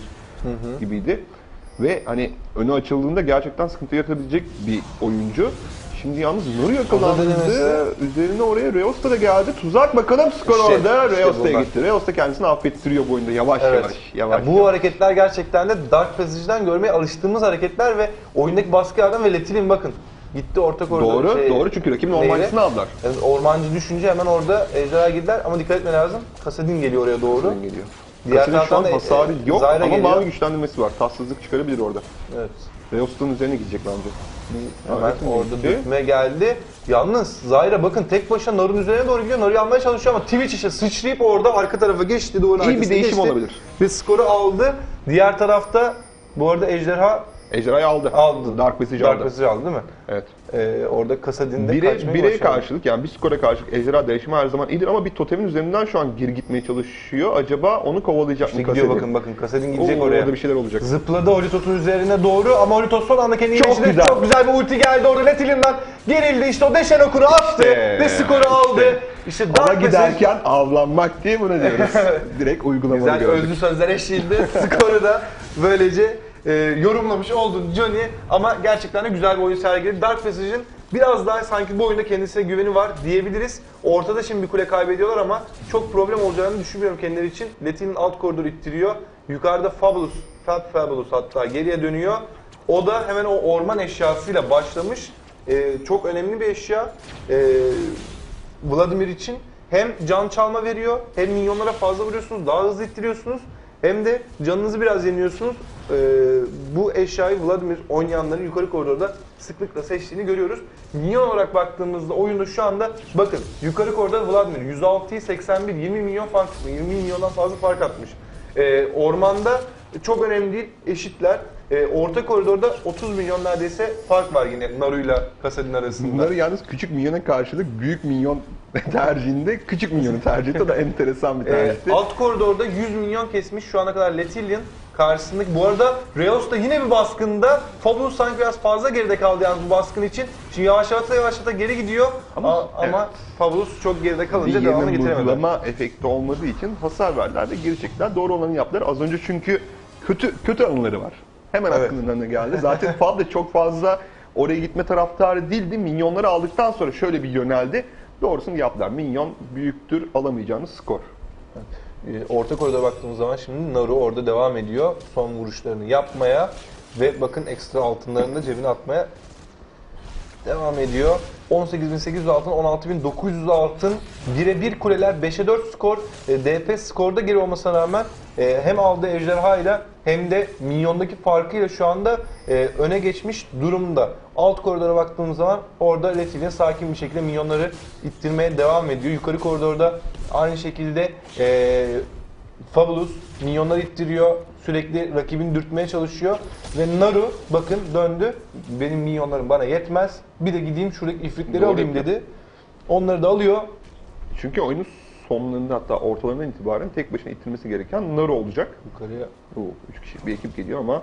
7-1 gibiydi. Ve hani önü açıldığında gerçekten sıkıntı yaratabilecek bir oyuncu. Şimdi yalnız Naru yakalandı. denemesi. Üzerine oraya Reos da geldi. Tuzak bakalım skor İşte, orada. işte Reos da bunlar. gitti. Reos da kendisini affettiriyor bu oyunda yavaş Evet. yavaş. Ya bu hareketler gerçekten de Dark Passage'den görmeye alıştığımız hareketler ve oyundaki baskı adam ve Letilian bakın. Gitti orta koridor. Doğru çünkü rakibin ormancısını aldılar. Yani ormancı düşünce hemen orada ejderha girdiler ama dikkat etme lazım. Kassadin geliyor oraya doğru. Kassadin geliyor. Diğer Kassadin şu an taraftan da, hasarı yok Zyra ama geliyor. mavi güçlendirmesi var. Tatsızlık çıkarabilir orada. Evet. Reos'un üzerine gidecek bence. Hemen Evet, orada gitti. dökme geldi. Yalnız Zyra bakın tek başına Naru'nun üzerine doğru gidiyor. Naru'yu almaya çalışıyor ama Twitch işte sıçrayıp orada arka tarafa geçti. Duvarın İyi bir arkasına değişim geçti. olabilir. Ve skoru aldı. Diğer tarafta bu arada ejderha Ejderhayı aldı. aldı. Dark Passage Dark aldı. Passage aldı değil mi? Evet. Orada Kassadin de kaçmayı Bire başardı. karşılık, yani bir skora karşılık ejderha değişimi her zaman iyidir ama bir totemin üzerinden şu an geri gitmeye çalışıyor. Acaba onu kovalayacak İşte mı gidiyor Kassadin? bakın Kassadin gidecek Oo, oraya. orada bir şeyler olacak. Zıpladı Holitot'un üzerine doğru ama Holitot son anda kendini Çok iyileştirdi. güzel. Çok güzel bir ulti geldi orada Letilian'dan gerildi işte o Deşen okunu attı İşte, ve skoru aldı. İşte Ama Dark Passage giderken avlanmak diye bunu diyoruz. Direkt uygulamalı güzel gördük. özlü sözler eşliğinde skoru da böylece yorumlamış oldun Johnny ama gerçekten de güzel bir oyun sergiledi. Dark Passage'in biraz daha sanki bu oyunda kendisine güveni var diyebiliriz. Ortada şimdi bir kule kaybediyorlar ama çok problem olacağını düşünmüyorum kendileri için. Letty'nin alt koridoru ittiriyor. Yukarıda Fabulous hatta geriye dönüyor. O da hemen o orman eşyasıyla başlamış. Çok önemli bir eşya. Vladimir için hem can çalma veriyor hem minyonlara fazla vuruyorsunuz, daha hızlı ittiriyorsunuz. hem de canınızı biraz yeniyorsunuz. Bu eşyayı Vladimir oynayanların yukarı koridorda sıklıkla seçtiğini görüyoruz. Minyon olarak baktığımızda oyunda şu anda bakın yukarı koridorda Vladimir 106'yı 81, 20 milyon fark, 20 milyondan fazla fark atmış. Ormanda çok önemli değil, eşitler. Orta koridorda 30 milyon neredeyse fark var yine Naru'yla Kassadin arasında. Bunları yalnız küçük minyona karşılık büyük minyon tercihinde küçük minyonu tercih etti. O da enteresan bir tercihti. Alt koridorda 100 milyon kesmiş şu ana kadar Letillian karşısındaki. Bu arada Reos da yine bir baskında. Fabulous sanki biraz fazla geride kaldı yalnız bu baskın için. Şimdi yavaşlata geri gidiyor ama evet. Fabulous çok geride kalınca Bir devamını yerine getiremedi. vurgulama efekti olmadığı için hasar verdiler ve geri çektiler. Doğru olanı yaptılar. Az önce çünkü kötü anıları var. Hemen Evet. aklımdan geldi. Zaten Fab da çok fazla oraya gitme taraftarı değildi. Minyonları aldıktan sonra şöyle bir yöneldi. Doğrusunu yaptılar. Minyon büyüktür alamayacağınız skor. Orta koridora baktığımız zaman şimdi Naru orada devam ediyor. Son vuruşlarını yapmaya ve bakın ekstra altınlarını da cebine atmaya devam ediyor. 18.800 altın, 16.900 altın, 1'e 1 kuleler, 5'e 4 skor. DP skorda geri olmasına rağmen hem aldığı ejderhayla hem de minyondaki farkıyla şu anda öne geçmiş durumda. Alt koridora baktığımız zaman orada Letillian sakin bir şekilde minyonları ittirmeye devam ediyor. Yukarı koridorda aynı şekilde Fabulous minyonları ittiriyor. Sürekli rakibini dürtmeye çalışıyor. Ve Naru bakın döndü. Benim minyonlarım bana yetmez. Bir de gideyim şuradaki ifritleri Doğru alayım dedi. Onları da alıyor. Çünkü oyunun sonlarında hatta ortalarından itibaren tek başına ittirmesi gereken Naru olacak. Yukarıya 3 kişilik bir ekip geliyor ama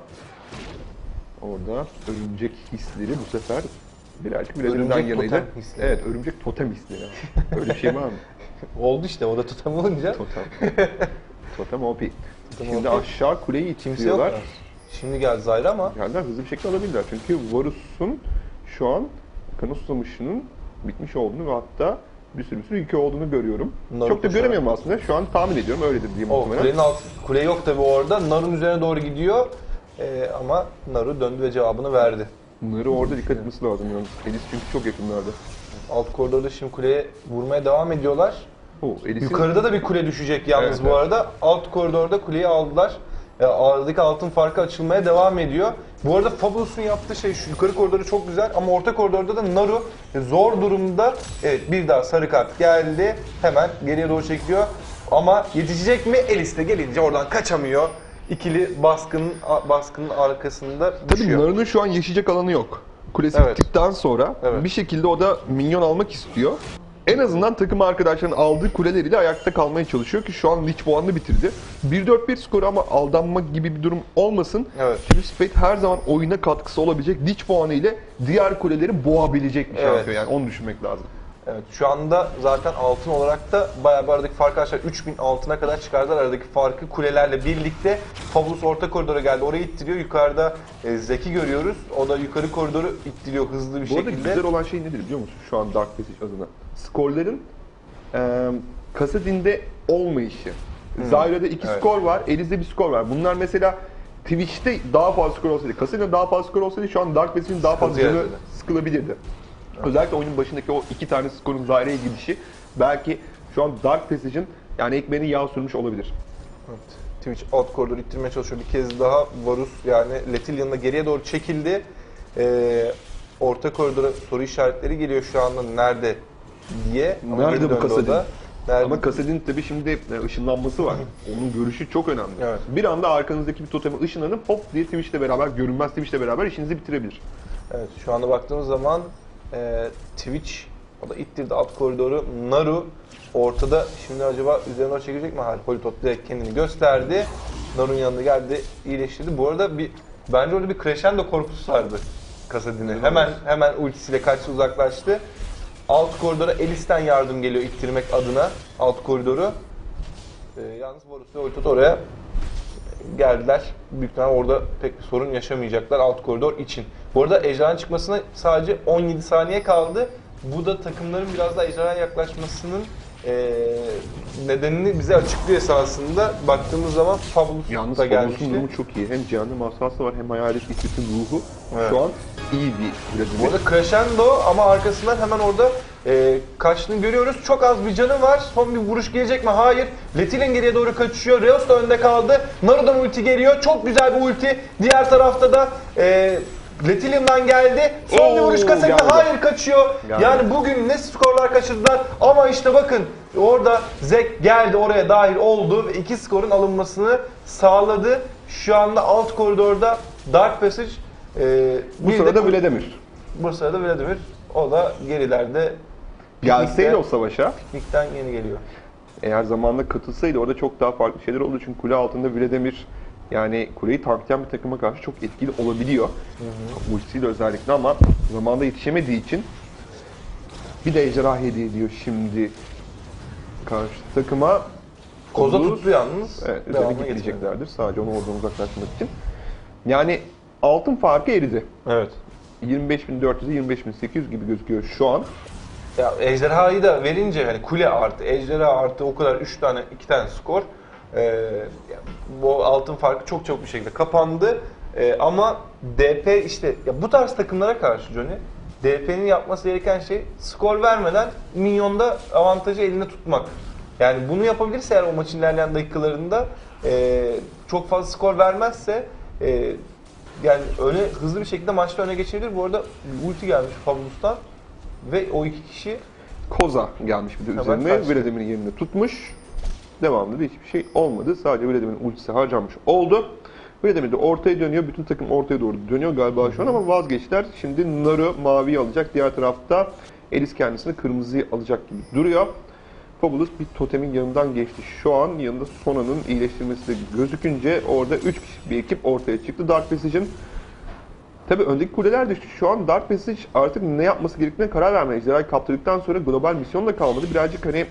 orada örümcek hisleri bu sefer birazcık birbirinden Örümcek yanaydı. totem hisleri. Evet, örümcek totem hisleri. Öyle bir şey var mı? oldu işte. O da tutam olunca. Totem. Totem OP. Totem Şimdi OP. aşağı kuleyi Kimse yok. itiriyorlar. Şimdi geldi Zyra ama Geldiler hızlı bir şekilde alabilirler. Çünkü Varus'un şu an kanı susamışının bitmiş olduğunu ve hatta bir sürü yükü olduğunu görüyorum. Naru Çok da koşarak. göremiyorum aslında. Şu an tahmin ediyorum. Öyledir diye o muhtemelen. kulenin kule yok tabi orada. Naru'nun üzerine doğru gidiyor. Ama Naru döndü ve cevabını verdi. Bunları orada dikkat etmesi lazım yalnız. Elis çünkü çok yakınlarda. Alt koridorda şimdi kuleye vurmaya devam ediyorlar. Elis'in Yukarıda da bir kule düşecek yalnız Evet, bu arada. Alt koridorda kuleyi aldılar. Aradaki altın farkı açılmaya devam ediyor. Bu arada Fabulous'un yaptığı şey şu yukarı koridoru çok güzel ama orta koridorda da Naru zor durumda. Evet bir daha sarı kart geldi. Hemen geriye doğru çekiyor. Ama yetişecek mi? Elis de gelince oradan kaçamıyor. İkili baskının arkasında Tabii düşüyor. Naru'nun şu an yaşayacak alanı yok. Kulesi Evet. bittikten sonra Evet. bir şekilde o da minyon almak istiyor. En azından takım arkadaşlarının aldığı kuleleriyle ayakta kalmaya çalışıyor ki şu an Lich puanını bitirdi. 1-4-1 skoru ama aldanmak gibi bir durum olmasın. Evet. Çünkü Spade her zaman oyuna katkısı olabilecek Lich puanı ile diğer kuleleri boğabilecek bir Evet. şampiyon. Yani onu düşünmek lazım. Evet, şu anda zaten altın olarak da bayağı bir aradaki farkı aşağı 3000 altına kadar çıkardılar aradaki farkı kulelerle birlikte. Fabulous orta koridora geldi, orayı ittiriyor. Yukarıda Zeki görüyoruz. O da yukarı koridoru ittiriyor hızlı bir Bu arada şekilde. güzel olan şey nedir biliyor musun şu an Dark Passage adına? Skorların Kassadin'de olmayışı. Zyra'da 2 Evet. skor var, Elis'de bir skor var. Bunlar mesela Twitch'te daha fazla skor olsaydı, Kassadin'de daha fazla skor olsaydı şu an Dark Passage'in daha fazla Sıkıntı canı yaratırdı. sıkılabilirdi. Özellikle oyunun başındaki o 2 tane skorun Zyra'ya gidişi belki şu an Dark Passage'in yani ekmeğini yağ sürmüş olabilir. Evet. Twitch alt koridoru ittirmeye çalışıyor. Bir kez daha Varus yani Letillian'la geriye doğru çekildi. Orta koridora soru işaretleri geliyor şu anda nerede diye. Ama Nerede geri bu döndü o Kassadin? da. Nerede? Ama Kassadin'in tabii şimdi ışınlanması var. Onun görüşü çok önemli. Evet. Bir anda arkanızdaki bir toteme ışınlanıp hop diye Twitch'le beraber, görünmez Twitch'le beraber işinizi bitirebilir. Evet, şu anda baktığımız zaman Twitch, o da ittirdi alt koridoru. Naru ortada, şimdi acaba üzerine doğru çekecek mi? Hayır, Politot direkt kendini gösterdi. Naru'nun yanına geldi, iyileştirdi. Bu arada bence orada bir crescendo korkusu sardı Kassadin'i. Hemen ultisiyle kaçtı, uzaklaştı. Alt koridora Elis'ten yardım geliyor ittirmek adına alt koridoru. Yalnız Varus ve Politot oraya geldiler. Büyük ihtimalle orada pek bir sorun yaşamayacaklar alt koridor için. Bu arada ejderhanın çıkmasına sadece 17 saniye kaldı. Bu da takımların biraz daha ejderhaya yaklaşmasının nedenini bize açıklıyor esasında. Baktığımız zaman Fabulous Yalnız da Fabulous'un gelmişti. durumu çok iyi. Hem cehennem asası var hem hayalet ifritin ruhu Evet. şu an iyi bir Bu arada crescendo ama arkasından hemen orada kaçtığını görüyoruz. Çok az bir canı var. Son bir vuruş gelecek mi? Hayır. Letilin geriye doğru kaçıyor. Reos da önde kaldı. Naru'dan ulti geliyor. Çok güzel bir ulti. Diğer tarafta da Letilin'den geldi. Son bir vuruş Kasadin. Geldi. Hayır, kaçıyor. Geldi. Yani bugün ne skorlar kaçırdılar. Ama işte bakın orada Zek geldi, oraya dahil oldu ve 2 skorun alınmasını sağladı. Şu anda alt koridorda Dark Passage. Bu sırada Vladimir. Bu sırada Vladimir. O da gerilerde. Gelseydi o savaşa, Piknikten yeni geliyor. eğer zamanında katılsaydı orada çok daha farklı şeyler oldu. Çünkü kule altında Vladimir, yani kuleyi tanklayan bir takıma karşı çok etkili olabiliyor. Ultisiyle özellikle, ama zamanında yetişemediği için bir de ejderha hediye ediyor şimdi karşı takıma. Koza Olur. tuttu yalnız. Evet, Devamına üzerine gitmeyeceklerdir. Sadece onu oradan uzaklaştırmak için. Yani altın farkı eridi. Evet. 25.400'e 25.800 gibi gözüküyor şu an. Ya ejderhayı da verince hani kule artı, ejderha artı o kadar 2 tane skor. Bu altın farkı çok çabuk bir şekilde kapandı. Ama DP işte ya bu tarz takımlara karşı Johnny, DP'nin yapması gereken şey skor vermeden minyonda avantajı elinde tutmak. Yani bunu yapabilirse eğer o maçın ilerleyen dakikalarında çok fazla skor vermezse yani hızlı bir şekilde maçta öne geçebilir. Bu arada ulti gelmiş Fabulus'tan ve o 2 kişi Koza gelmiş bir de hemen üzerine. kaçtı. Vladimir'in yerine tutmuş. Devamında da hiçbir şey olmadı. Sadece Vladimir'in ultisi harcanmış oldu. Vladimir de ortaya dönüyor. Bütün takım ortaya doğru dönüyor galiba şu an, ama vazgeçtiler. Şimdi Naru maviyi alacak. Diğer tarafta Elis kendisini kırmızıyı alacak gibi duruyor. Fabulous bir totemin yanından geçti. Şu an yanında Sona'nın iyileştirmesi de gözükünce orada 3 kişi bir ekip ortaya çıktı. Dark Passage'in tabii öndeki kuleler düştü. Şu an Dark Passage artık ne yapması gerektiğine karar vermeye. Ejderhayı kaptırdıktan sonra global misyon da kalmadı. Birazcık hani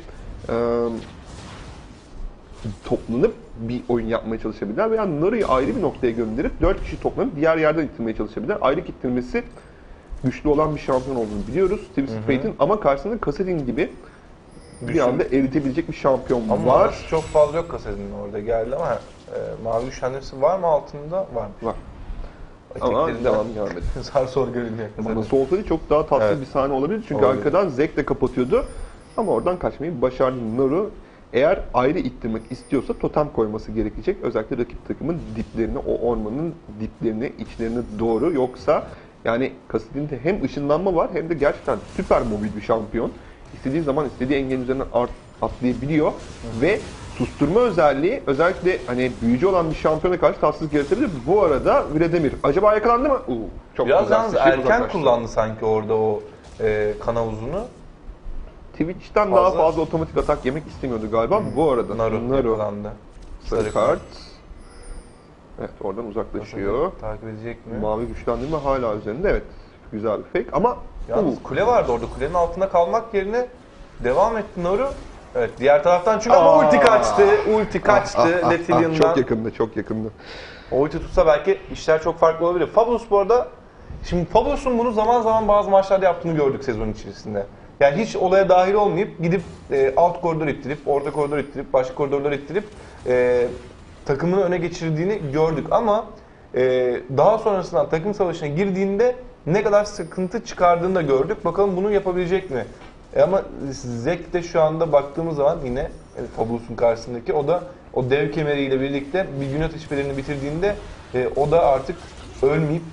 toplanıp bir oyun yapmaya çalışabilirler veya Naru'yu ayrı bir noktaya gönderip 4 kişi toplanıp diğer yerden ittirmeye çalışabilirler. Ayrı ittirmesi güçlü olan bir şampiyon olduğunu biliyoruz Twisted Fate'in, ama karşısında Kassadin gibi bir anda eritebilecek bir şampiyon ama var. çok fazla yok Kasadin'in orada geldi ama mavi güçlendirmesi var mı altında? Varmış. Var. Ama devam gelmedi. Zar zor görünüyor. Nasıl olsaydı çok daha tatlı Evet. bir sahne olabilir. Çünkü Olabilir. arkadan Zek de kapatıyordu. Ama oradan kaçmayı başardı Naru. Eğer ayrı ittirmek istiyorsa totem koyması gerekecek. Özellikle rakip takımın diplerine, o ormanın diplerine, içlerine doğru. Yoksa yani Kassadin'de hem ışınlanma var hem de gerçekten süper mobil bir şampiyon. İstediği zaman istediği engelin üzerinden atlayabiliyor. Ve susturma özelliği özellikle hani büyücü olan bir şampiyona karşı tatsızlık yaratabilir. Bu arada Vladimir acaba yakalandı mı? Çok Biraz güzel. yalnız Şey erken uzaklaştı. kullandı sanki orada o kan havuzunu. Twitch'ten daha fazla otomatik atak yemek istemiyordu galiba. Bu arada Naru yakalandı. sarı kart. Evet, oradan uzaklaşıyor. Takip edecek mi? Mavi güçlendirme hala üzerinde. Evet, güzel bir fake ama Yalnız kule vardı orada. Kulenin altında kalmak yerine devam etti Naru. Evet, diğer taraftan çünkü ama ulti kaçtı. Ulti kaçtı Letilian'dan. çok yakında, çok yakında. O ulti tutsa belki işler çok farklı olabilir. Fabulous bu arada, şimdi Fabulous'un bunu zaman zaman bazı maçlarda yaptığını gördük sezon içerisinde. Yani hiç olaya dahil olmayıp gidip alt koridor ittirip, orta koridor ittirip, başka koridorlar ittirip takımını öne geçirdiğini gördük. Ama daha sonrasında takım savaşına girdiğinde ne kadar sıkıntı çıkardığını da gördük. Bakalım bunu yapabilecek mi? Ama Zek de şu anda baktığımız zaman yine Fabulous'un karşısındaki, o da o dev kemeriyle birlikte bir gün ateşpelerini bitirdiğinde o da artık ölmeyip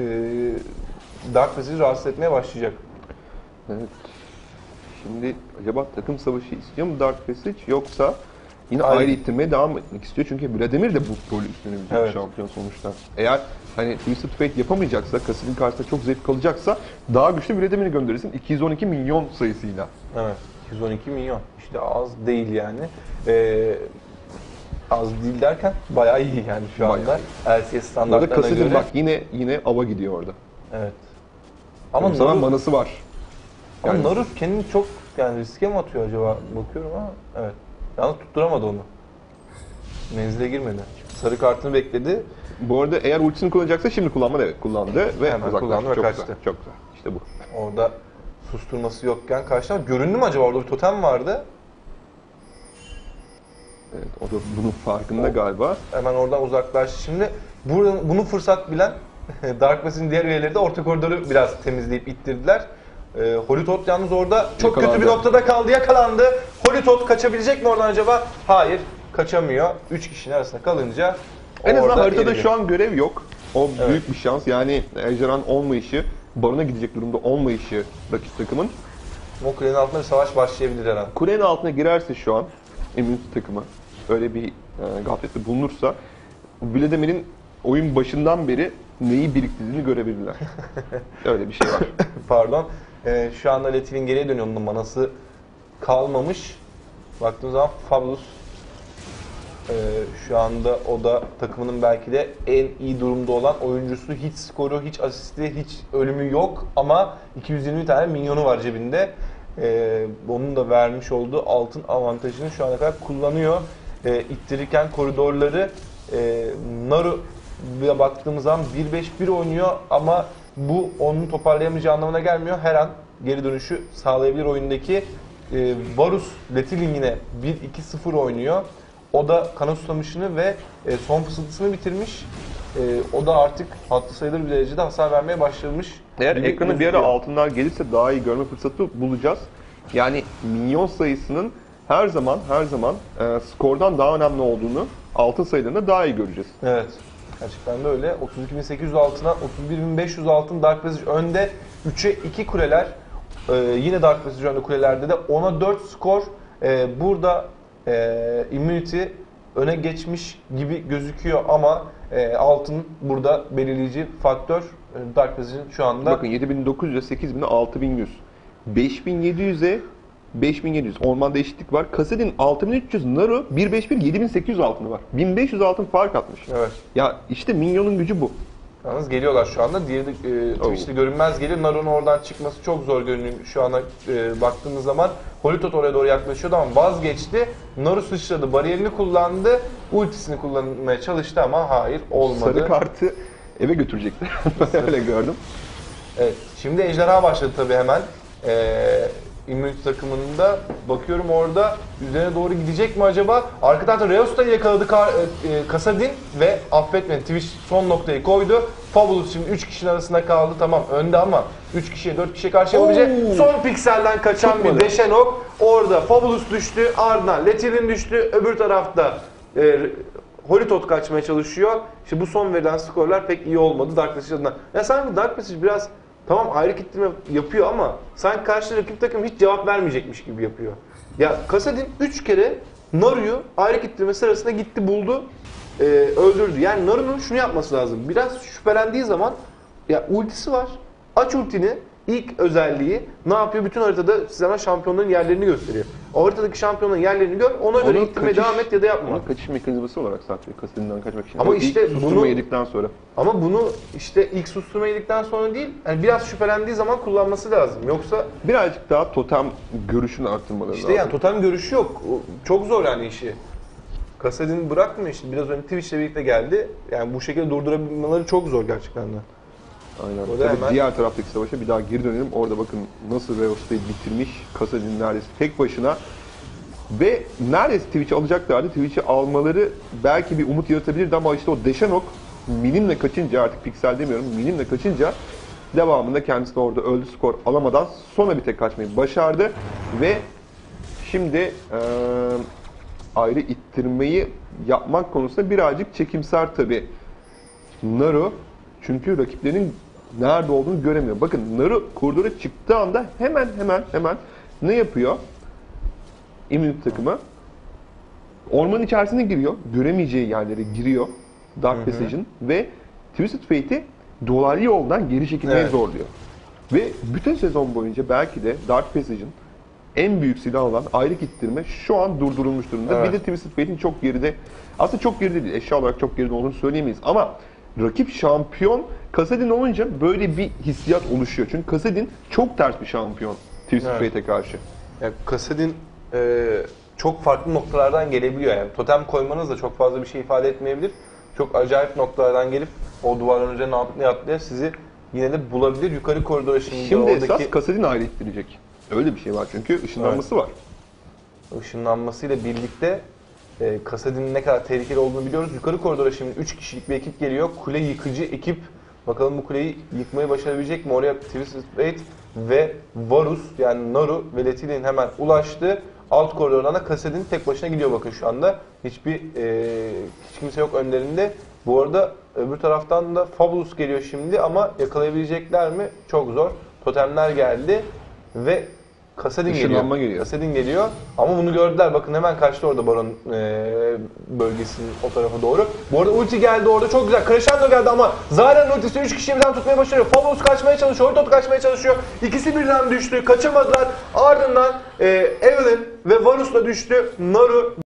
Dark Passage'i rahatsız etmeye başlayacak. Evet. Şimdi acaba takım savaşı istiyor mu Dark Passage, yoksa yine Hayır. ayrı ittirmeye devam etmek istiyor? Çünkü Vladimir de bu rolü üstlenebilecek Evet. bir şampiyon sonuçta. Eğer hani Twisted Fate yapamayacaksa, Kassadin karşısında çok zevk kalacaksa daha güçlü Vladimir'i gönderirsin 212 milyon sayısıyla. Evet. 212 milyon. İşte az değil yani. Az değil derken bayağı iyi yani şu Bayağı anda. LCS Orada standartlarına Kassadin göre. bak yine ava gidiyor orada. Evet. Ama Ama sana Naru, manası var. ama Yani- Naru kendini çok yani riske mi atıyor acaba? Bakıyorum ama evet. Yalnız tutturamadı onu. Menzile girmedi. Sarı kartını bekledi. Bu arada eğer ultisini kullanacaksa şimdi kullanmadı, evet kullandı ve Hemen uzaklaştı. kullandı ve Çok kaçtı. güzel, çok güzel. İşte bu. Orada susturması yokken karşıdan göründü mü acaba? Orada bir totem vardı. Evet, o da bunun farkında galiba. Hemen oradan uzaklaştı. Şimdi bunu fırsat bilen Dark Pass'in diğer üyeleri de orta koridoru biraz temizleyip ittirdiler. Holitot yalnız orada çok Yakalandı. kötü bir noktada kaldı, yakalandı. Holitot kaçabilecek mi oradan acaba? Hayır, kaçamıyor. 3 kişinin arasında kalınca En azından orada haritada eridi. şu an görev yok. O Evet. büyük bir şans. Yani Ejderhan olmayışı, Baron'a gidecek durumda olmayışı rakip takımın. O kulenin altında bir savaş başlayabilir her an. Kulenin altına girerse şu an Immunity takımı öyle bir gaflette bulunursa Vladimir'in oyun başından beri neyi biriktirdiğini görebilirler. Öyle bir şey var. Pardon. Şu anda Letil'in geriye dönüyor. Onun manası kalmamış. Baktığımız zaman Fabulous şu anda o da takımının belki de en iyi durumda olan oyuncusu. Hiç skoru, hiç asisti, hiç ölümü yok ama 220 tane minyonu var cebinde. Onun da vermiş olduğu altın avantajını şu ana kadar kullanıyor. İttirirken koridorları Naru'ya baktığımız zaman 1-5-1 oynuyor ama bu onun toparlayamayacağı anlamına gelmiyor. Her an geri dönüşü sağlayabilir oyundaki. Varus Letil'in yine 1-2-0 oynuyor. O da kana susamışını ve son fısıltısını bitirmiş. O da artık hatlı sayılır bir derecede hasar vermeye başlamış. Eğer gibi ekranı bir ara gözüküyor. altınlar gelirse daha iyi görme fırsatı bulacağız. Yani minyon sayısının her zaman skordan daha önemli olduğunu altın sayılarında daha iyi göreceğiz. Evet. Gerçekten de öyle. 32.800 altına 31.500 altın Dark Passage önde. 3'e 2 kuleler. Yine Dark Passage önde kulelerde de 10'a 4 skor. Burada Immunity öne geçmiş gibi gözüküyor ama altın burada belirleyici faktör. Dark Passage'in şu anda Bakın 7900'e 8000'e 6100. 5700'e 5700. Ormanda eşitlik var. Kasadin 6300, Naru 151 7800 altını var. 1500 altın fark atmış. evet. Ya işte minyonun gücü bu. Yalnız geliyorlar şu anda. Diğeri de Twitch'te görünmez geliyor. Naru'nun oradan çıkması çok zor görünüyor şu ana baktığımız zaman. Holitot oraya doğru yaklaşıyordu ama vazgeçti. Naru sıçradı, bariyerini kullandı. Ultisini kullanmaya çalıştı ama hayır, olmadı. Sarı kartı eve götürecekler. Ben öyle gördüm. Evet, şimdi ejderha başladı tabii hemen. Immunity takımında bakıyorum orada üzerine doğru gidecek mi acaba? Arka tarafta Reos'ta yakaladı Kasadin ve affetmedi. Twitch son noktayı koydu. Fabulous şimdi 3 kişinin arasında kaldı. Tamam önde ama 3 kişiye 4 kişiye karşı yapabilecek. Oo. Son pikselden kaçan Tutmadı. bir Deşenok. Orada Fabulous düştü. Ardından Letil'in düştü. Öbür tarafta Holitot kaçmaya çalışıyor. İşte bu son verilen skorlar pek iyi olmadı Dark Passage adına. Ya sanki Dark Passage biraz tamam ayrı kitleme yapıyor ama sanki karşı rakip takım hiç cevap vermeyecekmiş gibi yapıyor. Ya Kasadin 3 kere Naru'yu ayrı kitleme sırasında gitti buldu, öldürdü. Yani Naru'nun şunu yapması lazım. Biraz şüphelendiği zaman ya ultisi var. Aç ultini. İlk özelliği ne yapıyor? Bütün haritada sana şampiyonların yerlerini gösteriyor. O haritadaki şampiyonların yerlerini gör. Ona göre Onun ittirmeye devam et ya da yapma. Onun kaçış mekanizması olarak saklıyor Kasadin'den kaçmak için. Ama O işte ilk susturma bunu- yedikten sonra. Ama bunu işte ilk susturma yedikten sonra değil, yani biraz şüphelendiği zaman kullanması lazım. Yoksa Birazcık daha totem görüşünü arttırmaları İşte lazım. yani totem görüşü yok. Çok zor yani işi. Kasadin bırakmıyor işte. Biraz önce Twitch'le birlikte geldi. Yani bu şekilde durdurabilmeleri çok zor gerçekten de. Aynen. O da Tabii hemen- diğer taraftaki savaşa bir daha geri dönelim. Orada bakın nasıl Reos'ta'yı bitirmiş. Kasadin neredeyse tek başına. Ve neredeyse Twitch'i alacaklardı. Twitch'i almaları belki bir umut yaratabilirdi ama işte o Deşenok minimle kaçınca, artık piksel demiyorum, minimle kaçınca devamında kendisi de orada öldü, skor alamadan sonra bir tek kaçmayı başardı. Ve şimdi ayrı ittirmeyi yapmak konusunda birazcık çekimser tabii Naru. Çünkü rakiplerinin nerede olduğunu göremiyor. Bakın Naru koridora çıktığı anda hemen ne yapıyor? Immunity takımı ormanın içerisine giriyor. Göremeyeceği yerlere giriyor Dark Passage'in ve Twisted Fate'i dolaylı yoldan geri çekilmeye Evet. zorluyor. Ve bütün sezon boyunca belki de Dark Passage'in en büyük silah olan ayrık ittirme şu an durdurulmuş durumda. Evet. Bir de Twisted Fate'in çok geride, aslında çok geride değil, eşya olarak çok geride olduğunu söyleyemeyiz ama rakip şampiyon Kasadin olunca böyle bir hissiyat oluşuyor. Çünkü Kasadin çok ters bir şampiyon Twisted Evet. Fate'e karşı. Yani Kasadin çok farklı noktalardan gelebiliyor. Yani totem koymanız da çok fazla bir şey ifade etmeyebilir. Çok acayip noktalardan gelip o duvarların üzerine atlaya sizi yine de bulabilir. Yukarı koridora şimdi oradaki Esas Kasadin ayrı ittirecek. Öyle bir şey var çünkü ışınlanması var. ışınlanmasıyla birlikte Kasadin'in ne kadar tehlikeli olduğunu biliyoruz. Yukarı koridora şimdi 3 kişilik bir ekip geliyor. Kule yıkıcı ekip. Bakalım bu kuleyi yıkmayı başarabilecek mi? Oraya Twisted Fate ve Varus yani Naru ve Letili'nin hemen ulaştı. Alt koridordan da Kassadin tek başına gidiyor bakın şu anda. Hiç kimse yok önlerinde. Bu arada öbür taraftan da Fabulous geliyor şimdi ama yakalayabilecekler mi? Çok zor. Totemler geldi ve Kassadin geliyor. Kassadin geliyor ama bunu gördüler. Bakın hemen kaçtı orada Baron bölgesinin o tarafa doğru. Bu arada ulti geldi orada çok güzel. Crescendo geldi ama Zayra'nın ultisi 3 kişiyi birden tutmaya başarıyor. Fabulous kaçmaya çalışıyor. Hoytot kaçmaya çalışıyor. İkisi birden düştü. Kaçamadılar. Ardından Evelyn ve Varus da düştü. Naru